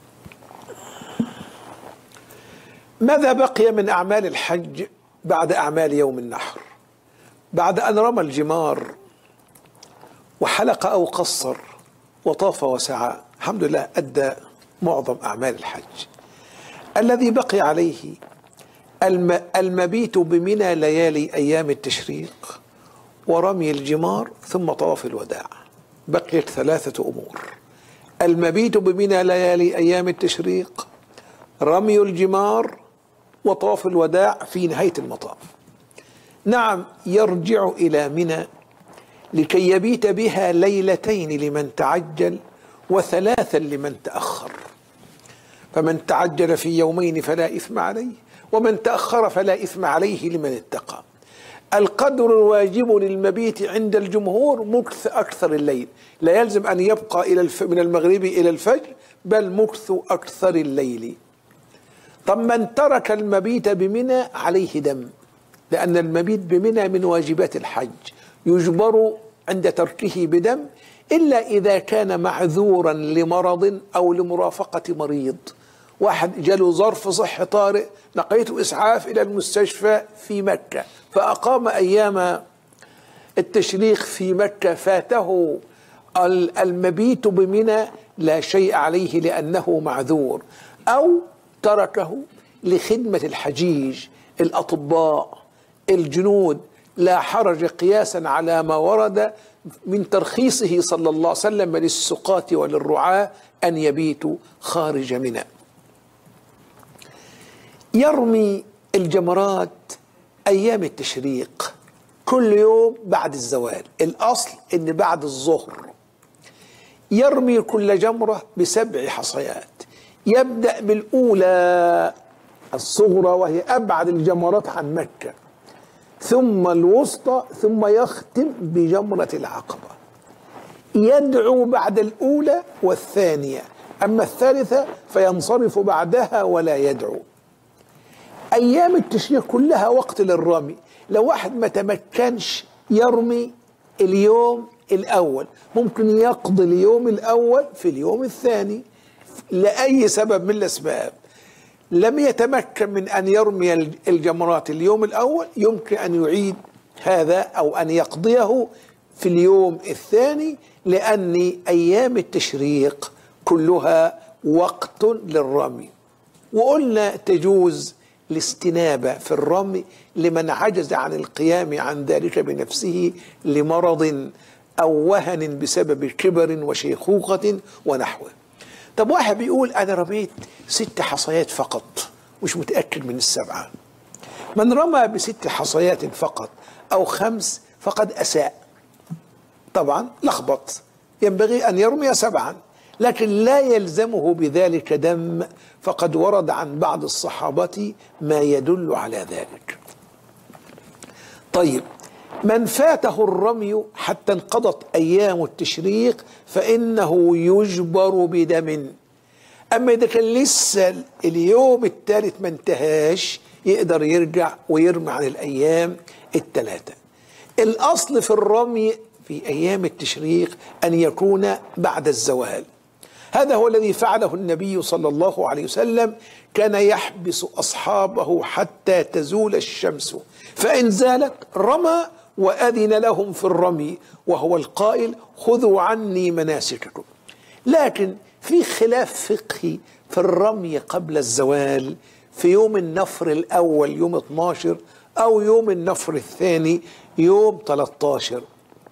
ماذا بقي من أعمال الحج بعد أعمال يوم النحر؟ بعد أن رمى الجمار وحلق أو قصر وطاف وسعى، الحمد لله أدى معظم أعمال الحج. الذي بقي عليه المبيت بمنى ليالي أيام التشريق ورمي الجمار ثم طواف الوداع. بقيت 3 أمور: المبيت بمنى ليالي أيام التشريق، رمي الجمار، وطواف الوداع في نهاية المطاف. نعم، يرجع إلى منى لكي يبيت بها ليلتين لمن تعجل و3 لمن تأخر. فمن تعجل في يومين فلا إثم عليه، ومن تأخر فلا إثم عليه لمن اتقى. القدر الواجب للمبيت عند الجمهور مكث أكثر الليل، لا يلزم أن يبقى من المغرب إلى الفجر، بل مكث أكثر الليل. طب من ترك المبيت بمنى عليه دم، لأن المبيت بمنى من واجبات الحج، يجبر عند تركه بدم، إلا إذا كان معذورا لمرض أو لمرافقة مريض. واحد جاله ظرف صحي طارئ، نقيته إسعاف إلى المستشفى في مكة، فأقام أيام التشريق في مكة، فاته المبيت بمنى، لا شيء عليه لأنه معذور، أو تركه لخدمة الحجيج، الأطباء، الجنود، لا حرج قياسا على ما ورد من ترخيصه صلى الله عليه وسلم للسقاة وللرعاة أن يبيتوا خارج منى. يرمي الجمرات أيام التشريق كل يوم بعد الزوال، الأصل أن بعد الظهر يرمي كل جمرة ب7 حصيات، يبدأ بالأولى الصغرى وهي أبعد الجمرات عن مكة، ثم الوسطى، ثم يختم بجمرة العقبة. يدعو بعد الأولى والثانية، أما الثالثة فينصرف بعدها ولا يدعو. أيام التشريق كلها وقت للرمي. لو واحد ما تمكنش يرمي اليوم الأول، ممكن يقضي اليوم الأول في اليوم الثاني لأي سبب من الأسباب. لم يتمكن من أن يرمي الجمرات اليوم الأول، يمكن أن يعيد هذا أو أن يقضيه في اليوم الثاني، لأن أيام التشريق كلها وقت للرمي. وقلنا تجوز الاستنابة في الرمي لمن عجز عن القيام عن ذلك بنفسه لمرض أو وهن بسبب كبر وشيخوخة ونحوه. طب واحد بيقول أنا رميت 6 حصيات فقط، مش متأكد من ال7. من رمى ب6 حصيات فقط أو 5 فقد أساء، طبعا لخبط، ينبغي أن يرمي 7، لكن لا يلزمه بذلك دم، فقد ورد عن بعض الصحابة ما يدل على ذلك. طيب، من فاته الرمي حتى انقضت أيام التشريق فإنه يجبر بدم. أما إذا كان لسه اليوم الثالث ما انتهاش يقدر يرجع ويرمي عن الأيام ال3. الأصل في الرمي في أيام التشريق أن يكون بعد الزوال. هذا هو الذي فعله النبي صلى الله عليه وسلم، كان يحبس أصحابه حتى تزول الشمس، فإن زالت رمى وأذن لهم في الرمي، وهو القائل خذوا عني مناسككم. لكن في خلاف فقهي في الرمي قبل الزوال، في يوم النفر الأول يوم 12 أو يوم النفر الثاني يوم 13.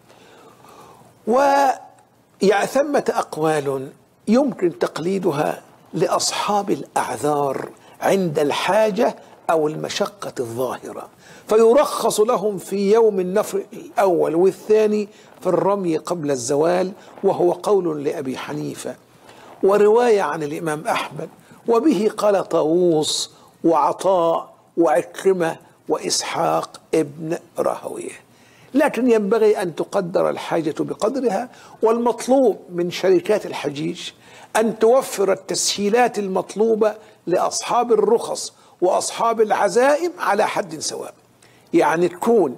ثمة أقوال يمكن تقليدها لأصحاب الأعذار عند الحاجة أو المشقة الظاهرة، فيرخص لهم في يوم النفر الأول والثاني في الرمي قبل الزوال، وهو قول لأبي حنيفة ورواية عن الإمام أحمد، وبه قال طاووس وعطاء وعكرمة وإسحاق ابن راهويه. لكن ينبغي أن تقدر الحاجة بقدرها، والمطلوب من شركات الحجيج أن توفر التسهيلات المطلوبة لأصحاب الرخص وأصحاب العزائم على حد سواء. يعني تكون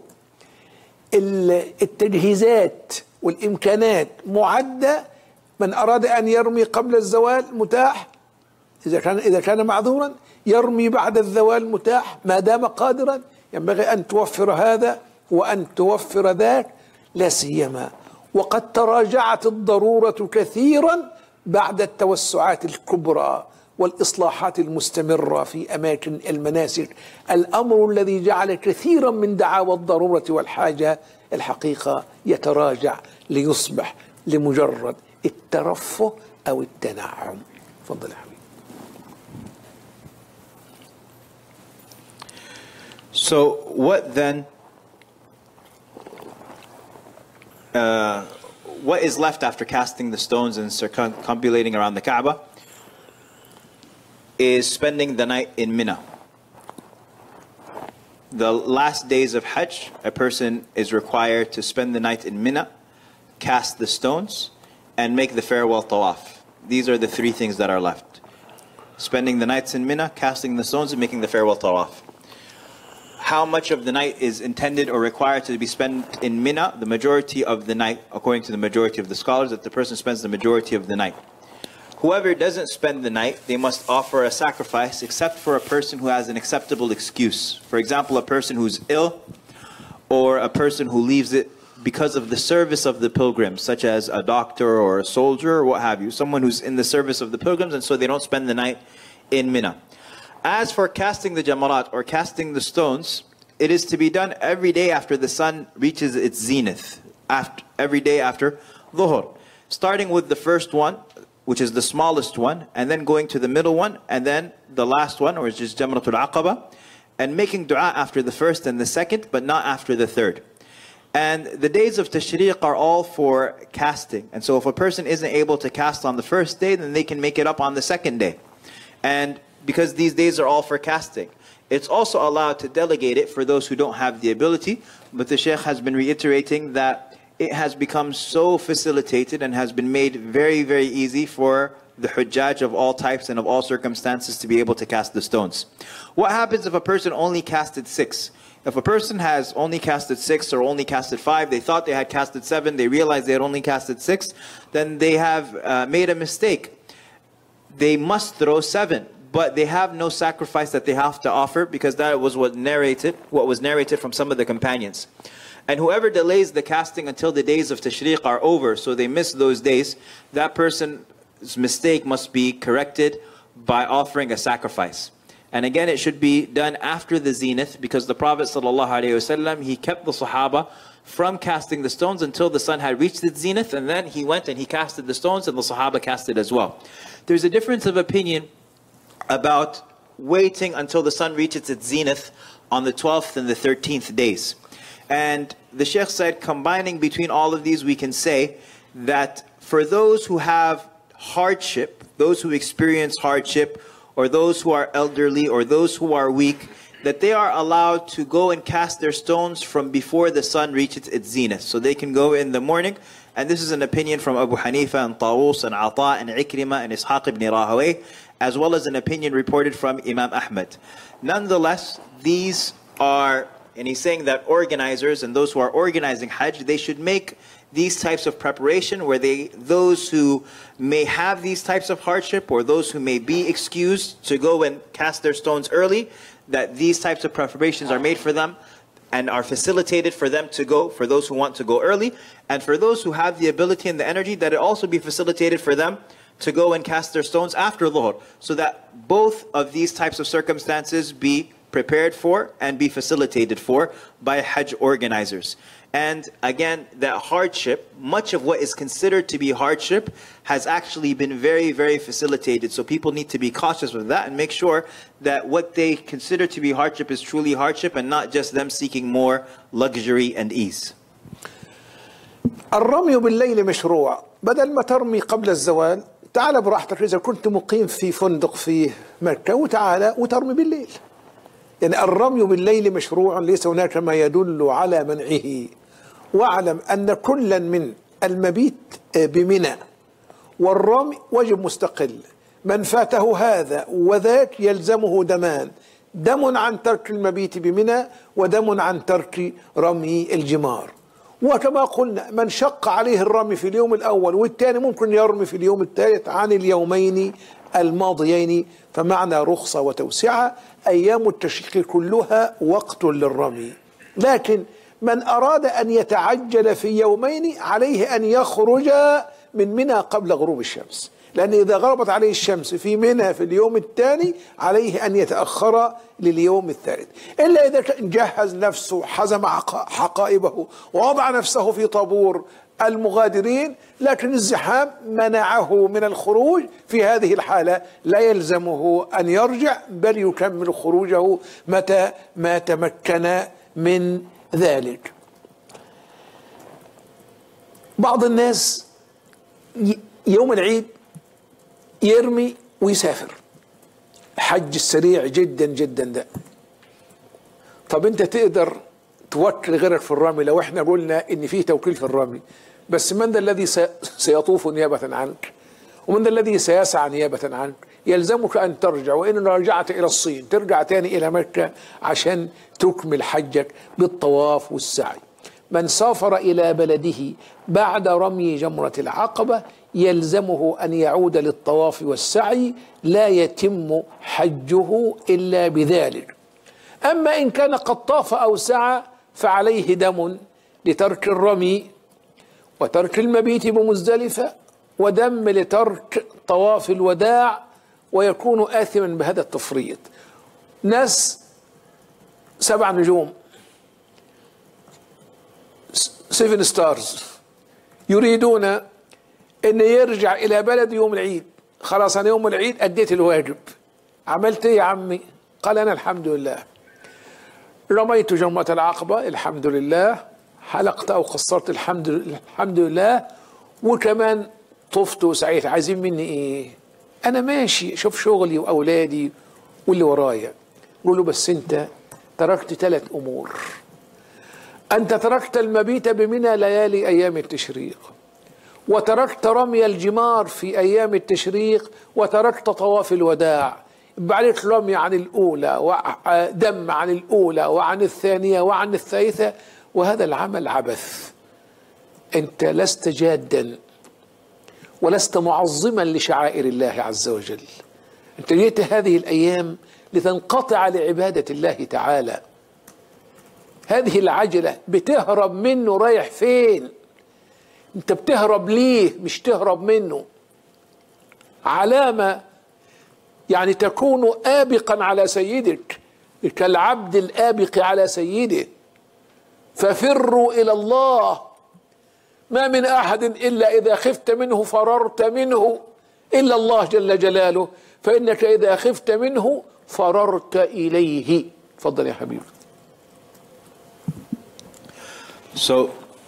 التجهيزات والإمكانات معدة، من أراد أن يرمي قبل الزوال متاح، إذا كان معذورا يرمي بعد الزوال متاح ما دام قادرا. ينبغي أن توفر هذا وأن توفر ذاك، لا سيما وقد تراجعت الضرورة كثيرا بعد التوسعات الكبرى والإصلاحات المستمرة في أماكن المناسك، الأمر الذي جعل كثيرا من دعاوى الضرورة والحاجة الحقيقة يتراجع ليصبح لمجرد الترفه أو التنعم. تفضل يا حبيبي. So what then, what is left after casting the stones and circumambulating around the Kaaba is spending the night in Mina. The last days of Hajj, a person is required to spend the night in Mina, cast the stones, and make the farewell tawaf. These are the 3 things that are left. Spending the nights in Mina, casting the stones, and making the farewell tawaf. How much of the night is intended or required to be spent in Mina? The majority of the night, according to the majority of the scholars, that the person spends the majority of the night. Whoever doesn't spend the night, they must offer a sacrifice, except for a person who has an acceptable excuse. For example, a person who's ill, or a person who leaves it because of the service of the pilgrims, such as a doctor or a soldier or what have you. Someone who's in the service of the pilgrims, and so they don't spend the night in Mina. As for casting the jamarat or casting the stones, it is to be done every day after the sun reaches its zenith, every day after dhuhr. Starting with the first one, which is the smallest one, and then going to the middle one, and then the last one, which is Jamratul Aqaba, and making dua after the first and the second, but not after the third. And the days of Tashriq are all for casting. And so if a person isn't able to cast on the first day, then they can make it up on the second day. And because these days are all for casting, it's also allowed to delegate it for those who don't have the ability. But the Shaykh has been reiterating that it has become so facilitated and has been made very, very easy for the Hujjaj of all types and of all circumstances to be able to cast the stones. What happens if a person only casted 6? If a person has only casted 6 or only casted 5, they thought they had casted 7, they realized they had only casted 6, then they have made a mistake. They must throw 7. But they have no sacrifice that they have to offer, because that was what was narrated from some of the companions. And whoever delays the casting until the days of Tashriq are over, so they miss those days, that person's mistake must be corrected by offering a sacrifice. And again, it should be done after the zenith, because the Prophet ﷺ, he kept the Sahaba from casting the stones until the sun had reached its zenith, and then he went and he casted the stones, and the Sahaba casted as well. There's a difference of opinion about waiting until the sun reaches its zenith on the 12th and the 13th days. And the Shaykh said, combining between all of these, we can say that for those who have hardship, those who experience hardship, or those who are elderly, or those who are weak, that they are allowed to go and cast their stones from before the sun reaches its zenith. So they can go in the morning. And this is an opinion from Abu Hanifa and Tawus and Ata and Ikrimah and Ishaq ibn Rahaway, as well as an opinion reported from Imam Ahmad. Nonetheless, these are, and he's saying that organizers and those who are organizing Hajj, they should make these types of preparation where those who may have these types of hardship, or those who may be excused to go and cast their stones early, that these types of preparations are made for them and are facilitated for them to go, for those who want to go early, and for those who have the ability and the energy, that it also be facilitated for them to go and cast their stones after Dhuhr, so that both of these types of circumstances be prepared for and be facilitated for by Hajj organizers. And again, that hardship, much of what is considered to be hardship, has actually been very, very facilitated. So people need to be cautious with that and make sure that what they consider to be hardship is truly hardship, and not just them seeking more luxury and ease. الرمي بالليل مشروع. بدل ما ترمي قبل الزوال، تعال براحتك. إذا كنت مقيم في فندق في مكة، وتعالى وترمي بالليل. يعني الرمي بالليل مشروع، ليس هناك ما يدل على منعه. واعلم أن كلا من المبيت بمنى والرمي واجب مستقل. من فاته هذا وذاك يلزمه دمان، دم عن ترك المبيت بمنى ودم عن ترك رمي الجمار. وكما قلنا، من شق عليه الرمي في اليوم الأول والثاني ممكن يرمي في اليوم الثالث عن اليومين الماضيين، فمعنى رخصة وتوسعة. أيام التشريق كلها وقت للرمي. لكن من أراد أن يتعجل في يومين عليه أن يخرج من منى قبل غروب الشمس، لأن إذا غربت عليه الشمس في منى في اليوم الثاني عليه أن يتأخر لليوم الثالث، إلا إذا جهز نفسه، حزم حقائبه، ووضع نفسه في طابور المغادرين. لكن الزحام منعه من الخروج. في هذه الحالة لا يلزمه أن يرجع، بل يكمل خروجه متى ما تمكن من ذلك. بعض الناس يوم العيد يرمي ويسافر، حج السريع جدا جدا ده. طب انت تقدر توكل غيرك في الرمي؟ لو احنا قلنا ان فيه توكيل في الرمي، بس من ذا الذي سيطوف نيابة عنك؟ ومن ذا الذي سيسعى نيابة عنك؟ يلزمك أن ترجع، وإن رجعت إلى الصين ترجع تاني إلى مكة عشان تكمل حجك بالطواف والسعي. من سافر إلى بلده بعد رمي جمرة العقبة يلزمه أن يعود للطواف والسعي، لا يتم حجه إلا بذلك. أما إن كان قد طاف أو سعى فعليه دم لترك الرمي وترك المبيت بمزدلفة، ودم لترك طواف الوداع، ويكون آثما بهذا التفريط. ناس 7 نجوم 7 ستارز يريدون أن يرجع إلى بلد يوم العيد. خلاص أنا يوم العيد أديت الواجب. عملت إيه يا عمي؟ قال أنا الحمد لله رميت جمرة العقبة الحمد لله، حلقت أو قصرت الحمد لله، وكمان طفت وسعيت. عايزين مني إيه؟ أنا ماشي شوف شغلي وأولادي واللي ورايا. قول له بس أنت تركت 3 أمور. أنت تركت المبيت بمنى ليالي أيام التشريق، وتركت رمي الجمار في أيام التشريق، وتركت طواف الوداع. بعدك رمي عن الأولى ودم عن الأولى وعن الثانية وعن الثالثة، وهذا العمل عبث. أنت لست جادا ولست معظما لشعائر الله عز وجل. أنت جئت هذه الأيام لتنقطع لعبادة الله تعالى. هذه العجلة بتهرب منه رايح فين؟ أنت بتهرب ليه مش تهرب منه؟ علامة يعني تكون آبقا على سيدك كالعبد الآبق على سيده. ففروا إلى الله. ما من أحد إلا إذا خفت منه فررت منه إلا الله جل جلاله، فإنك إذا خفت منه فررت إليه. تفضل يا حبيبي. So,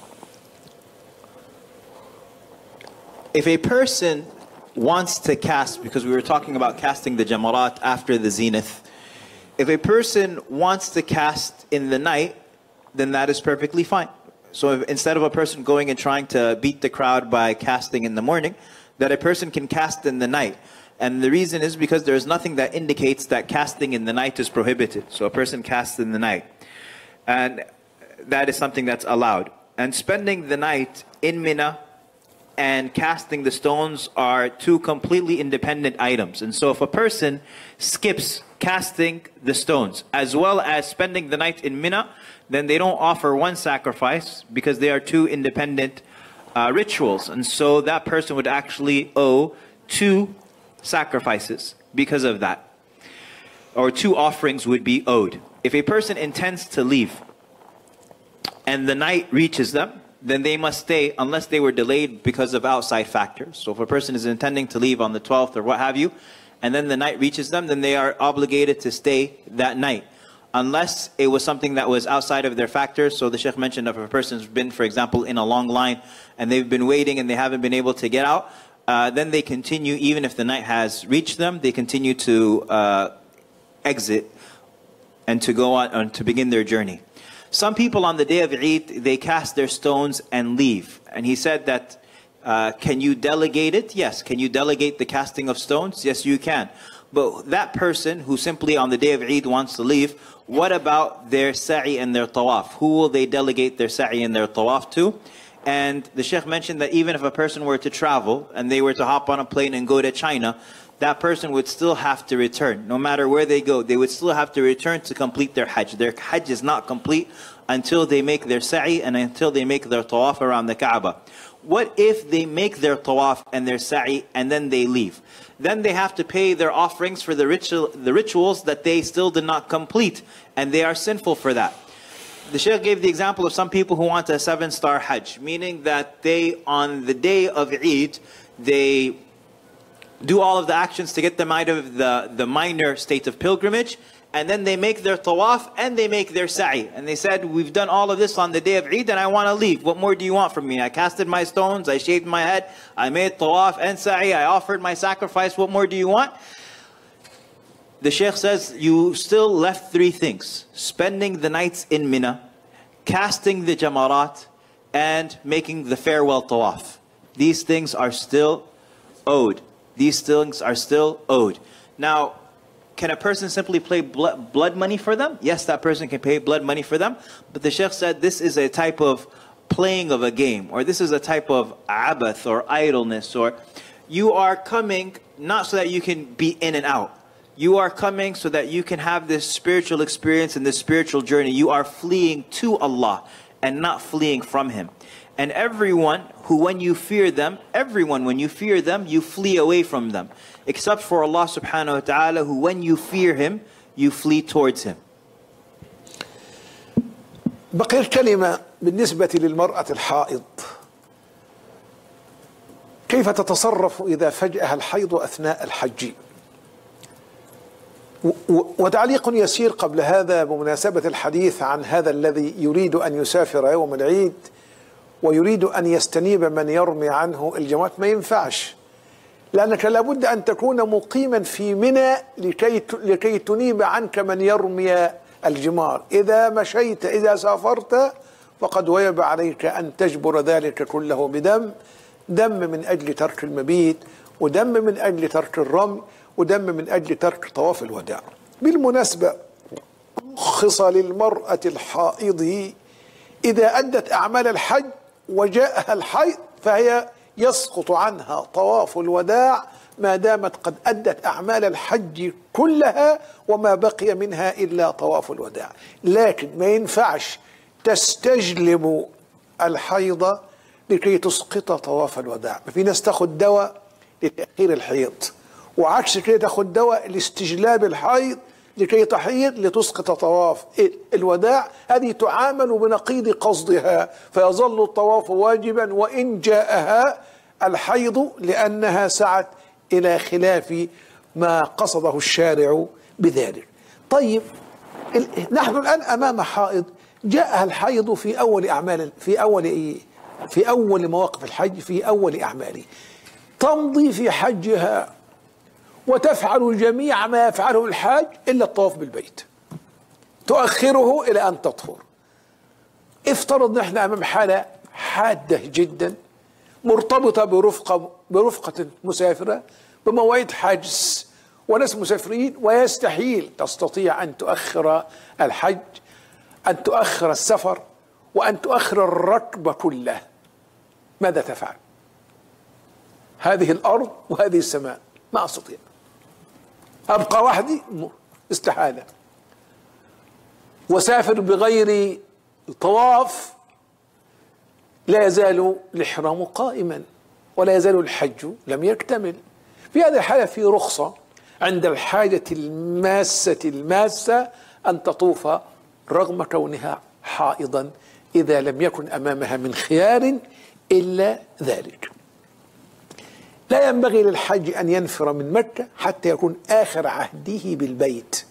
if a person wants to cast, because we were talking about casting the jamarat after the zenith, if a person wants to cast in the night, then that is perfectly fine. So instead of a person going and trying to beat the crowd by casting in the morning, that a person can cast in the night. And the reason is because there is nothing that indicates that casting in the night is prohibited. So a person casts in the night. And that is something that's allowed. And spending the night in Mina and casting the stones are 2 completely independent items. And so if a person skips casting the stones as well as spending the night in Mina, then they don't offer one sacrifice because they are 2 independent rituals. And so that person would actually owe 2 sacrifices because of that. Or 2 offerings would be owed. If a person intends to leave and the night reaches them, then they must stay unless they were delayed because of outside factors. So if a person is intending to leave on the 12th or what have you, and then the night reaches them, then they are obligated to stay that night. Unless it was something that was outside of their factors. So the Sheikh mentioned if a person's been, for example, in a long line and they've been waiting and they haven't been able to get out, then they continue, even if the night has reached them, they continue to exit and to go on and to begin their journey. Some people on the day of Eid, they cast their stones and leave. And he said that, can you delegate it? Yes. Can you delegate the casting of stones? Yes, you can. But that person who simply on the day of Eid wants to leave, what about their sa'i and their tawaf? Who will they delegate their sa'i and their tawaf to? And the Sheikh mentioned that even if a person were to travel and they were to hop on a plane and go to China, that person would still have to return. No matter where they go, they would still have to return to complete their Hajj. Their Hajj is not complete until they make their sa'i and until they make their tawaf around the Kaaba. What if they make their tawaf and their sa'i and then they leave? Then they have to pay their offerings for the rituals that they still did not complete, and they are sinful for that. The Shaykh gave the example of some people who want a 7-star Hajj, meaning that they, on the day of Eid, they do all of the actions to get them out of the minor state of pilgrimage, and then they make their tawaf and they make their sa'i. And they said, we've done all of this on the day of Eid and I want to leave. What more do you want from me? I casted my stones, I shaved my head, I made tawaf and sa'i, I offered my sacrifice. What more do you want? The Shaykh says, you still left 3 things. Spending the nights in Mina, casting the jamarat, and making the farewell tawaf. These things are still owed. These things are still owed. Now, can a person simply pay blood money for them? Yes, that person can pay blood money for them. But the Shaykh said this is a type of playing of a game, or this is a type of abath or idleness, or you are coming not so that you can be in and out. You are coming so that you can have this spiritual experience and this spiritual journey. You are fleeing to Allah and not fleeing from Him. And everyone who, when you fear them, you flee away from them. Except for Allah subhanahu wa ta'ala, who when you fear Him, you flee towards him. بقي الكلمة بالنسبة للمرأة الحائض، كيف تتصرف إذا فجأها الحيض أثناء الحج؟ وتعليق يسير قبل هذا بمناسبة الحديث عن هذا الذي يريد أن يسافر يوم العيد ويريد أن يستنيب من يرمي عنه الجمرات. ما ينفعش، لأنك لابد أن تكون مقيما في منى لكي تنيب عنك من يرمي الجمار. إذا مشيت، إذا سافرت، فقد وجب عليك أن تجبر ذلك كله بدم، دم من أجل ترك المبيت، ودم من أجل ترك الرمي، ودم من أجل ترك طواف الوداع. بالمناسبة رخص للمرأة الحائض إذا أدت أعمال الحج وجاءها الحيض فهي يسقط عنها طواف الوداع ما دامت قد أدت أعمال الحج كلها وما بقي منها إلا طواف الوداع. لكن ما ينفعش تستجلب الحيض لكي تسقط طواف الوداع. في ناس تاخد دواء لتأخير الحيض، وعكس كده تاخد دواء لاستجلاب الحيض لكي تحيض لتسقط طواف الوداع. هذه تعامل بنقيض قصدها، فيظل الطواف واجبا وإن جاءها الحيض، لأنها سعت إلى خلاف ما قصده الشارع بذلك. طيب، نحن الآن أمام حائض جاءها الحيض في أول أعمال، في أول مواقف الحج، في أول أعماله، تمضي في حجها وتفعل جميع ما يفعله الحاج إلا الطواف بالبيت، تؤخره إلى أن تطهر. افترض نحن أمام حالة حادة جدا مرتبطة برفقة مسافرة بمواعيد حجز وناس مسافرين، ويستحيل تستطيع أن تؤخر الحج، أن تؤخر السفر، وأن تؤخر الركب كله. ماذا تفعل؟ هذه الأرض وهذه السماء، ما أستطيع، أبقى وحدي؟ استحالة. وسافر بغير طواف، لا يزال الإحرام قائما ولا يزال الحج لم يكتمل. في هذه الحالة في رخصة عند الحاجة الماسة أن تطوف رغم كونها حائضا، إذا لم يكن أمامها من خيار إلا ذلك. لا ينبغي للحج أن ينفر من مكة حتى يكون آخر عهده بالبيت.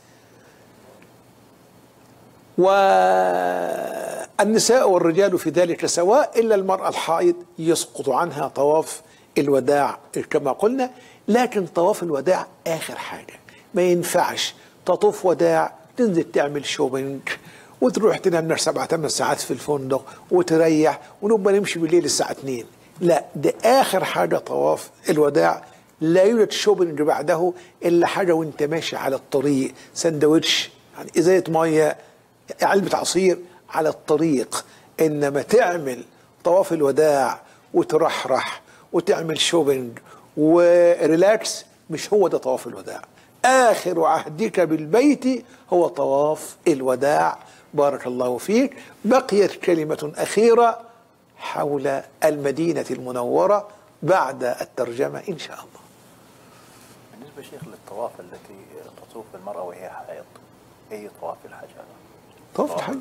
والنساء والرجال في ذلك سواء، إلا المرأة الحائض يسقط عنها طواف الوداع كما قلنا. لكن طواف الوداع آخر حاجة، ما ينفعش تطوف وداع تنزل تعمل شوبينج وتروح تنام 7-8 ساعات في الفندق وتريح ونبقى نمشي بالليل الساعة 2. لا، ده آخر حاجة طواف الوداع. لا يوجد شوبينج بعده إلا حاجة وانت ماشي على الطريق، سندوتش، يعني إزازة مية، علبة عصير على الطريق. إنما تعمل طواف الوداع وترحرح وتعمل شوبينج وريلاكس، مش هو ده طواف الوداع. آخر عهدك بالبيت هو طواف الوداع. بارك الله فيك. بقيت كلمة أخيرة حول المدينة المنورة بعد الترجمة إن شاء الله. بالنسبة شيخ للطواف التي تطوف المرأة وهي حائض، أي طواف الحج هذا؟ طواف الحج.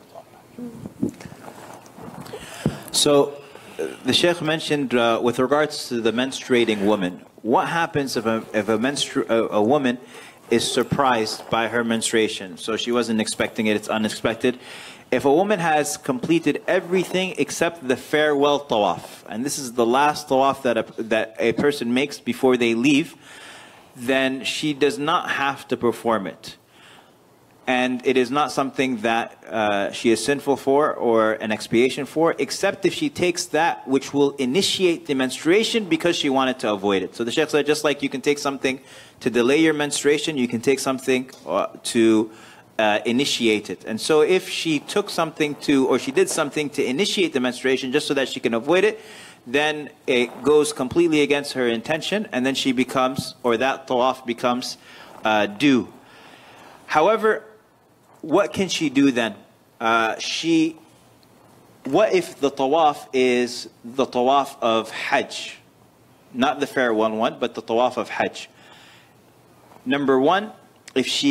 So the Sheikh mentioned with regards to the menstruating woman, what happens if a woman is surprised by her menstruation? So she wasn't expecting it, it's unexpected. If a woman has completed everything except the farewell tawaf, and this is the last tawaf that a person makes before they leave, then she does not have to perform it. And it is not something that she is sinful for or an expiation for, except if she takes that which will initiate the menstruation because she wanted to avoid it. So the Shaykh said, just like you can take something to delay your menstruation, you can take something to initiate it. And so if she took something to, or she did something to initiate the menstruation just so that she can avoid it, then it goes completely against her intention, and then she becomes, or that tawaf becomes due. However, what can she do then? What if the tawaf is the tawaf of Hajj? Not the farewell one, but the tawaf of Hajj. Number one, if she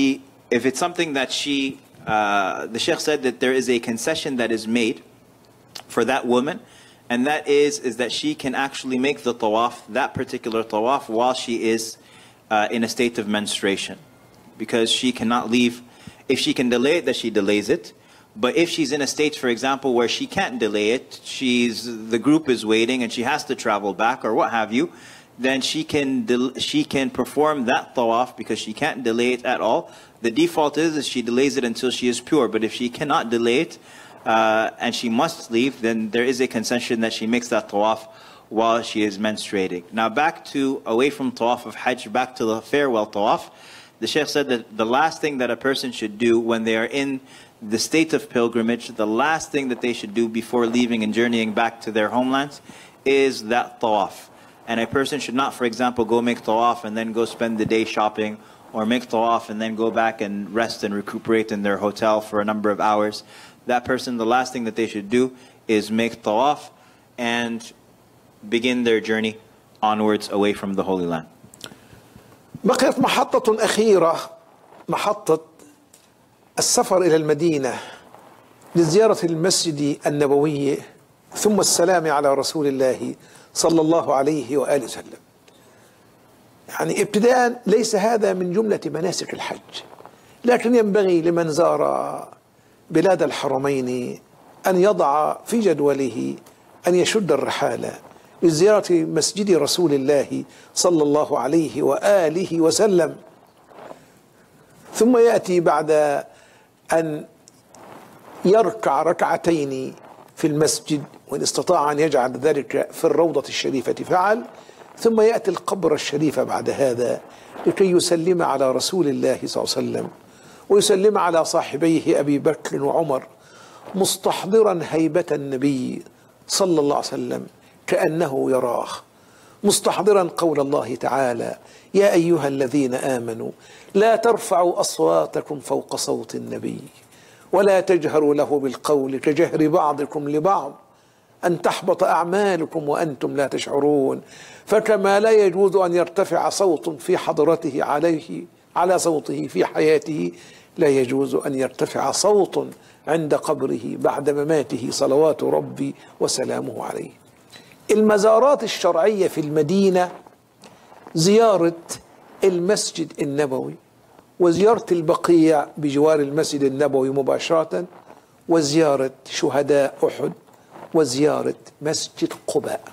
if it's something that the Shaykh said that there is a concession that is made for that woman, and that is that she can actually make the tawaf, that particular tawaf, while she is in a state of menstruation. Because she cannot leave. If she can delay it, that she delays it. But if she's in a state, for example, where she can't delay it, the group is waiting and she has to travel back or what have you, then she can perform that tawaf because she can't delay it at all. The default is she delays it until she is pure. But if she cannot delay it and she must leave, then there is a concession that she makes that tawaf while she is menstruating. Now back to, away from tawaf of Hajj, back to the farewell tawaf. The Shaykh said that the last thing that a person should do when they are in the state of pilgrimage, the last thing that they should do before leaving and journeying back to their homelands is that tawaf. And a person should not, for example, go make tawaf and then go spend the day shopping, or make tawaf and then go back and rest and recuperate in their hotel for a number of hours. That person, the last thing that they should do is make tawaf and begin their journey onwards away from the Holy Land. بقيت محطة أخيرة، محطة السفر إلى المدينة لزيارة المسجد النبوي ثم السلام على رسول الله صلى الله عليه وآله وسلم. يعني ابتداء ليس هذا من جملة مناسك الحج، لكن ينبغي لمن زار بلاد الحرمين أن يضع في جدوله أن يشد الرحالة لزيارة مسجد رسول الله صلى الله عليه وآله وسلم، ثم يأتي بعد أن يركع ركعتين في المسجد، وإن استطاع أن يجعل ذلك في الروضة الشريفة فعل، ثم يأتي القبر الشريف بعد هذا لكي يسلم على رسول الله صلى الله عليه وسلم، ويسلم على صاحبيه أبي بكر وعمر، مستحضرا هيبة النبي صلى الله عليه وسلم كأنه يراه، مستحضرا قول الله تعالى: يا أيها الذين آمنوا لا ترفعوا أصواتكم فوق صوت النبي ولا تجهروا له بالقول كجهر بعضكم لبعض أن تحبط أعمالكم وأنتم لا تشعرون. فكما لا يجوز أن يرتفع صوت في حضرته على صوته في حياته، لا يجوز أن يرتفع صوت عند قبره بعد مماته صلوات ربي وسلامه عليه. المزارات الشرعية في المدينة زيارة المسجد النبوي، وزيارة البقيع بجوار المسجد النبوي مباشرة، وزيارة شهداء أحد، وزيارة مسجد قباء.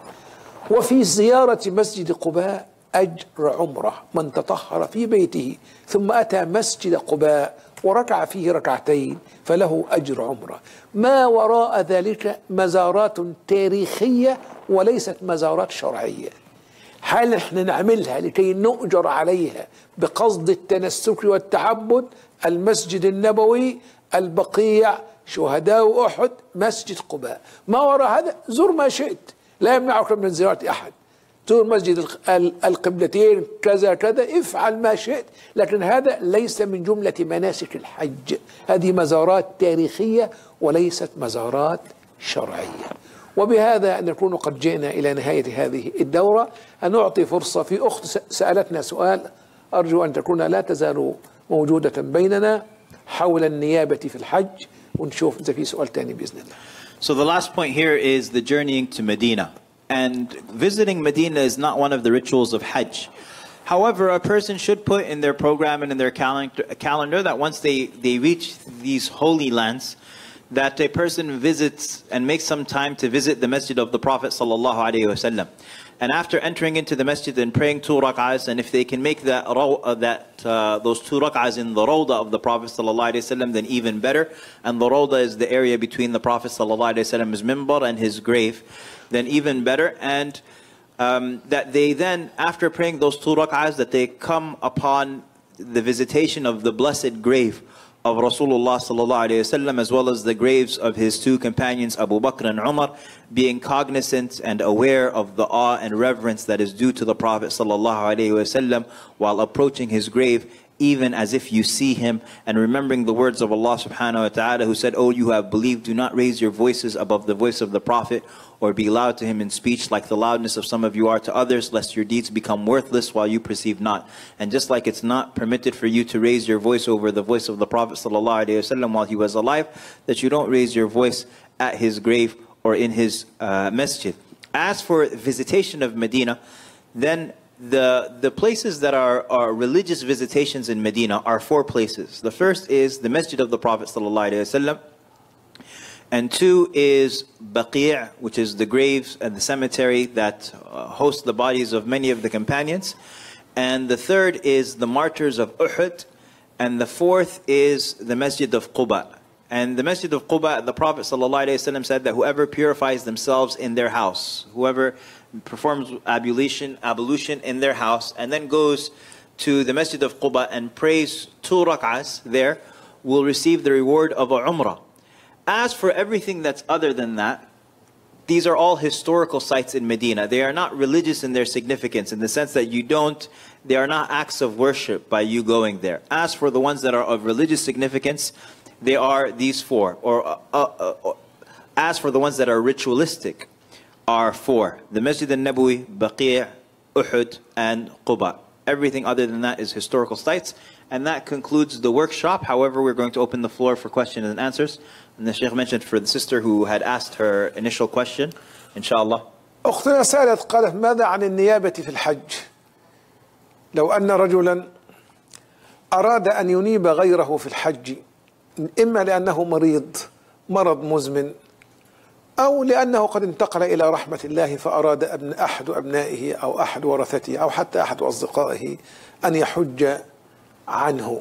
وفي زيارة مسجد قباء أجر عمرة من تطهر في بيته ثم أتى مسجد قباء وركع فيه ركعتين فله أجر عمرة. ما وراء ذلك مزارات تاريخية وليست مزارات شرعية. هل احنا نعملها لكي نؤجر عليها بقصد التنسك والتعبد؟ المسجد النبوي، البقيع، شهداء أحد، مسجد قباء. ما وراء هذا زر ما شئت، لا يمنعك من زيارة أحد. زور مسجد القبلتين كذا كذا، افعل ما شئت، لكن هذا ليس من جملة مناسك الحج. هذه مزارات تاريخية وليست مزارات شرعية. وبهذا نكون قد جئنا إلى نهاية هذه الدورة. أن نعطي فرصة في أخت سألتنا سؤال، أرجو أن تكون لا تزال موجودة بيننا، حول النيابة في الحج، ونشوف إذا في سؤال تاني بإذن الله. So the last point here is the journeying to Medina. And visiting Medina is not one of the rituals of Hajj. However, a person should put in their program and in their calendar that once they reach these holy lands, that a person visits and makes some time to visit the Masjid of the Prophet sallallahu alaihi wasallam. And after entering into the Masjid and praying 2 rak'ahs, and if they can make those 2 rak'ahs in the Rawda of the Prophet sallallahu alaihi wasallam, then even better. And the Rawda is the area between the Prophet sallallahu alaihi wasallam's mimbar and his grave, then even better. And that they then, after praying those 2 rak'ahs, that they come upon the visitation of the blessed grave of Rasulullah sallallahu alaihi wasallam, as well as the graves of his 2 companions Abu Bakr and Umar, being cognizant and aware of the awe and reverence that is due to the Prophet sallallahu alaihi wasallam while approaching his grave, even as if you see him, and remembering the words of Allah subhanahu wa ta'ala, who said, "O you have believed, do not raise your voices above the voice of the Prophet, or be loud to him in speech like the loudness of some of you are to others, lest your deeds become worthless while you perceive not." And just like it's not permitted for you to raise your voice over the voice of the Prophet ﷺ while he was alive, that you don't raise your voice at his grave or in his masjid. As for visitation of Medina, then the places that are religious visitations in Medina are 4 places. The first is the Masjid of the Prophet ﷺ, and 2 is Baqi', which is the graves and the cemetery that host the bodies of many of the companions, and the 3rd is the martyrs of Uhud, and the 4th is the Masjid of Quba. And the Masjid of Quba, the Prophet ﷺ said that whoever purifies themselves in their house, whoever performs ablution in their house, and then goes to the Masjid of Quba and prays 2 rak'ahs there, will receive the reward of a umrah. As for everything that's other than that, these are all historical sites in Medina. They are not religious in their significance, in the sense that they are not acts of worship by you going there. As for the ones that are of religious significance, they are these 4. As for the ones that are ritualistic, are 4. The Masjid al-Nabawi, Baqi', Uhud, and Quba. Everything other than that is historical sites. And that concludes the workshop. However, we're going to open the floor for questions and answers. And the Shaykh mentioned for the sister who had asked her initial question, inshallah. أختنا سألت قالت ماذا عن النيابة في الحج؟ لو أن رجلا أراد أن ينيب غيره في الحج، إما لأنه مرض مزمن، أو لأنه قد انتقل إلى رحمة الله فأراد أحد أبنائه أو أحد ورثته أو حتى أحد أصدقائه أن يحج عنه.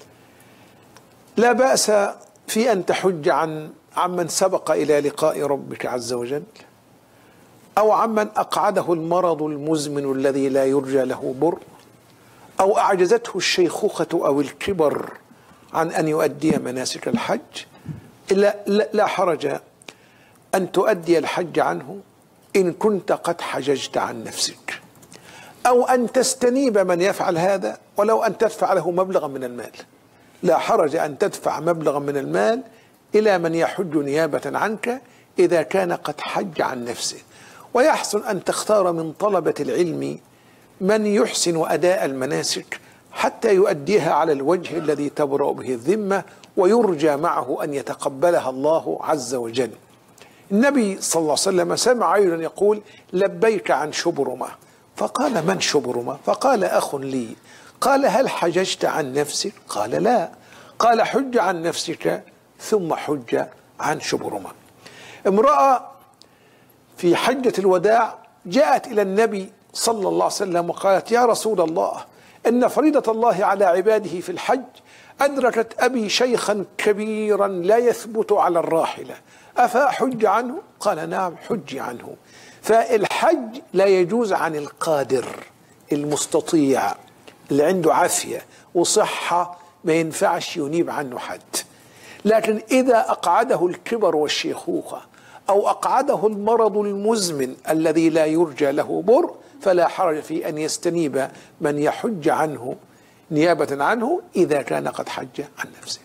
لا بأس في أن تحج عمن سبق إلى لقاء ربك عز وجل، أو عمن أقعده المرض المزمن الذي لا يرجى له بر، أو أعجزته الشيخوخة أو الكبر عن أن يؤدي مناسك الحج. لا حرج أن تؤدي الحج عنه إن كنت قد حججت عن نفسك، أو أن تستنيب من يفعل هذا ولو أن تدفع له مبلغا من المال. لا حرج أن تدفع مبلغا من المال إلى من يحج نيابة عنك إذا كان قد حج عن نفسه. ويحسن أن تختار من طلبة العلم من يحسن أداء المناسك حتى يؤديها على الوجه الذي تبرأ به الذمة ويرجى معه أن يتقبلها الله عز وجل. النبي صلى الله عليه وسلم سمع رجلا يقول لبيك عن شبرمة، فقال من شبرمة؟ فقال أخ لي. قال هل حججت عن نفسك؟ قال لا. قال حج عن نفسك ثم حج عن شبرمة. امرأة في حجة الوداع جاءت إلى النبي صلى الله عليه وسلم وقالت يا رسول الله إن فريضة الله على عباده في الحج أدركت أبي شيخا كبيرا لا يثبت على الراحلة، أفأحج عنه؟ قال نعم حج عنه. فالحج لا يجوز عن القادر المستطيع اللي عنده عافية وصحة، ما ينفعش ينيب عنه حد. لكن إذا أقعده الكبر والشيخوخة أو أقعده المرض المزمن الذي لا يرجى له بر، فلا حرج في أن يستنيب من يحج عنه نيابة عنه إذا كان قد حج عن نفسه.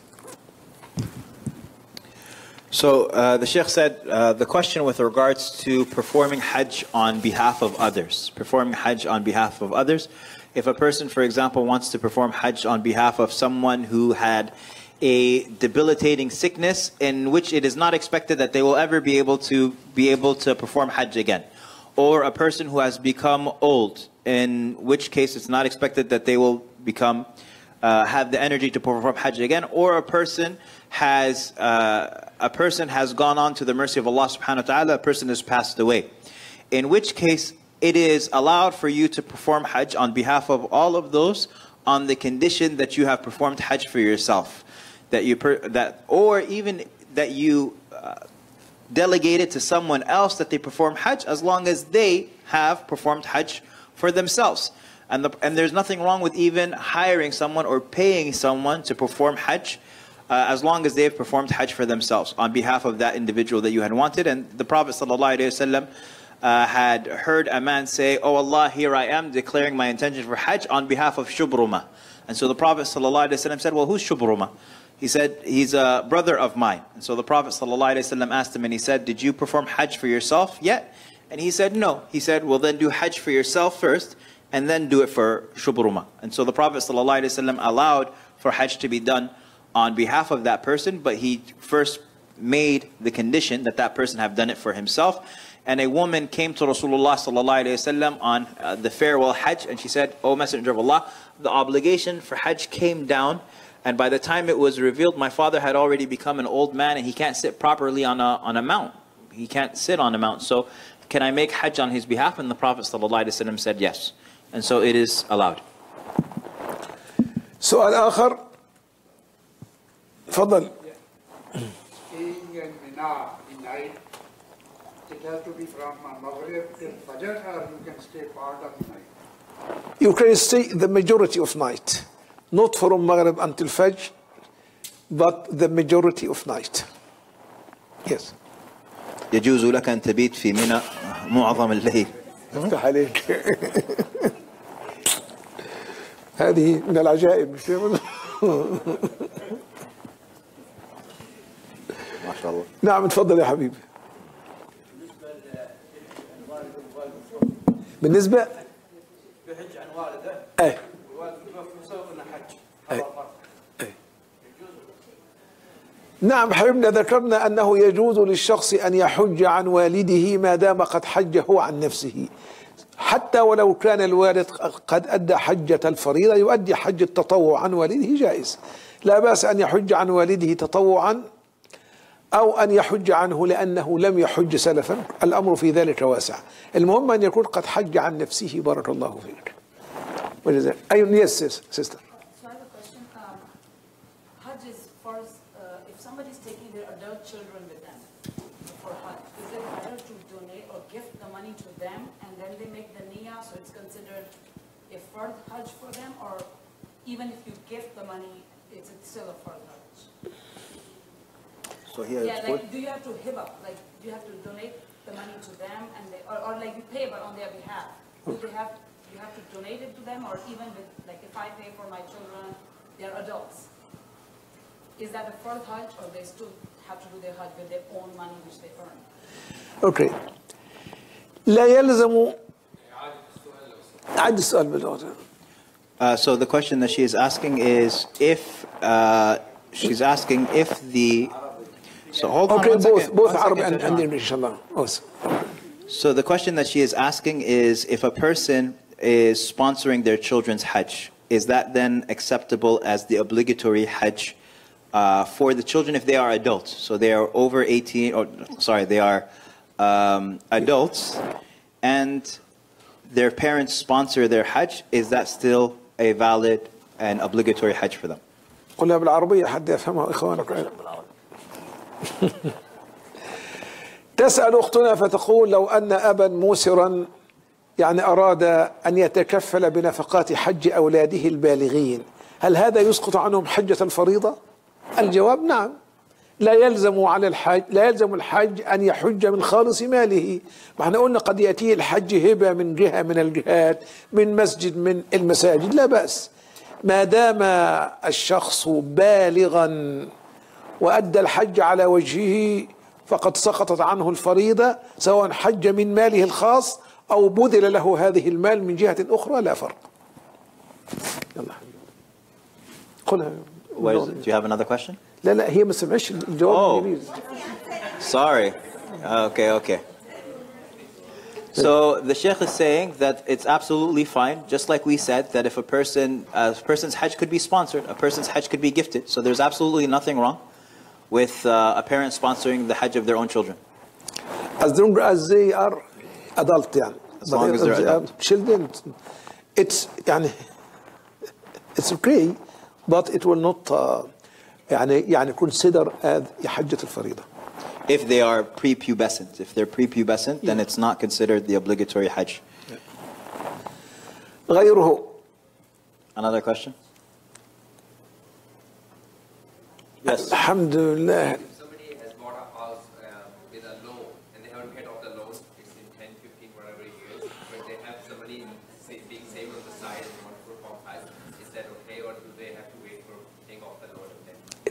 So the Sheikh said the question with regards to performing Hajj on behalf of others. Performing Hajj on behalf of others. If a person, for example, wants to perform Hajj on behalf of someone who had a debilitating sickness in which it is not expected that they will ever be able to perform Hajj again, or a person who has become old, in which case it's not expected that they will become have the energy to perform Hajj again, or a person has gone on to the mercy of Allah subhanahu wa ta'ala, a person has passed away, in which case it is allowed for you to perform Hajj on behalf of all of those on the condition that you have performed Hajj for yourself, or even that you delegate it to someone else that they perform Hajj, as long as they have performed Hajj for themselves. And there's nothing wrong with even hiring someone or paying someone to perform Hajj, as long as they've performed Hajj for themselves on behalf of that individual that you had wanted. And the Prophet ﷺ had heard a man say, "Oh Allah, here I am declaring my intention for Hajj on behalf of Shubruma." And so the Prophet ﷺ said, well, who's Shubruma? He said, he's a brother of mine. And so the Prophet ﷺ asked him and he said, did you perform Hajj for yourself yet? And he said, no. He said, well, then do Hajj for yourself first and then do it for Shubruma. And so the Prophet ﷺ allowed for Hajj to be done on behalf of that person, but he first made the condition that that person have done it for himself. And a woman came to Rasulullah ﷺ on the farewell Hajj, and she said, O Messenger of Allah, the obligation for Hajj came down, and by the time it was revealed, my father had already become an old man, and he can't sit properly on a mount. He can't sit on a mount. So can I make Hajj on his behalf? And the Prophet ﷺ said yes. And so it is allowed. سؤال آخر تفضل. Staying in Mina in night, it has to be from Maghrib till Fajr, or you can stay part of the night? You can stay the majority of night, not from Maghrib until Fajr, but the majority of night. Yes. يجوز لك أن تبيت في منى معظم الليل. افتح عليك. هذه من العجائب. ما شاء الله. نعم تفضل يا حبيبي. بالنسبة بحج عن والده ايه والوالد يتوفى ولا حج ايه ايه نعم حبيبنا ذكرنا أنه يجوز للشخص أن يحج عن والده ما دام قد حج هو عن نفسه، حتى ولو كان الوالد قد أدى حجة الفريضة يؤدي حج التطوع عن والده جائز، لا بأس أن يحج عن والده تطوعا أو أن يحج عنه لأنه لم يحج سلفا، الأمر في ذلك واسع، المهم أن يكون قد حج عن نفسه. بارك الله فيك. وجزاك. Yes, sister. So I have a question. Hajj is first, if somebody is taking their adult children with them for Hajj, is it better to donate or gift the money to them and then they make the niyyah, so it's considered a fard Hajj for them, or even if you gift the money, it's still a fard Hajj? So here Yeah, like do you have to hiba, like do you have to donate the money to them and they, or like you pay but on their behalf? Do they have, you have to donate it to them, or even with, like if I pay for my children, they're adults. Is that a fard Hajj, or they still have to do their Hajj with their own money which they earn? Okay. لا يلزم عاد السؤال بالأردن. So the question that she is asking is if she's asking if the so hold on Okay, one second. both One Arabic second, and Jahan. English, inshallah. So the question that she is asking is if a person is sponsoring their children's Hajj, is that then acceptable as the obligatory Hajj for the children if they are adults? So they are over 18, or sorry, they are adults, and their parents sponsor their Hajj. Is that still a valid and obligatory Hajj for them? قلها بالعربية حد يفهمها إخوانك. تسأل أختنا فتقول لو أن أبا موسرا يعني أراد أن يتكفل بنفقات حج أولاده البالغين، هل هذا يسقط عنهم حجة الفريضة؟ الجواب نعم، لا يلزم على الحج، لا يلزم الحج أن يحج من خالص ماله، ما احنا قلنا قد يأتيه الحج هبة من جهة من الجهات، من مسجد من المساجد، لا بأس ما دام الشخص بالغا وأدى الحج على وجهه فقد سقطت عنه الفريضة، سواء حج من ماله الخاص أو بذل له هذه المال من جهة أخرى، لا فرق. يلا قلها. Do you have another question? لا لا هي ما سمعش الجواب الإنجليزي. Sorry. Okay. So the Sheikh is saying that it's absolutely fine, just like we said, that if a person's Hajj could be sponsored, a person's Hajj could be gifted. So there's absolutely nothing wrong with a parent sponsoring the Hajj of their own children. As long as they are adult يعني. As long as they're adult. Children, it's يعني it's okay, but it will not يعني consider as حجة الفريضة. If they are prepubescent. If they're prepubescent, then it's not considered the obligatory Hajj. غيره. Another question? Yes. Alhamdulillah. Somebody has bought a house with a loan and they haven't paid off the loan, it's in 10, 15, whatever years, but they have somebody being saved on the side and want to perform Hajj. Is that okay, or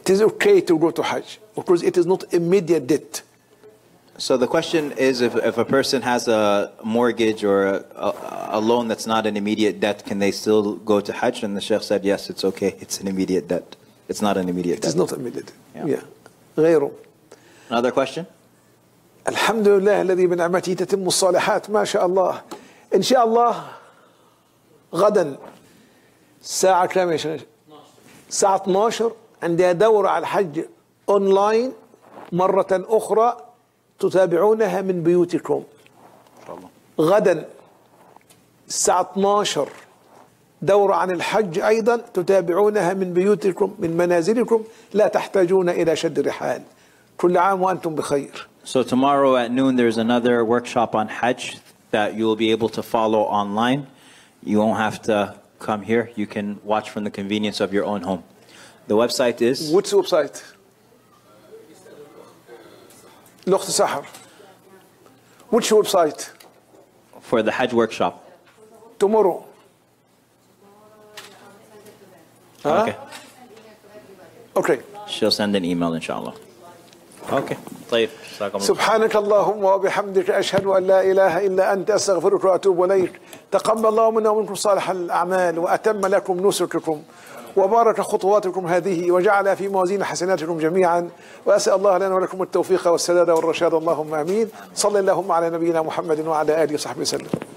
it is okay to go to Hajj because it is not immediate debt. So the question is, if a person has a mortgage or a loan that's not an immediate debt, can they still go to Hajj? And the Sheikh said, yes, it's okay. It's an immediate debt. It's not an immediate debt. It is not immediate. Yeah. غيره. Another question? الحمد لله الذي بنعمته تتم الصالحات ما شاء الله. إن شاء الله غدا الساعة كام يا شيخ؟ الساعة 12 عندها دورة على الحج أونلاين مرة أخرى تتابعونها من بيوتكم. غدا الساعة 12 دورة عن الحج أيضا تتابعونها من بيوتكم من منازلكم لا تحتاجون إلى شد رحال. كل عام وأنتم بخير. So tomorrow at noon there's another workshop on Hajj that you will be able to follow online. You won't have to come here. You can watch from the convenience of your own home. The website is? Which website? الأخت سحر. Which website? For the Hajj workshop. Tomorrow. Okay. Okay. She'll send an email inshallah. Okay. طيب. سبحانك اللهم وبحمدك أشهد أن لا إله إلا أنت أستغفرك وأتوب إليك. تقبل الله منا ومنكم صالح الأعمال وأتم لكم نسككم وبارك خطواتكم هذه وجعل في موازين حسناتكم جميعا وأسأل الله لنا ولكم التوفيق والسداد والرشاد اللهم آمين. صلى اللهم على نبينا محمد وعلى آله وصحبه وسلم.